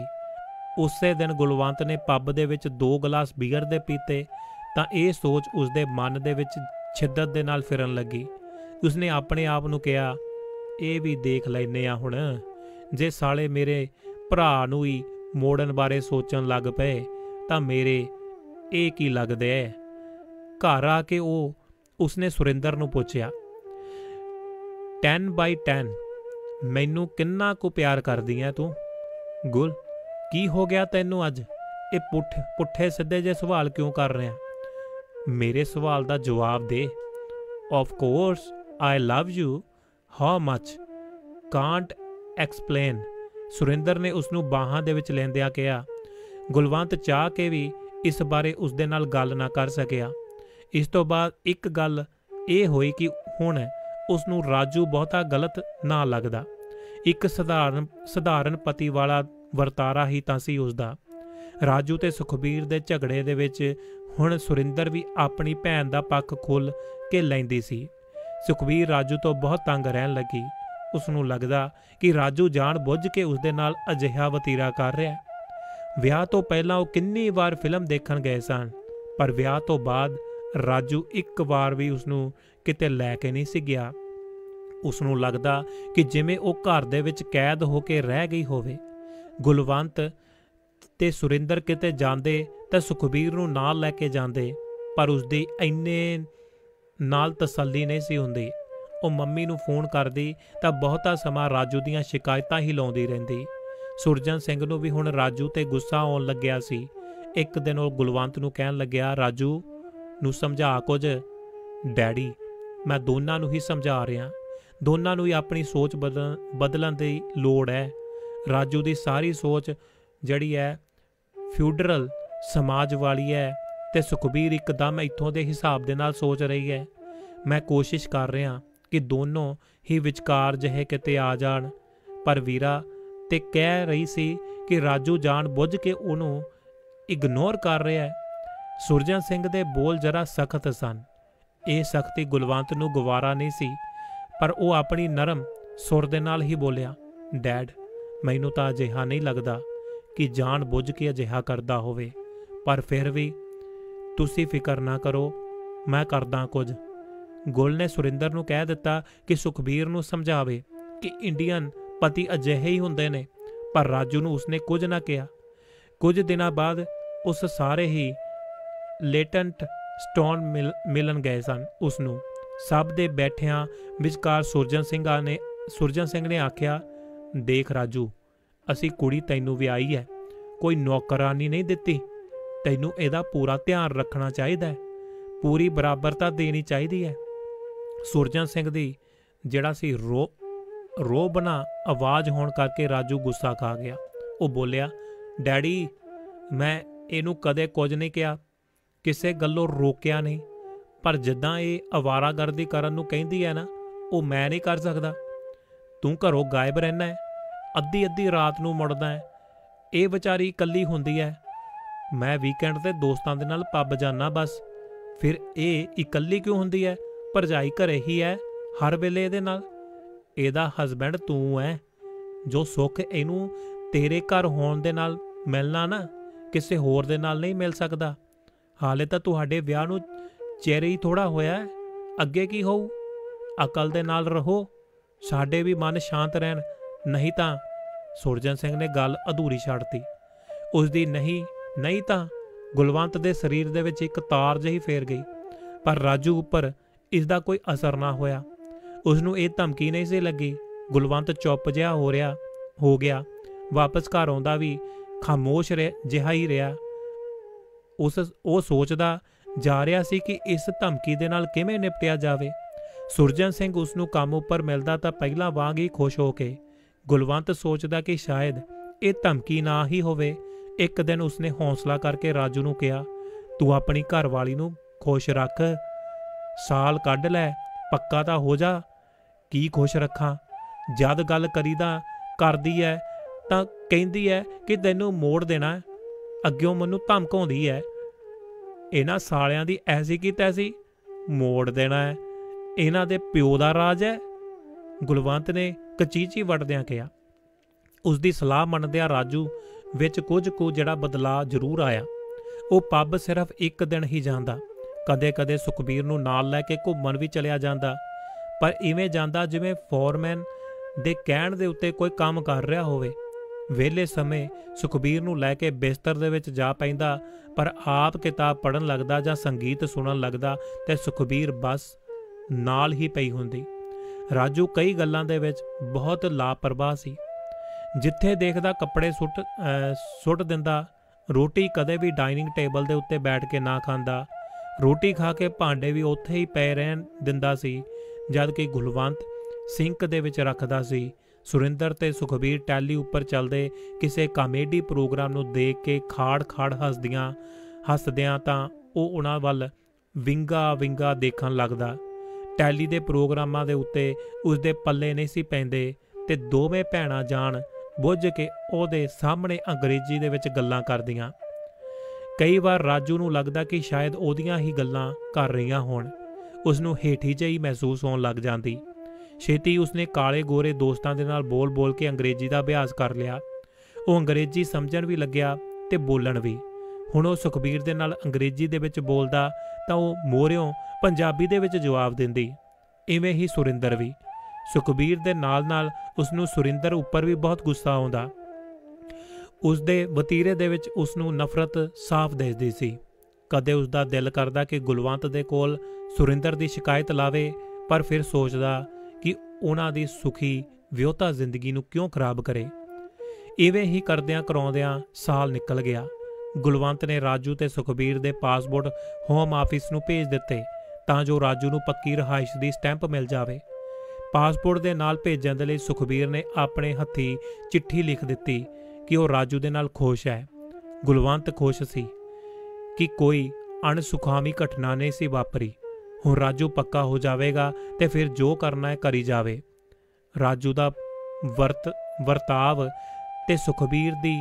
ਉਸੇ ਦਿਨ ਗੁਲਵੰਤ ਨੇ ਪੱਬ ਦੇ ਵਿੱਚ ਦੋ ਗਲਾਸ ਬੀਅਰ ਦੇ ਪੀਤੇ ਤਾਂ ਇਹ ਸੋਚ ਉਸਦੇ ਮਨ ਦੇ ਵਿੱਚ ਛਿੱਦਤ ਦੇ ਨਾਲ ਫਿਰਨ ਲੱਗੀ। ਉਸਨੇ ਆਪਣੇ ਆਪ ਨੂੰ ਕਿਹਾ, ਇਹ ਵੀ ਦੇਖ ਲੈਨੇ ਆ ਹੁਣ, ਜੇ ਸਾਲੇ ਮੇਰੇ ਭਰਾ ਨੂੰ ਹੀ ਮੋੜਨ ਬਾਰੇ ਸੋਚਣ ਲੱਗ ਪਏ ਤਾਂ ਮੇਰੇ ਇਹ ਕੀ ਲੱਗਦਾ ਹੈ। ਘਰ ਆ ਕੇ ਉਹ ਉਸਨੇ ਸੁਰਿੰਦਰ ਨੂੰ ਪੁੱਛਿਆ, ਟੈਨ ਬਾਈ ਟੈਨ ਮੈਨੂੰ ਕਿੰਨਾ ਕੁ ਪਿਆਰ ਕਰਦੀ ਹੈ ਤੂੰ? ਗੁਲ, ਕੀ ਹੋ ਗਿਆ ਤੈਨੂੰ ਅੱਜ? ਇਹ ਪੁੱਠ ਪੁੱਠੇ ਸਿੱਧੇ ਜਿਹੇ ਸਵਾਲ ਕਿਉਂ ਕਰ ਰਿਹਾ? ਮੇਰੇ ਸਵਾਲ ਦਾ ਜਵਾਬ ਦੇ। Of course I love you. How much? Can't explain. Surinder ਨੇ ਉਸਨੂੰ ਬਾਹਾਂ ਦੇ ਵਿੱਚ ਲੈਂਦਿਆਂ ਕਿਹਾ। ਗੁਲਵੰਤ ਚਾਹ ਕੇ ਵੀ ਇਸ ਬਾਰੇ ਉਸਦੇ ਨਾਲ ਗੱਲ ਨਾ ਕਰ ਸਕਿਆ। ਇਸ ਤੋਂ ਬਾਅਦ ਇੱਕ ਗੱਲ ਇਹ ਹੋਈ ਕਿ ਹੁਣ ਉਸਨੂੰ ਰਾਜੂ ਬਹੁਤਾ ਗਲਤ ਨਾ ਲੱਗਦਾ। ਇੱਕ ਸਧਾਰਨ ਸਧਾਰਨ ਪਤੀ ਵਾਲਾ ਵਰਤਾਰਾ ਹੀ ਤਾਂ ਸੀ ਉਸਦਾ। ਰਾਜੂ ਤੇ ਸੁਖਬੀਰ ਦੇ ਝਗੜੇ ਦੇ ਵਿੱਚ ਹੁਣ ਸੁਰਿੰਦਰ ਵੀ ਆਪਣੀ ਭੈਣ ਦਾ ਪੱਖ ਖੁੱਲ੍ਹ ਕੇ ਲੈਂਦੀ ਸੀ। ਸੁਖਬੀਰ ਰਾਜੂ ਤੋਂ ਬਹੁਤ ਤੰਗ ਰਹਿਣ ਲੱਗੀ। ਉਸਨੂੰ ਲੱਗਦਾ ਕਿ ਰਾਜੂ ਜਾਣ ਬੁੱਝ ਕੇ ਉਸਦੇ ਨਾਲ ਅਜਿਹਾ ਵਤੀਰਾ ਕਰ ਰਿਹਾ। ਵਿਆਹ ਤੋਂ ਪਹਿਲਾਂ ਉਹ ਕਿੰਨੀ ਵਾਰ ਫਿਲਮ ਦੇਖਣ ਗਏ ਸਨ, ਪਰ ਵਿਆਹ ਤੋਂ ਬਾਅਦ ਰਾਜੂ ਇੱਕ ਵਾਰ ਵੀ ਉਸਨੂੰ ਕਿਤੇ ਲੈ ਕੇ ਨਹੀਂ ਸੀ ਗਿਆ। ਉਸਨੂੰ ਲੱਗਦਾ ਕਿ ਜਿਵੇਂ ਉਹ ਘਰ ਦੇ ਵਿੱਚ ਕੈਦ ਹੋ ਕੇ ਰਹਿ ਗਈ ਹੋਵੇ। ਗੁਲਵੰਤ ਤੇ ਸੁਰਿੰਦਰ ਕਿਤੇ ਜਾਂਦੇ ਤਾਂ ਸੁਖਬੀਰ ਨੂੰ ਨਾਲ ਲੈ ਕੇ ਜਾਂਦੇ, ਪਰ ਉਸਦੀ ਇੰਨੇ ਨਾਲ ਤਸੱਲੀ ਨਹੀਂ ਸੀ ਹੁੰਦੀ। ਉਹ ਮੰਮੀ ਨੂੰ ਫੋਨ ਕਰਦੀ ਤਾਂ ਬਹੁਤਾ ਸਮਾਂ ਰਾਜੂ ਦੀਆਂ ਸ਼ਿਕਾਇਤਾਂ ਹੀ ਲਾਉਂਦੀ ਰਹਿੰਦੀ। ਸੁਰਜਨ ਸਿੰਘ ਨੂੰ ਵੀ ਹੁਣ ਰਾਜੂ ਤੇ ਗੁੱਸਾ ਆਉਣ ਲੱਗਿਆ ਸੀ। ਇੱਕ ਦਿਨ ਉਹ ਗੁਲਵੰਤ ਨੂੰ ਕਹਿਣ ਲੱਗਿਆ, ਰਾਜੂ ਨੂੰ ਸਮਝਾ ਕੁਝ। ਡੈਡੀ, ਮੈਂ ਦੋਨਾਂ ਨੂੰ ਹੀ ਸਮਝਾ ਰਿਹਾ। ਦੋਨਾਂ ਨੂੰ ਹੀ ਆਪਣੀ ਸੋਚ ਬਦਲ ਬਦਲਣ ਦੀ ਲੋੜ ਹੈ। ਰਾਜੂ ਦੀ ਸਾਰੀ ਸੋਚ ਜਿਹੜੀ ਹੈ ਫਿਊਡਰਲ ਸਮਾਜ ਵਾਲੀ ਹੈ ਤੇ ਸੁਖਬੀਰ ਇੱਕਦਮ ਇੱਥੋਂ ਦੇ ਹਿਸਾਬ ਦੇ ਨਾਲ ਸੋਚ ਰਹੀ ਹੈ। ਮੈਂ ਕੋਸ਼ਿਸ਼ ਕਰ ਰਿਹਾ ਕਿ ਦੋਨੋਂ ਹੀ ਵਿਚਕਾਰ ਜਿਹੇ ਕਿਤੇ ਆ ਜਾਣ, ਪਰ ਵੀਰਾ ਤੇ ਕਹਿ ਰਹੀ ਸੀ ਕਿ ਰਾਜੂ ਜਾਣ ਬੁੱਝ ਕੇ ਉਹਨੂੰ ਇਗਨੋਰ ਕਰ ਰਿਹਾ ਹੈ। ਸੁਰਜਨ ਸਿੰਘ ਦੇ ਬੋਲ ਜਰਾ ਸਖਤ ਸਨ। ਇਹ ਸਖਤੀ ਗੁਲਵੰਤ ਨੂੰ ਗਵਾਰਾ ਨਹੀਂ ਸੀ, ਪਰ ਉਹ ਆਪਣੀ ਨਰਮ ਸੁਰ ਦੇ ਨਾਲ ਹੀ ਬੋਲਿਆ, ਡੈਡ, ਮੈਨੂੰ ਤਾਂ ਅਜਿਹਾ ਨਹੀਂ ਲੱਗਦਾ ਕਿ ਜਾਣ ਬੁੱਝ ਕੇ ਅਜਿਹਾ ਕਰਦਾ ਹੋਵੇ, ਪਰ ਫਿਰ ਵੀ ਤੁਸੀਂ ਫਿਕਰ ਨਾ ਕਰੋ, ਮੈਂ ਕਰਦਾ ਕੁਝ। ਗੁਲ ਨੇ ਸੁਰਿੰਦਰ ਨੂੰ ਕਹਿ ਦਿੱਤਾ ਕਿ ਸੁਖਬੀਰ ਨੂੰ ਸਮਝਾਵੇ ਕਿ ਇੰਡੀਅਨ ਪਤੀ ਅਜਿਹੇ ਹੀ ਹੁੰਦੇ ਨੇ, ਪਰ ਰਾਜੂ ਨੂੰ ਉਸਨੇ ਕੁਝ ਨਾ ਕਿਹਾ। ਕੁਝ ਦਿਨਾਂ ਬਾਅਦ ਉਸ ਸਾਰੇ ਹੀ ਲੇਟੈਂਟ ਸਟੋਨ ਮਿਲ ਮਿਲਣ ਗਏ ਸਨ ਉਸਨੂੰ। ਸਭ ਦੇ ਬੈਠਿਆਂ ਵਿਚਕਾਰ ਸੁਰਜਨ ਸਿੰਘਾਂ ਨੇ ਸੁਰਜਨ ਸਿੰਘ ਨੇ ਆਖਿਆ, ਦੇਖ ਰਾਜੂ, ਅਸੀਂ ਕੁੜੀ ਤੈਨੂੰ ਵਿਆਹੀ ਹੈ, ਕੋਈ ਨੌਕਰਾਨੀ ਨਹੀਂ ਦਿੱਤੀ। ਤੈਨੂੰ ਇਹਦਾ ਪੂਰਾ ਧਿਆਨ ਰੱਖਣਾ ਚਾਹੀਦਾ ਹੈ, ਪੂਰੀ ਬਰਾਬਰਤਾ ਦੇਣੀ ਚਾਹੀਦੀ ਹੈ। ਸੁਰਜਨ ਸਿੰਘ ਦੀ ਜਿਹੜਾ ਸੀ ਰੋ ਰੋ ਬਣਾ ਆਵਾਜ਼ ਹੋਣ ਕਰਕੇ ਰਾਜੂ ਗੁੱਸਾ ਖਾ ਗਿਆ। ਉਹ ਬੋਲਿਆ, ਡੈਡੀ, ਮੈਂ ਇਹਨੂੰ ਕਦੇ ਕੁਝ ਨਹੀਂ ਕਿਹਾ, ਕਿਸੇ ਗੱਲੋਂ ਰੋਕਿਆ ਨਹੀਂ, ਪਰ ਜਿੱਦਾਂ ਇਹ ਅਵਾਰਾਗਰਦੀ ਕਰਨ ਨੂੰ ਕਹਿੰਦੀ ਹੈ ਨਾ, ਉਹ ਮੈਂ ਨਹੀਂ ਕਰ ਸਕਦਾ। ਤੂੰ ਘਰੋਂ ਗਾਇਬ ਰਹਿਣਾ ਹੈ, ਅੱਧੀ ਅੱਧੀ ਰਾਤ ਨੂੰ ਮੁੜਦਾ ਹੈ, ਇਹ ਵਿਚਾਰੀ ਇਕੱਲੀ ਹੁੰਦੀ ਹੈ। ਮੈਂ ਵੀਕਐਂਡ 'ਤੇ ਦੋਸਤਾਂ ਦੇ ਨਾਲ ਪੱਬ ਜਾਂਦਾ ਬਸ। ਫਿਰ ਇਹ ਇਕੱਲੀ ਕਿਉਂ ਹੁੰਦੀ ਹੈ? ਭਰਜਾਈ ਘਰੇ ਹੀ ਹੈ ਹਰ ਵੇਲੇ ਇਹਦੇ ਨਾਲ। ਇਹਦਾ ਹਸਬੈਂਡ ਤੂੰ ਹੈ। ਜੋ ਸੁੱਖ ਇਹਨੂੰ ਤੇਰੇ ਘਰ ਹੋਣ ਦੇ ਨਾਲ ਮਿਲਣਾ ਨਾ, ਕਿਸੇ ਹੋਰ ਦੇ ਨਾਲ ਨਹੀਂ ਮਿਲ ਸਕਦਾ। ਹਾਲੇ ਤਾਂ ਤੁਹਾਡੇ ਵਿਆਹ ਨੂੰ ਚਿਹਰੇ ਹੀ ਥੋੜ੍ਹਾ ਹੋਇਆ, ਅੱਗੇ ਕੀ ਹੋਊ? ਅਕਲ ਦੇ ਨਾਲ ਰਹੋ, ਸਾਡੇ ਵੀ ਮਨ ਸ਼ਾਂਤ ਰਹਿਣ, ਨਹੀਂ ਤਾਂ। ਸੁਰਜਨ ਸਿੰਘ ਨੇ ਗੱਲ ਅਧੂਰੀ ਛੱਡਤੀ। ਉਸਦੀ ਨਹੀਂ ਨਹੀਂ ਤਾਂ ਗੁਲਵੰਤ ਦੇ ਸਰੀਰ ਦੇ ਵਿੱਚ ਇੱਕ ਤਾਰ ਜਿਹੀ ਫੇਰ ਗਈ, ਪਰ ਰਾਜੂ ਉੱਪਰ ਇਸ ਦਾ ਕੋਈ ਅਸਰ ਨਾ ਹੋਇਆ। ਉਸਨੂੰ ਇਹ ਧਮਕੀ ਨਹੀਂ ਸੀ ਲੱਗੀ। ਗੁਲਵੰਤ ਚੁੱਪ ਜਿਹਾ ਹੋ ਰਿਹਾ ਹੋ ਗਿਆ। ਵਾਪਸ ਘਰ ਆਉਂਦਾ ਵੀ ਖਾਮੋਸ਼ ਰਿਹਾ ਜਿਹਾ ਹੀ ਰਿਹਾ। ਉਸ ਉਹ ਸੋਚਦਾ ਜਾ ਰਿਹਾ ਸੀ ਕਿ ਇਸ ਧਮਕੀ ਦੇ ਨਾਲ ਕਿਵੇਂ ਨਿਪਟਿਆ ਜਾਵੇ। ਸੁਰਜਨ ਸਿੰਘ ਉਸ ਨੂੰ ਕੰਮ ਉੱਪਰ ਮਿਲਦਾ ਤਾਂ ਪਹਿਲਾਂ ਵਾਂਗ ਹੀ ਖੁਸ਼ ਹੋ ਕੇ। ਗੁਲਵੰਤ ਸੋਚਦਾ ਕਿ ਸ਼ਾਇਦ ਇਹ ਧਮਕੀ ਨਾ ਹੀ ਹੋਵੇ। ਇੱਕ ਦਿਨ ਉਸਨੇ ਹੌਸਲਾ ਕਰਕੇ ਰਾਜੂ ਨੂੰ ਕਿਹਾ, ਤੂੰ ਆਪਣੀ ਘਰਵਾਲੀ ਨੂੰ ਖੁਸ਼ ਰੱਖ, ਸਾਲ ਕੱਢ ਲੈ, ਪੱਕਾ ਤਾਂ ਹੋ ਜਾ। ਕੀ ਖੁਸ਼ ਰੱਖਾਂ? ਜਦ ਗੱਲ ਕਰੀਦਾ ਕਰਦੀ ਹੈ ਤਾਂ ਕਹਿੰਦੀ ਹੈ ਕਿ ਤੈਨੂੰ ਮੋੜ ਦੇਣਾ, ਅੱਗਿਓਂ ਮੈਨੂੰ ਧਮਕਾਉਂਦੀ ਹੈ। ਇਹਨਾਂ ਸਾਲਿਆਂ ਦੀ ਐਸੀ ਕੀ ਤੈਸੀ, ਮੋੜ ਦੇਣਾ ਹੈ, ਇਹਨਾਂ ਦੇ ਪਿਓ ਦਾ ਰਾਜ ਹੈ। ਗੁਲਵੰਤ ਨੇ ਕਚੀਚੀ ਵੱਟਦਿਆਂ ਕਿਹਾ। ਉਸਦੀ ਸਲਾਹ ਮੰਨਦਿਆਂ ਰਾਜੂ ਵਿੱਚ ਕੁਝ ਕੁ ਜਿਹੜਾ ਬਦਲਾਅ ਜ਼ਰੂਰ ਆਇਆ। ਉਹ ਪੱਬ ਸਿਰਫ ਇੱਕ ਦਿਨ ਹੀ ਜਾਂਦਾ। ਕਦੇ ਕਦੇ ਸੁਖਬੀਰ ਨੂੰ ਨਾਲ ਲੈ ਕੇ ਘੁੰਮਣ ਵੀ ਚਲਿਆ ਜਾਂਦਾ, ਪਰ ਇਵੇਂ ਜਾਂਦਾ ਜਿਵੇਂ ਫੋਰਮੈਨ ਦੇ ਕਹਿਣ ਦੇ ਉੱਤੇ ਕੋਈ ਕੰਮ ਕਰ ਰਿਹਾ ਹੋਵੇ। ਵਿਹਲੇ ਸਮੇਂ ਸੁਖਬੀਰ ਨੂੰ ਲੈ ਕੇ ਬਿਸਤਰ ਦੇ ਵਿੱਚ ਜਾ ਪੈਂਦਾ, ਪਰ ਆਪ ਕਿਤਾਬ ਪੜ੍ਹਨ ਲੱਗਦਾ ਜਾਂ ਸੰਗੀਤ ਸੁਣਨ ਲੱਗਦਾ ਤੇ ਸੁਖਬੀਰ ਬਸ ਨਾਲ ਹੀ ਪਈ ਹੁੰਦੀ। ਰਾਜੂ ਕਈ ਗੱਲਾਂ ਦੇ ਵਿੱਚ ਬਹੁਤ ਲਾਪਰਵਾਹ ਸੀ। ਜਿੱਥੇ ਦੇਖਦਾ ਕੱਪੜੇ ਸੁੱਟ ਸੁੱਟ ਦਿੰਦਾ। ਰੋਟੀ ਕਦੇ ਵੀ ਡਾਈਨਿੰਗ ਟੇਬਲ ਦੇ ਉੱਤੇ ਬੈਠ ਕੇ ਨਾ ਖਾਂਦਾ। ਰੋਟੀ ਖਾ ਕੇ ਭਾਂਡੇ ਵੀ ਉੱਥੇ ਹੀ ਪਏ ਰਹਿਣ ਦਿੰਦਾ ਸੀ, ਜਦ ਕਿ ਗੁਲਵੰਤ ਸਿੰਕ ਦੇ ਵਿੱਚ ਰੱਖਦਾ ਸੀ। ਸੁਰਿੰਦਰ ਤੇ ਸੁਖਬੀਰ ਟੈਲੀ ਉੱਪਰ ਚੱਲਦੇ ਕਿਸੇ ਕਾਮੇਡੀ ਪ੍ਰੋਗਰਾਮ ਨੂੰ ਦੇਖ ਕੇ ਖਾੜ ਖਾੜ ਹੱਸਦੀਆਂ ਹੱਸਦਿਆਂ ਤਾਂ ਉਹ ਉਹਨਾਂ ਵੱਲ ਵਿੰਗਾ ਵਿੰਗਾ ਦੇਖਣ ਲੱਗਦਾ। ਟੈਲੀ ਦੇ ਪ੍ਰੋਗਰਾਮਾਂ ਦੇ ਉੱਤੇ ਉਸਦੇ ਪੱਲੇ ਨਹੀਂ ਸੀ ਪੈਂਦੇ ਤੇ ਦੋਵੇਂ ਭੈਣਾਂ ਜਾਣ ਬੁੱਝ ਕੇ ਉਹਦੇ ਸਾਹਮਣੇ ਅੰਗਰੇਜ਼ੀ ਦੇ ਵਿੱਚ ਗੱਲਾਂ ਕਰਦੀਆਂ। ਕਈ ਵਾਰ ਰਾਜੂ ਨੂੰ ਲੱਗਦਾ ਕਿ ਸ਼ਾਇਦ ਉਹਦੀਆਂ ਹੀ ਗੱਲਾਂ ਕਰ ਰਹੀਆਂ ਹੋਣ। ਉਸਨੂੰ ਹੇਠੀ ਜਿਹੀ ਮਹਿਸੂਸ ਹੋਣ ਲੱਗ ਜਾਂਦੀ। ਛੇਤੀ ਉਸਨੇ ਕਾਲੇ ਗੋਰੇ ਦੋਸਤਾਂ ਦੇ ਨਾਲ ਬੋਲ ਬੋਲ ਕੇ ਅੰਗਰੇਜ਼ੀ ਦਾ ਅਭਿਆਸ ਕਰ ਲਿਆ। ਉਹ ਅੰਗਰੇਜ਼ੀ ਸਮਝਣ ਵੀ ਲੱਗਿਆ ਤੇ ਬੋਲਣ ਵੀ। ਹੁਣ ਉਹ ਸੁਖਬੀਰ ਦੇ ਨਾਲ ਅੰਗਰੇਜ਼ੀ ਦੇ ਵਿੱਚ ਬੋਲਦਾ ਤਾਂ ਉਹ ਮੋਹਰਿਓਂ ਪੰਜਾਬੀ ਦੇ ਵਿੱਚ ਜਵਾਬ ਦਿੰਦੀ। ਇਵੇਂ ਹੀ ਸੁਰਿੰਦਰ ਵੀ। ਸੁਖਬੀਰ ਦੇ ਨਾਲ ਨਾਲ ਉਸਨੂੰ ਸੁਰਿੰਦਰ ਉੱਪਰ ਵੀ ਬਹੁਤ ਗੁੱਸਾ ਆਉਂਦਾ। ਉਸਦੇ ਵਤੀਰੇ ਦੇ ਵਿੱਚ ਉਸਨੂੰ ਨਫ਼ਰਤ ਸਾਫ਼ ਦਿਸਦੀ ਸੀ। ਕਦੇ ਉਸਦਾ ਦਿਲ ਕਰਦਾ ਕਿ ਗੁਲਵੰਤ ਦੇ ਕੋਲ ਸੁਰਿੰਦਰ ਦੀ ਸ਼ਿਕਾਇਤ ਲਾਵੇ, ਪਰ ਫਿਰ ਸੋਚਦਾ ਕਿ ਉਹਨਾਂ ਦੀ ਸੁਖੀ ਵਿਆਹੁਤਾ ਜ਼ਿੰਦਗੀ ਨੂੰ ਕਿਉਂ ਖਰਾਬ ਕਰੇ। ਇਵੇਂ ਹੀ ਕਰਦਿਆਂ ਕਰਾਉਂਦਿਆਂ ਸਾਲ ਨਿਕਲ ਗਿਆ। ਗੁਲਵੰਤ ਨੇ ਰਾਜੂ ਤੇ ਸੁਖਬੀਰ ਦੇ ਪਾਸਪੋਰਟ ਹੋਮ ਆਫਿਸ ਨੂੰ ਭੇਜ ਦਿੱਤੇ ਤਾਂ ਜੋ ਰਾਜੂ ਨੂੰ ਪੱਕੀ ਰਿਹਾਇਸ਼ ਦੀ ਸਟੈਂਪ ਮਿਲ ਜਾਵੇ। ਪਾਸਪੋਰਟ ਦੇ ਨਾਲ ਭੇਜਣ ਦੇ ਲਈ ਸੁਖਬੀਰ ਨੇ ਆਪਣੇ ਹੱਥੀਂ ਚਿੱਠੀ ਲਿਖ ਦਿੱਤੀ ਕਿ ਉਹ ਰਾਜੂ ਦੇ ਨਾਲ ਖੁਸ਼ ਹੈ। ਗੁਲਵੰਤ ਖੁਸ਼ ਸੀ ਕਿ ਕੋਈ ਅਣਸੁਖਾਵੀਂ ਘਟਨਾ ਨਹੀਂ ਸੀ ਵਾਪਰੀ। ਹੁਣ ਰਾਜੂ ਪੱਕਾ ਹੋ ਜਾਵੇਗਾ ਤੇ ਫਿਰ ਜੋ ਕਰਨਾ ਹੈ ਕਰੀ ਜਾਵੇ। ਰਾਜੂ ਦਾ ਵਰਤ ਵਰਤਾਵ ਤੇ ਸੁਖਬੀਰ ਦੀ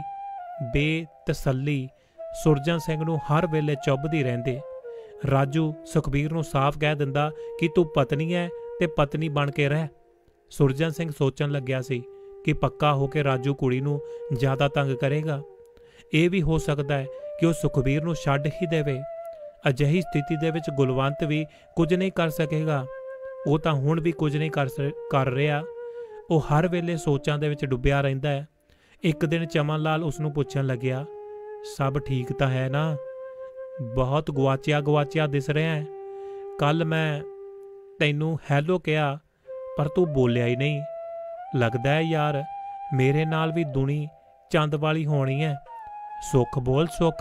ਬੇਤਸੱਲੀ ਸੁਰਜਨ ਸਿੰਘ ਨੂੰ ਹਰ ਵੇਲੇ ਚੁੱਭਦੀ ਰਹਿੰਦੇ। ਰਾਜੂ ਸੁਖਬੀਰ ਨੂੰ ਸਾਫ਼ ਕਹਿ ਦਿੰਦਾ ਕਿ ਤੂੰ ਪਤਨੀ ਹੈ ਤੇ ਪਤਨੀ ਬਣ ਕੇ ਰਹਿ। ਸੁਰਜਨ ਸਿੰਘ ਸੋਚਣ ਲੱਗਿਆ ਸੀ ਕਿ ਪੱਕਾ ਹੋ ਕੇ ਰਾਜੂ ਕੁੜੀ ਨੂੰ ਜ਼ਿਆਦਾ ਤੰਗ ਕਰੇਗਾ। ਇਹ ਵੀ ਹੋ ਸਕਦਾ ਹੈ ਕਿ ਉਹ ਸੁਖਬੀਰ ਨੂੰ ਛੱਡ ਹੀ ਦੇਵੇ। ਅਜਿਹੀ ਸਥਿਤੀ ਦੇ ਵਿੱਚ ਗੁਲਵੰਤ ਵੀ ਕੁਝ ਨਹੀਂ ਕਰ ਸਕੇਗਾ। ਉਹ ਤਾਂ ਹੁਣ ਵੀ ਕੁਝ ਨਹੀਂ ਕਰ ਕਰ ਰਿਹਾ। ਉਹ ਹਰ ਵੇਲੇ ਸੋਚਾਂ ਦੇ ਵਿੱਚ ਡੁੱਬਿਆ ਰਹਿੰਦਾ ਹੈ। ਇੱਕ ਦਿਨ ਚਮਨ ਲਾਲ ਉਸ ਨੂੰ ਪੁੱਛਣ ਲੱਗਿਆ, ਸਭ ਠੀਕ ਤਾਂ ਹੈ ਨਾ? ਬਹੁਤ ਗਵਾਚਿਆ ਗਵਾਚਿਆ ਦਿਸ ਰਿਹਾ ਹੈ। ਕੱਲ ਮੈਂ ਤੈਨੂੰ ਹੈਲੋ ਕਿਹਾ ਪਰ ਤੂੰ ਬੋਲਿਆ ਹੀ ਨਹੀਂ। ਲੱਗਦਾ ਹੈ ਯਾਰ ਮੇਰੇ ਨਾਲ ਵੀ ਦੁਨੀ ਚੰਦ ਵਾਲੀ ਹੋਣੀ ਹੈ। ਸੁੱਖ ਬੋਲ ਸੁੱਖ,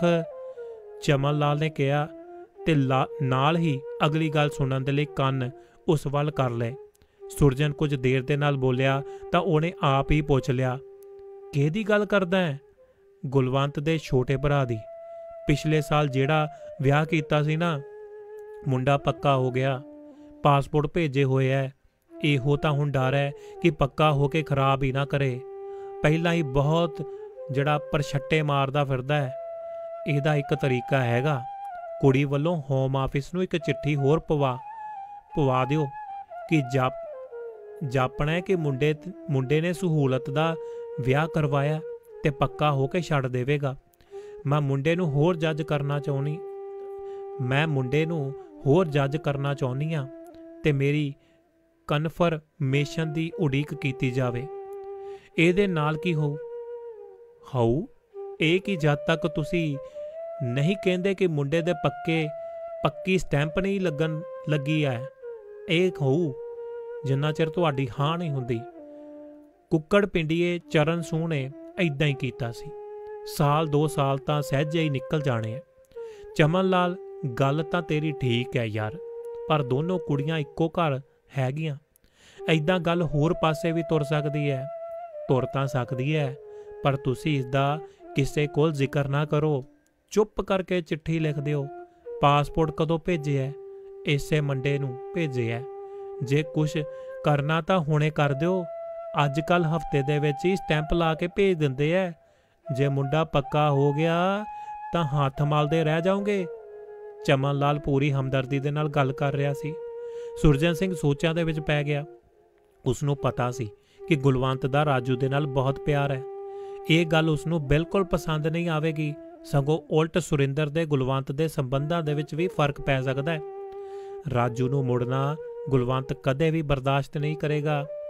ਚਮਨ ਲਾਲ ਨੇ ਕਿਹਾ ਤੇ ਨਾਲ ਹੀ ਅਗਲੀ ਗੱਲ ਸੁਣਨ ਦੇ ਲਈ ਕੰਨ ਉਸ ਵੱਲ ਕਰ ਲਏ। ਸੁਰਜਨ ਕੁਝ ਦੇਰ ਦੇ ਨਾਲ ਬੋਲਿਆ ਤਾਂ ਉਹਨੇ ਆਪ ਹੀ ਪੁੱਛ ਲਿਆ, ਕਿਹਦੀ ਗੱਲ ਕਰਦਾ ਹੈ? ਗੁਲਵੰਤ ਦੇ ਛੋਟੇ ਭਰਾ ਦੀ। ਪਿਛਲੇ ਸਾਲ ਜਿਹੜਾ ਵਿਆਹ ਕੀਤਾ ਸੀ ਨਾ, ਮੁੰਡਾ ਪੱਕਾ ਹੋ ਗਿਆ, ਪਾਸਪੋਰਟ ਭੇਜੇ ਹੋਏ ਹੈ। ਇਹੋ ਤਾਂ ਹੁਣ ਡਰ ਹੈ ਕਿ ਪੱਕਾ ਹੋ ਕੇ ਖਰਾਬ ਹੀ ਨਾ ਕਰੇ। ਪਹਿਲਾਂ ਹੀ ਬਹੁਤ ਜਿਹੜਾ ਪਰਛੱਟੇ ਮਾਰਦਾ ਫਿਰਦਾ ਹੈ। ਇਹਦਾ ਇੱਕ ਤਰੀਕਾ ਹੈਗਾ, ਕੁੜੀ ਵੱਲੋਂ ਹੋਮ ਆਫਿਸ ਨੂੰ ਇੱਕ ਚਿੱਠੀ ਹੋਰ ਪਵਾ ਪਵਾ ਦਿਓ ਕਿ ਜਾਪ ਜਾਪਣਾ ਕਿ ਮੁੰਡੇ ਮੁੰਡੇ ਨੇ ਸਹੂਲਤ ਦਾ ਵਿਆਹ ਕਰਵਾਇਆ ਤੇ ਪੱਕਾ ਹੋ ਕੇ ਛੱਡ ਦੇਵੇਗਾ। ਮੈਂ ਮੁੰਡੇ ਨੂੰ ਹੋਰ ਜੱਜ ਕਰਨਾ ਚਾਹੁੰਦੀ ਮੈਂ ਮੁੰਡੇ ਨੂੰ ਹੋਰ ਜੱਜ ਕਰਨਾ ਚਾਹੁੰਦੀ ਹਾਂ ਤੇ ਮੇਰੀ ਕਨਫਰਮੇਸ਼ਨ ਦੀ ਉਡੀਕ ਕੀਤੀ ਜਾਵੇ। ਇਹਦੇ ਨਾਲ ਕੀ ਹੋਊ ਹਾਊ ਇਹ ਕਿ ਜਦ ਤੱਕ ਤੁਸੀਂ ਨਹੀਂ ਕਹਿੰਦੇ ਕਿ ਮੁੰਡੇ ਦੇ ਪੱਕੇ ਪੱਕੀ ਸਟੈਂਪ ਨਹੀਂ ਲੱਗਣ ਲੱਗੀ ਹੈ, ਇਹ ਹੋਊ ਜਿੰਨਾ ਚਿਰ ਤੁਹਾਡੀ ਹਾਂ ਨਹੀਂ ਹੁੰਦੀ। ਕੁੱਕੜ ਪਿੰਡੀਏ ਚਰਨ ਸੂਹ ਨੇ ਇੱਦਾਂ ਹੀ ਕੀਤਾ ਸੀ। ਸਾਲ ਦੋ ਸਾਲ ਤਾਂ ਸਹਿਜੇ ਹੀ ਨਿਕਲ ਜਾਣੇ ਆ। ਚਮਨ ਲਾਲ, ਗੱਲ ਤਾਂ ਤੇਰੀ ਠੀਕ ਹੈ ਯਾਰ, ਪਰ ਦੋਨੋਂ ਕੁੜੀਆਂ ਇੱਕੋ ਘਰ ਹੈਗੀਆਂ। ਇੱਦਾਂ ਗੱਲ ਹੋਰ ਪਾਸੇ ਵੀ ਤੁਰ ਸਕਦੀ ਹੈ। ਤੁਰ ਤਾਂ ਸਕਦੀ ਹੈ, ਪਰ ਤੁਸੀਂ ਇਸਦਾ ਕਿਸੇ ਕੋਲ ਜ਼ਿਕਰ ਨਾ ਕਰੋ। ਚੁੱਪ ਕਰਕੇ ਚਿੱਠੀ ਲਿਖ ਦਿਓ। ਪਾਸਪੋਰਟ ਕਦੋਂ ਭੇਜਿਆ? ਇਸੇ ਮੰਡੇ ਨੂੰ ਭੇਜਿਆ। ਜੇ ਕੁਛ ਕਰਨਾ ਤਾਂ ਹੁਣੇ ਕਰ ਦਿਓ। ਅੱਜ ਕੱਲ੍ਹ ਹਫ਼ਤੇ ਦੇ ਵਿੱਚ ਹੀ ਸਟੈਂਪ ਲਾ ਕੇ ਭੇਜ ਦਿੰਦੇ ਐ। ਜੇ ਮੁੰਡਾ ਪੱਕਾ ਹੋ ਗਿਆ ਤਾਂ ਹੱਥ ਮਲਦੇ ਰਹਿ ਜਾਓਗੇ। ਚਮਨ ਲਾਲ ਪੂਰੀ ਹਮਦਰਦੀ ਦੇ ਨਾਲ ਗੱਲ ਕਰ ਰਿਹਾ ਸੀ। ਸੁਰਜਨ ਸਿੰਘ ਸੋਚਾਂ ਦੇ ਵਿੱਚ ਪੈ ਗਿਆ। ਉਸਨੂੰ ਪਤਾ ਸੀ ਕਿ ਗੁਲਵੰਤ ਦਾ ਰਾਜੂ ਦੇ ਨਾਲ ਬਹੁਤ ਪਿਆਰ ਹੈ। ਇਹ ਗੱਲ ਉਸਨੂੰ ਬਿਲਕੁਲ ਪਸੰਦ ਨਹੀਂ ਆਵੇਗੀ, ਸਗੋਂ ਉਲਟ ਸੁਰਿੰਦਰ ਦੇ ਗੁਲਵੰਤ ਦੇ ਸੰਬੰਧਾਂ ਦੇ ਵਿੱਚ ਵੀ ਫਰਕ ਪੈ ਸਕਦਾ ਹੈ। ਰਾਜੂ ਨੂੰ ਮੁੜਨਾ ਗੁਲਵੰਤ ਕਦੇ ਵੀ ਬਰਦਾਸ਼ਤ ਨਹੀਂ ਕਰੇਗਾ।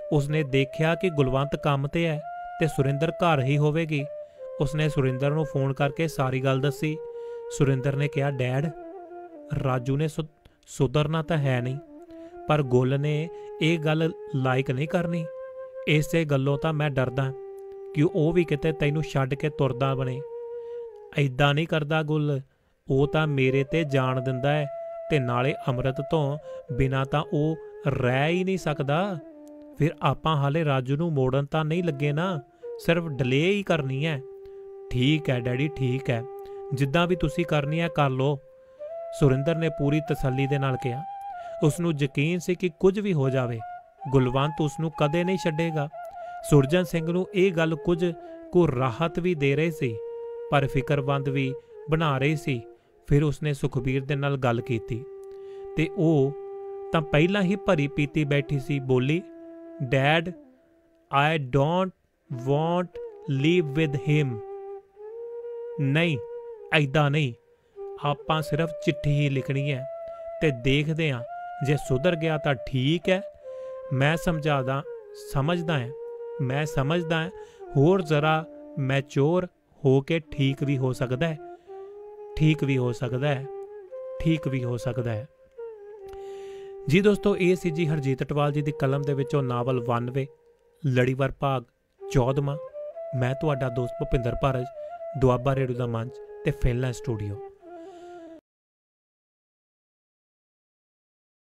ਉਸਨੇ ਦੇਖਿਆ ਕਿ ਗੁਲਵੰਤ ਕੰਮ ਤੇ ਹੈ ਤੇ ਸੁਰਿੰਦਰ ਘਰ ਹੀ ਹੋਵੇਗੀ। ਉਸਨੇ ਸੁਰਿੰਦਰ ਨੂੰ ਫੋਨ ਕਰਕੇ ਸਾਰੀ ਗੱਲ ਦੱਸੀ। ਸੁਰਿੰਦਰ ਨੇ ਕਿਹਾ, ਡੈਡ, ਰਾਜੂ ਨੇ ਸੁ ਸੁਧਰਨਾ ਤਾਂ ਹੈ ਨਹੀਂ, ਪਰ ਗੁੱਲ ਨੇ ਇਹ ਗੱਲ ਲਾਇਕ ਨਹੀਂ ਕਰਨੀ। ਇਸੇ ਗੱਲੋਂ ਤਾਂ ਮੈਂ ਡਰਦਾ ਕਿ ਉਹ ਵੀ ਕਿਤੇ ਤੈਨੂੰ ਛੱਡ ਕੇ ਤੁਰਦਾ ਬਣੇ। ਐਦਾਂ ਨਹੀਂ ਕਰਦਾ ਗੁੱਲ, ਉਹ ਤਾਂ ਮੇਰੇ ਤੇ ਜਾਣ ਦਿੰਦਾ ਹੈ ਤੇ ਨਾਲੇ ਅੰਮ੍ਰਿਤ ਤੋਂ ਬਿਨਾਂ ਤਾਂ ਉਹ ਰਹਿ ਹੀ ਨਹੀਂ ਸਕਦਾ। ਫਿਰ ਆਪਾਂ ਹਾਲੇ ਰਾਜੂ ਨੂੰ ਮੋੜਨ ਤਾਂ ਨਹੀਂ ਲੱਗੇ ਨਾ, ਸਿਰਫ ਡਿਲੇ ਹੀ ਕਰਨੀ ਹੈ। ਠੀਕ ਹੈ ਡੈਡੀ, ਠੀਕ ਹੈ, ਜਿੱਦਾਂ ਵੀ ਤੁਸੀਂ ਕਰਨੀ ਹੈ ਕਰ ਲਓ, ਸੁਰਿੰਦਰ ਨੇ ਪੂਰੀ ਤਸੱਲੀ ਦੇ ਨਾਲ ਕਿਹਾ। ਉਸਨੂੰ ਯਕੀਨ ਸੀ ਕਿ ਕੁਝ ਵੀ ਹੋ ਜਾਵੇ, ਗੁਲਵੰਤ ਉਸਨੂੰ ਕਦੇ ਨਹੀਂ ਛੱਡੇਗਾ। ਸੁਰਜਨ ਸਿੰਘ ਨੂੰ ਇਹ ਗੱਲ ਕੁਝ ਕੁ ਰਾਹਤ ਵੀ ਦੇ ਰਹੀ ਸੀ, ਪਰ ਫਿਕਰਮੰਦ ਵੀ ਬਣਾ ਰਹੀ ਸੀ। ਫਿਰ ਉਸਨੇ ਸੁਖਬੀਰ ਦੇ ਨਾਲ ਗੱਲ ਕੀਤੀ ਤੇ ਉਹ ਤਾਂ ਪਹਿਲਾਂ ਹੀ ਭਰੀ ਪੀਤੀ ਬੈਠੀ ਸੀ। ਬੋਲੀ, dad, I don't want leave with him. ਨਹੀਂ, ਐਦਾਂ ਨਹੀਂ, ਆਪਾਂ ਸਿਰਫ ਚਿੱਠੀ ਹੀ ਲਿਖਣੀ ਹੈ ਤੇ ਦੇਖਦੇ ਹਾਂ, ਜੇ ਸੁਧਰ ਗਿਆ ਤਾਂ ਠੀਕ ਹੈ। ਮੈਂ ਸਮਝਾਦਾ ਸਮਝਦਾ ਹਾਂ ਮੈਂ ਸਮਝਦਾ ਹਾਂ ਹੋਰ ਜ਼ਰਾ ਮੈਚੋਰ ਹੋ ਕੇ ਠੀਕ ਵੀ ਹੋ ਸਕਦਾ ਹੈ ਠੀਕ ਵੀ ਹੋ ਸਕਦਾ ਹੈ ਠੀਕ ਵੀ ਹੋ ਸਕਦਾ ਹੈ ਜੀ ਦੋਸਤੋ, ਇਹ ਸੀ ਜੀ ਹਰਜੀਤ ਅਟਵਾਲ ਜੀ ਦੀ ਕਲਮ ਦੇ ਵਿੱਚੋਂ ਨਾਵਲ ਵਨ ਵੇ, ਲੜੀਵਾਰ ਭਾਗ ਚੌਦਵਾਂ। ਮੈਂ ਤੁਹਾਡਾ ਦੋਸਤ ਭੁਪਿੰਦਰ ਭਾਰਜ, ਦੁਆਬਾ ਰੇਡੀਓ ਦਾ ਮੰਚ ਤੇ ਫਿਨਲੈਂਡ ਸਟੂਡੀਓ।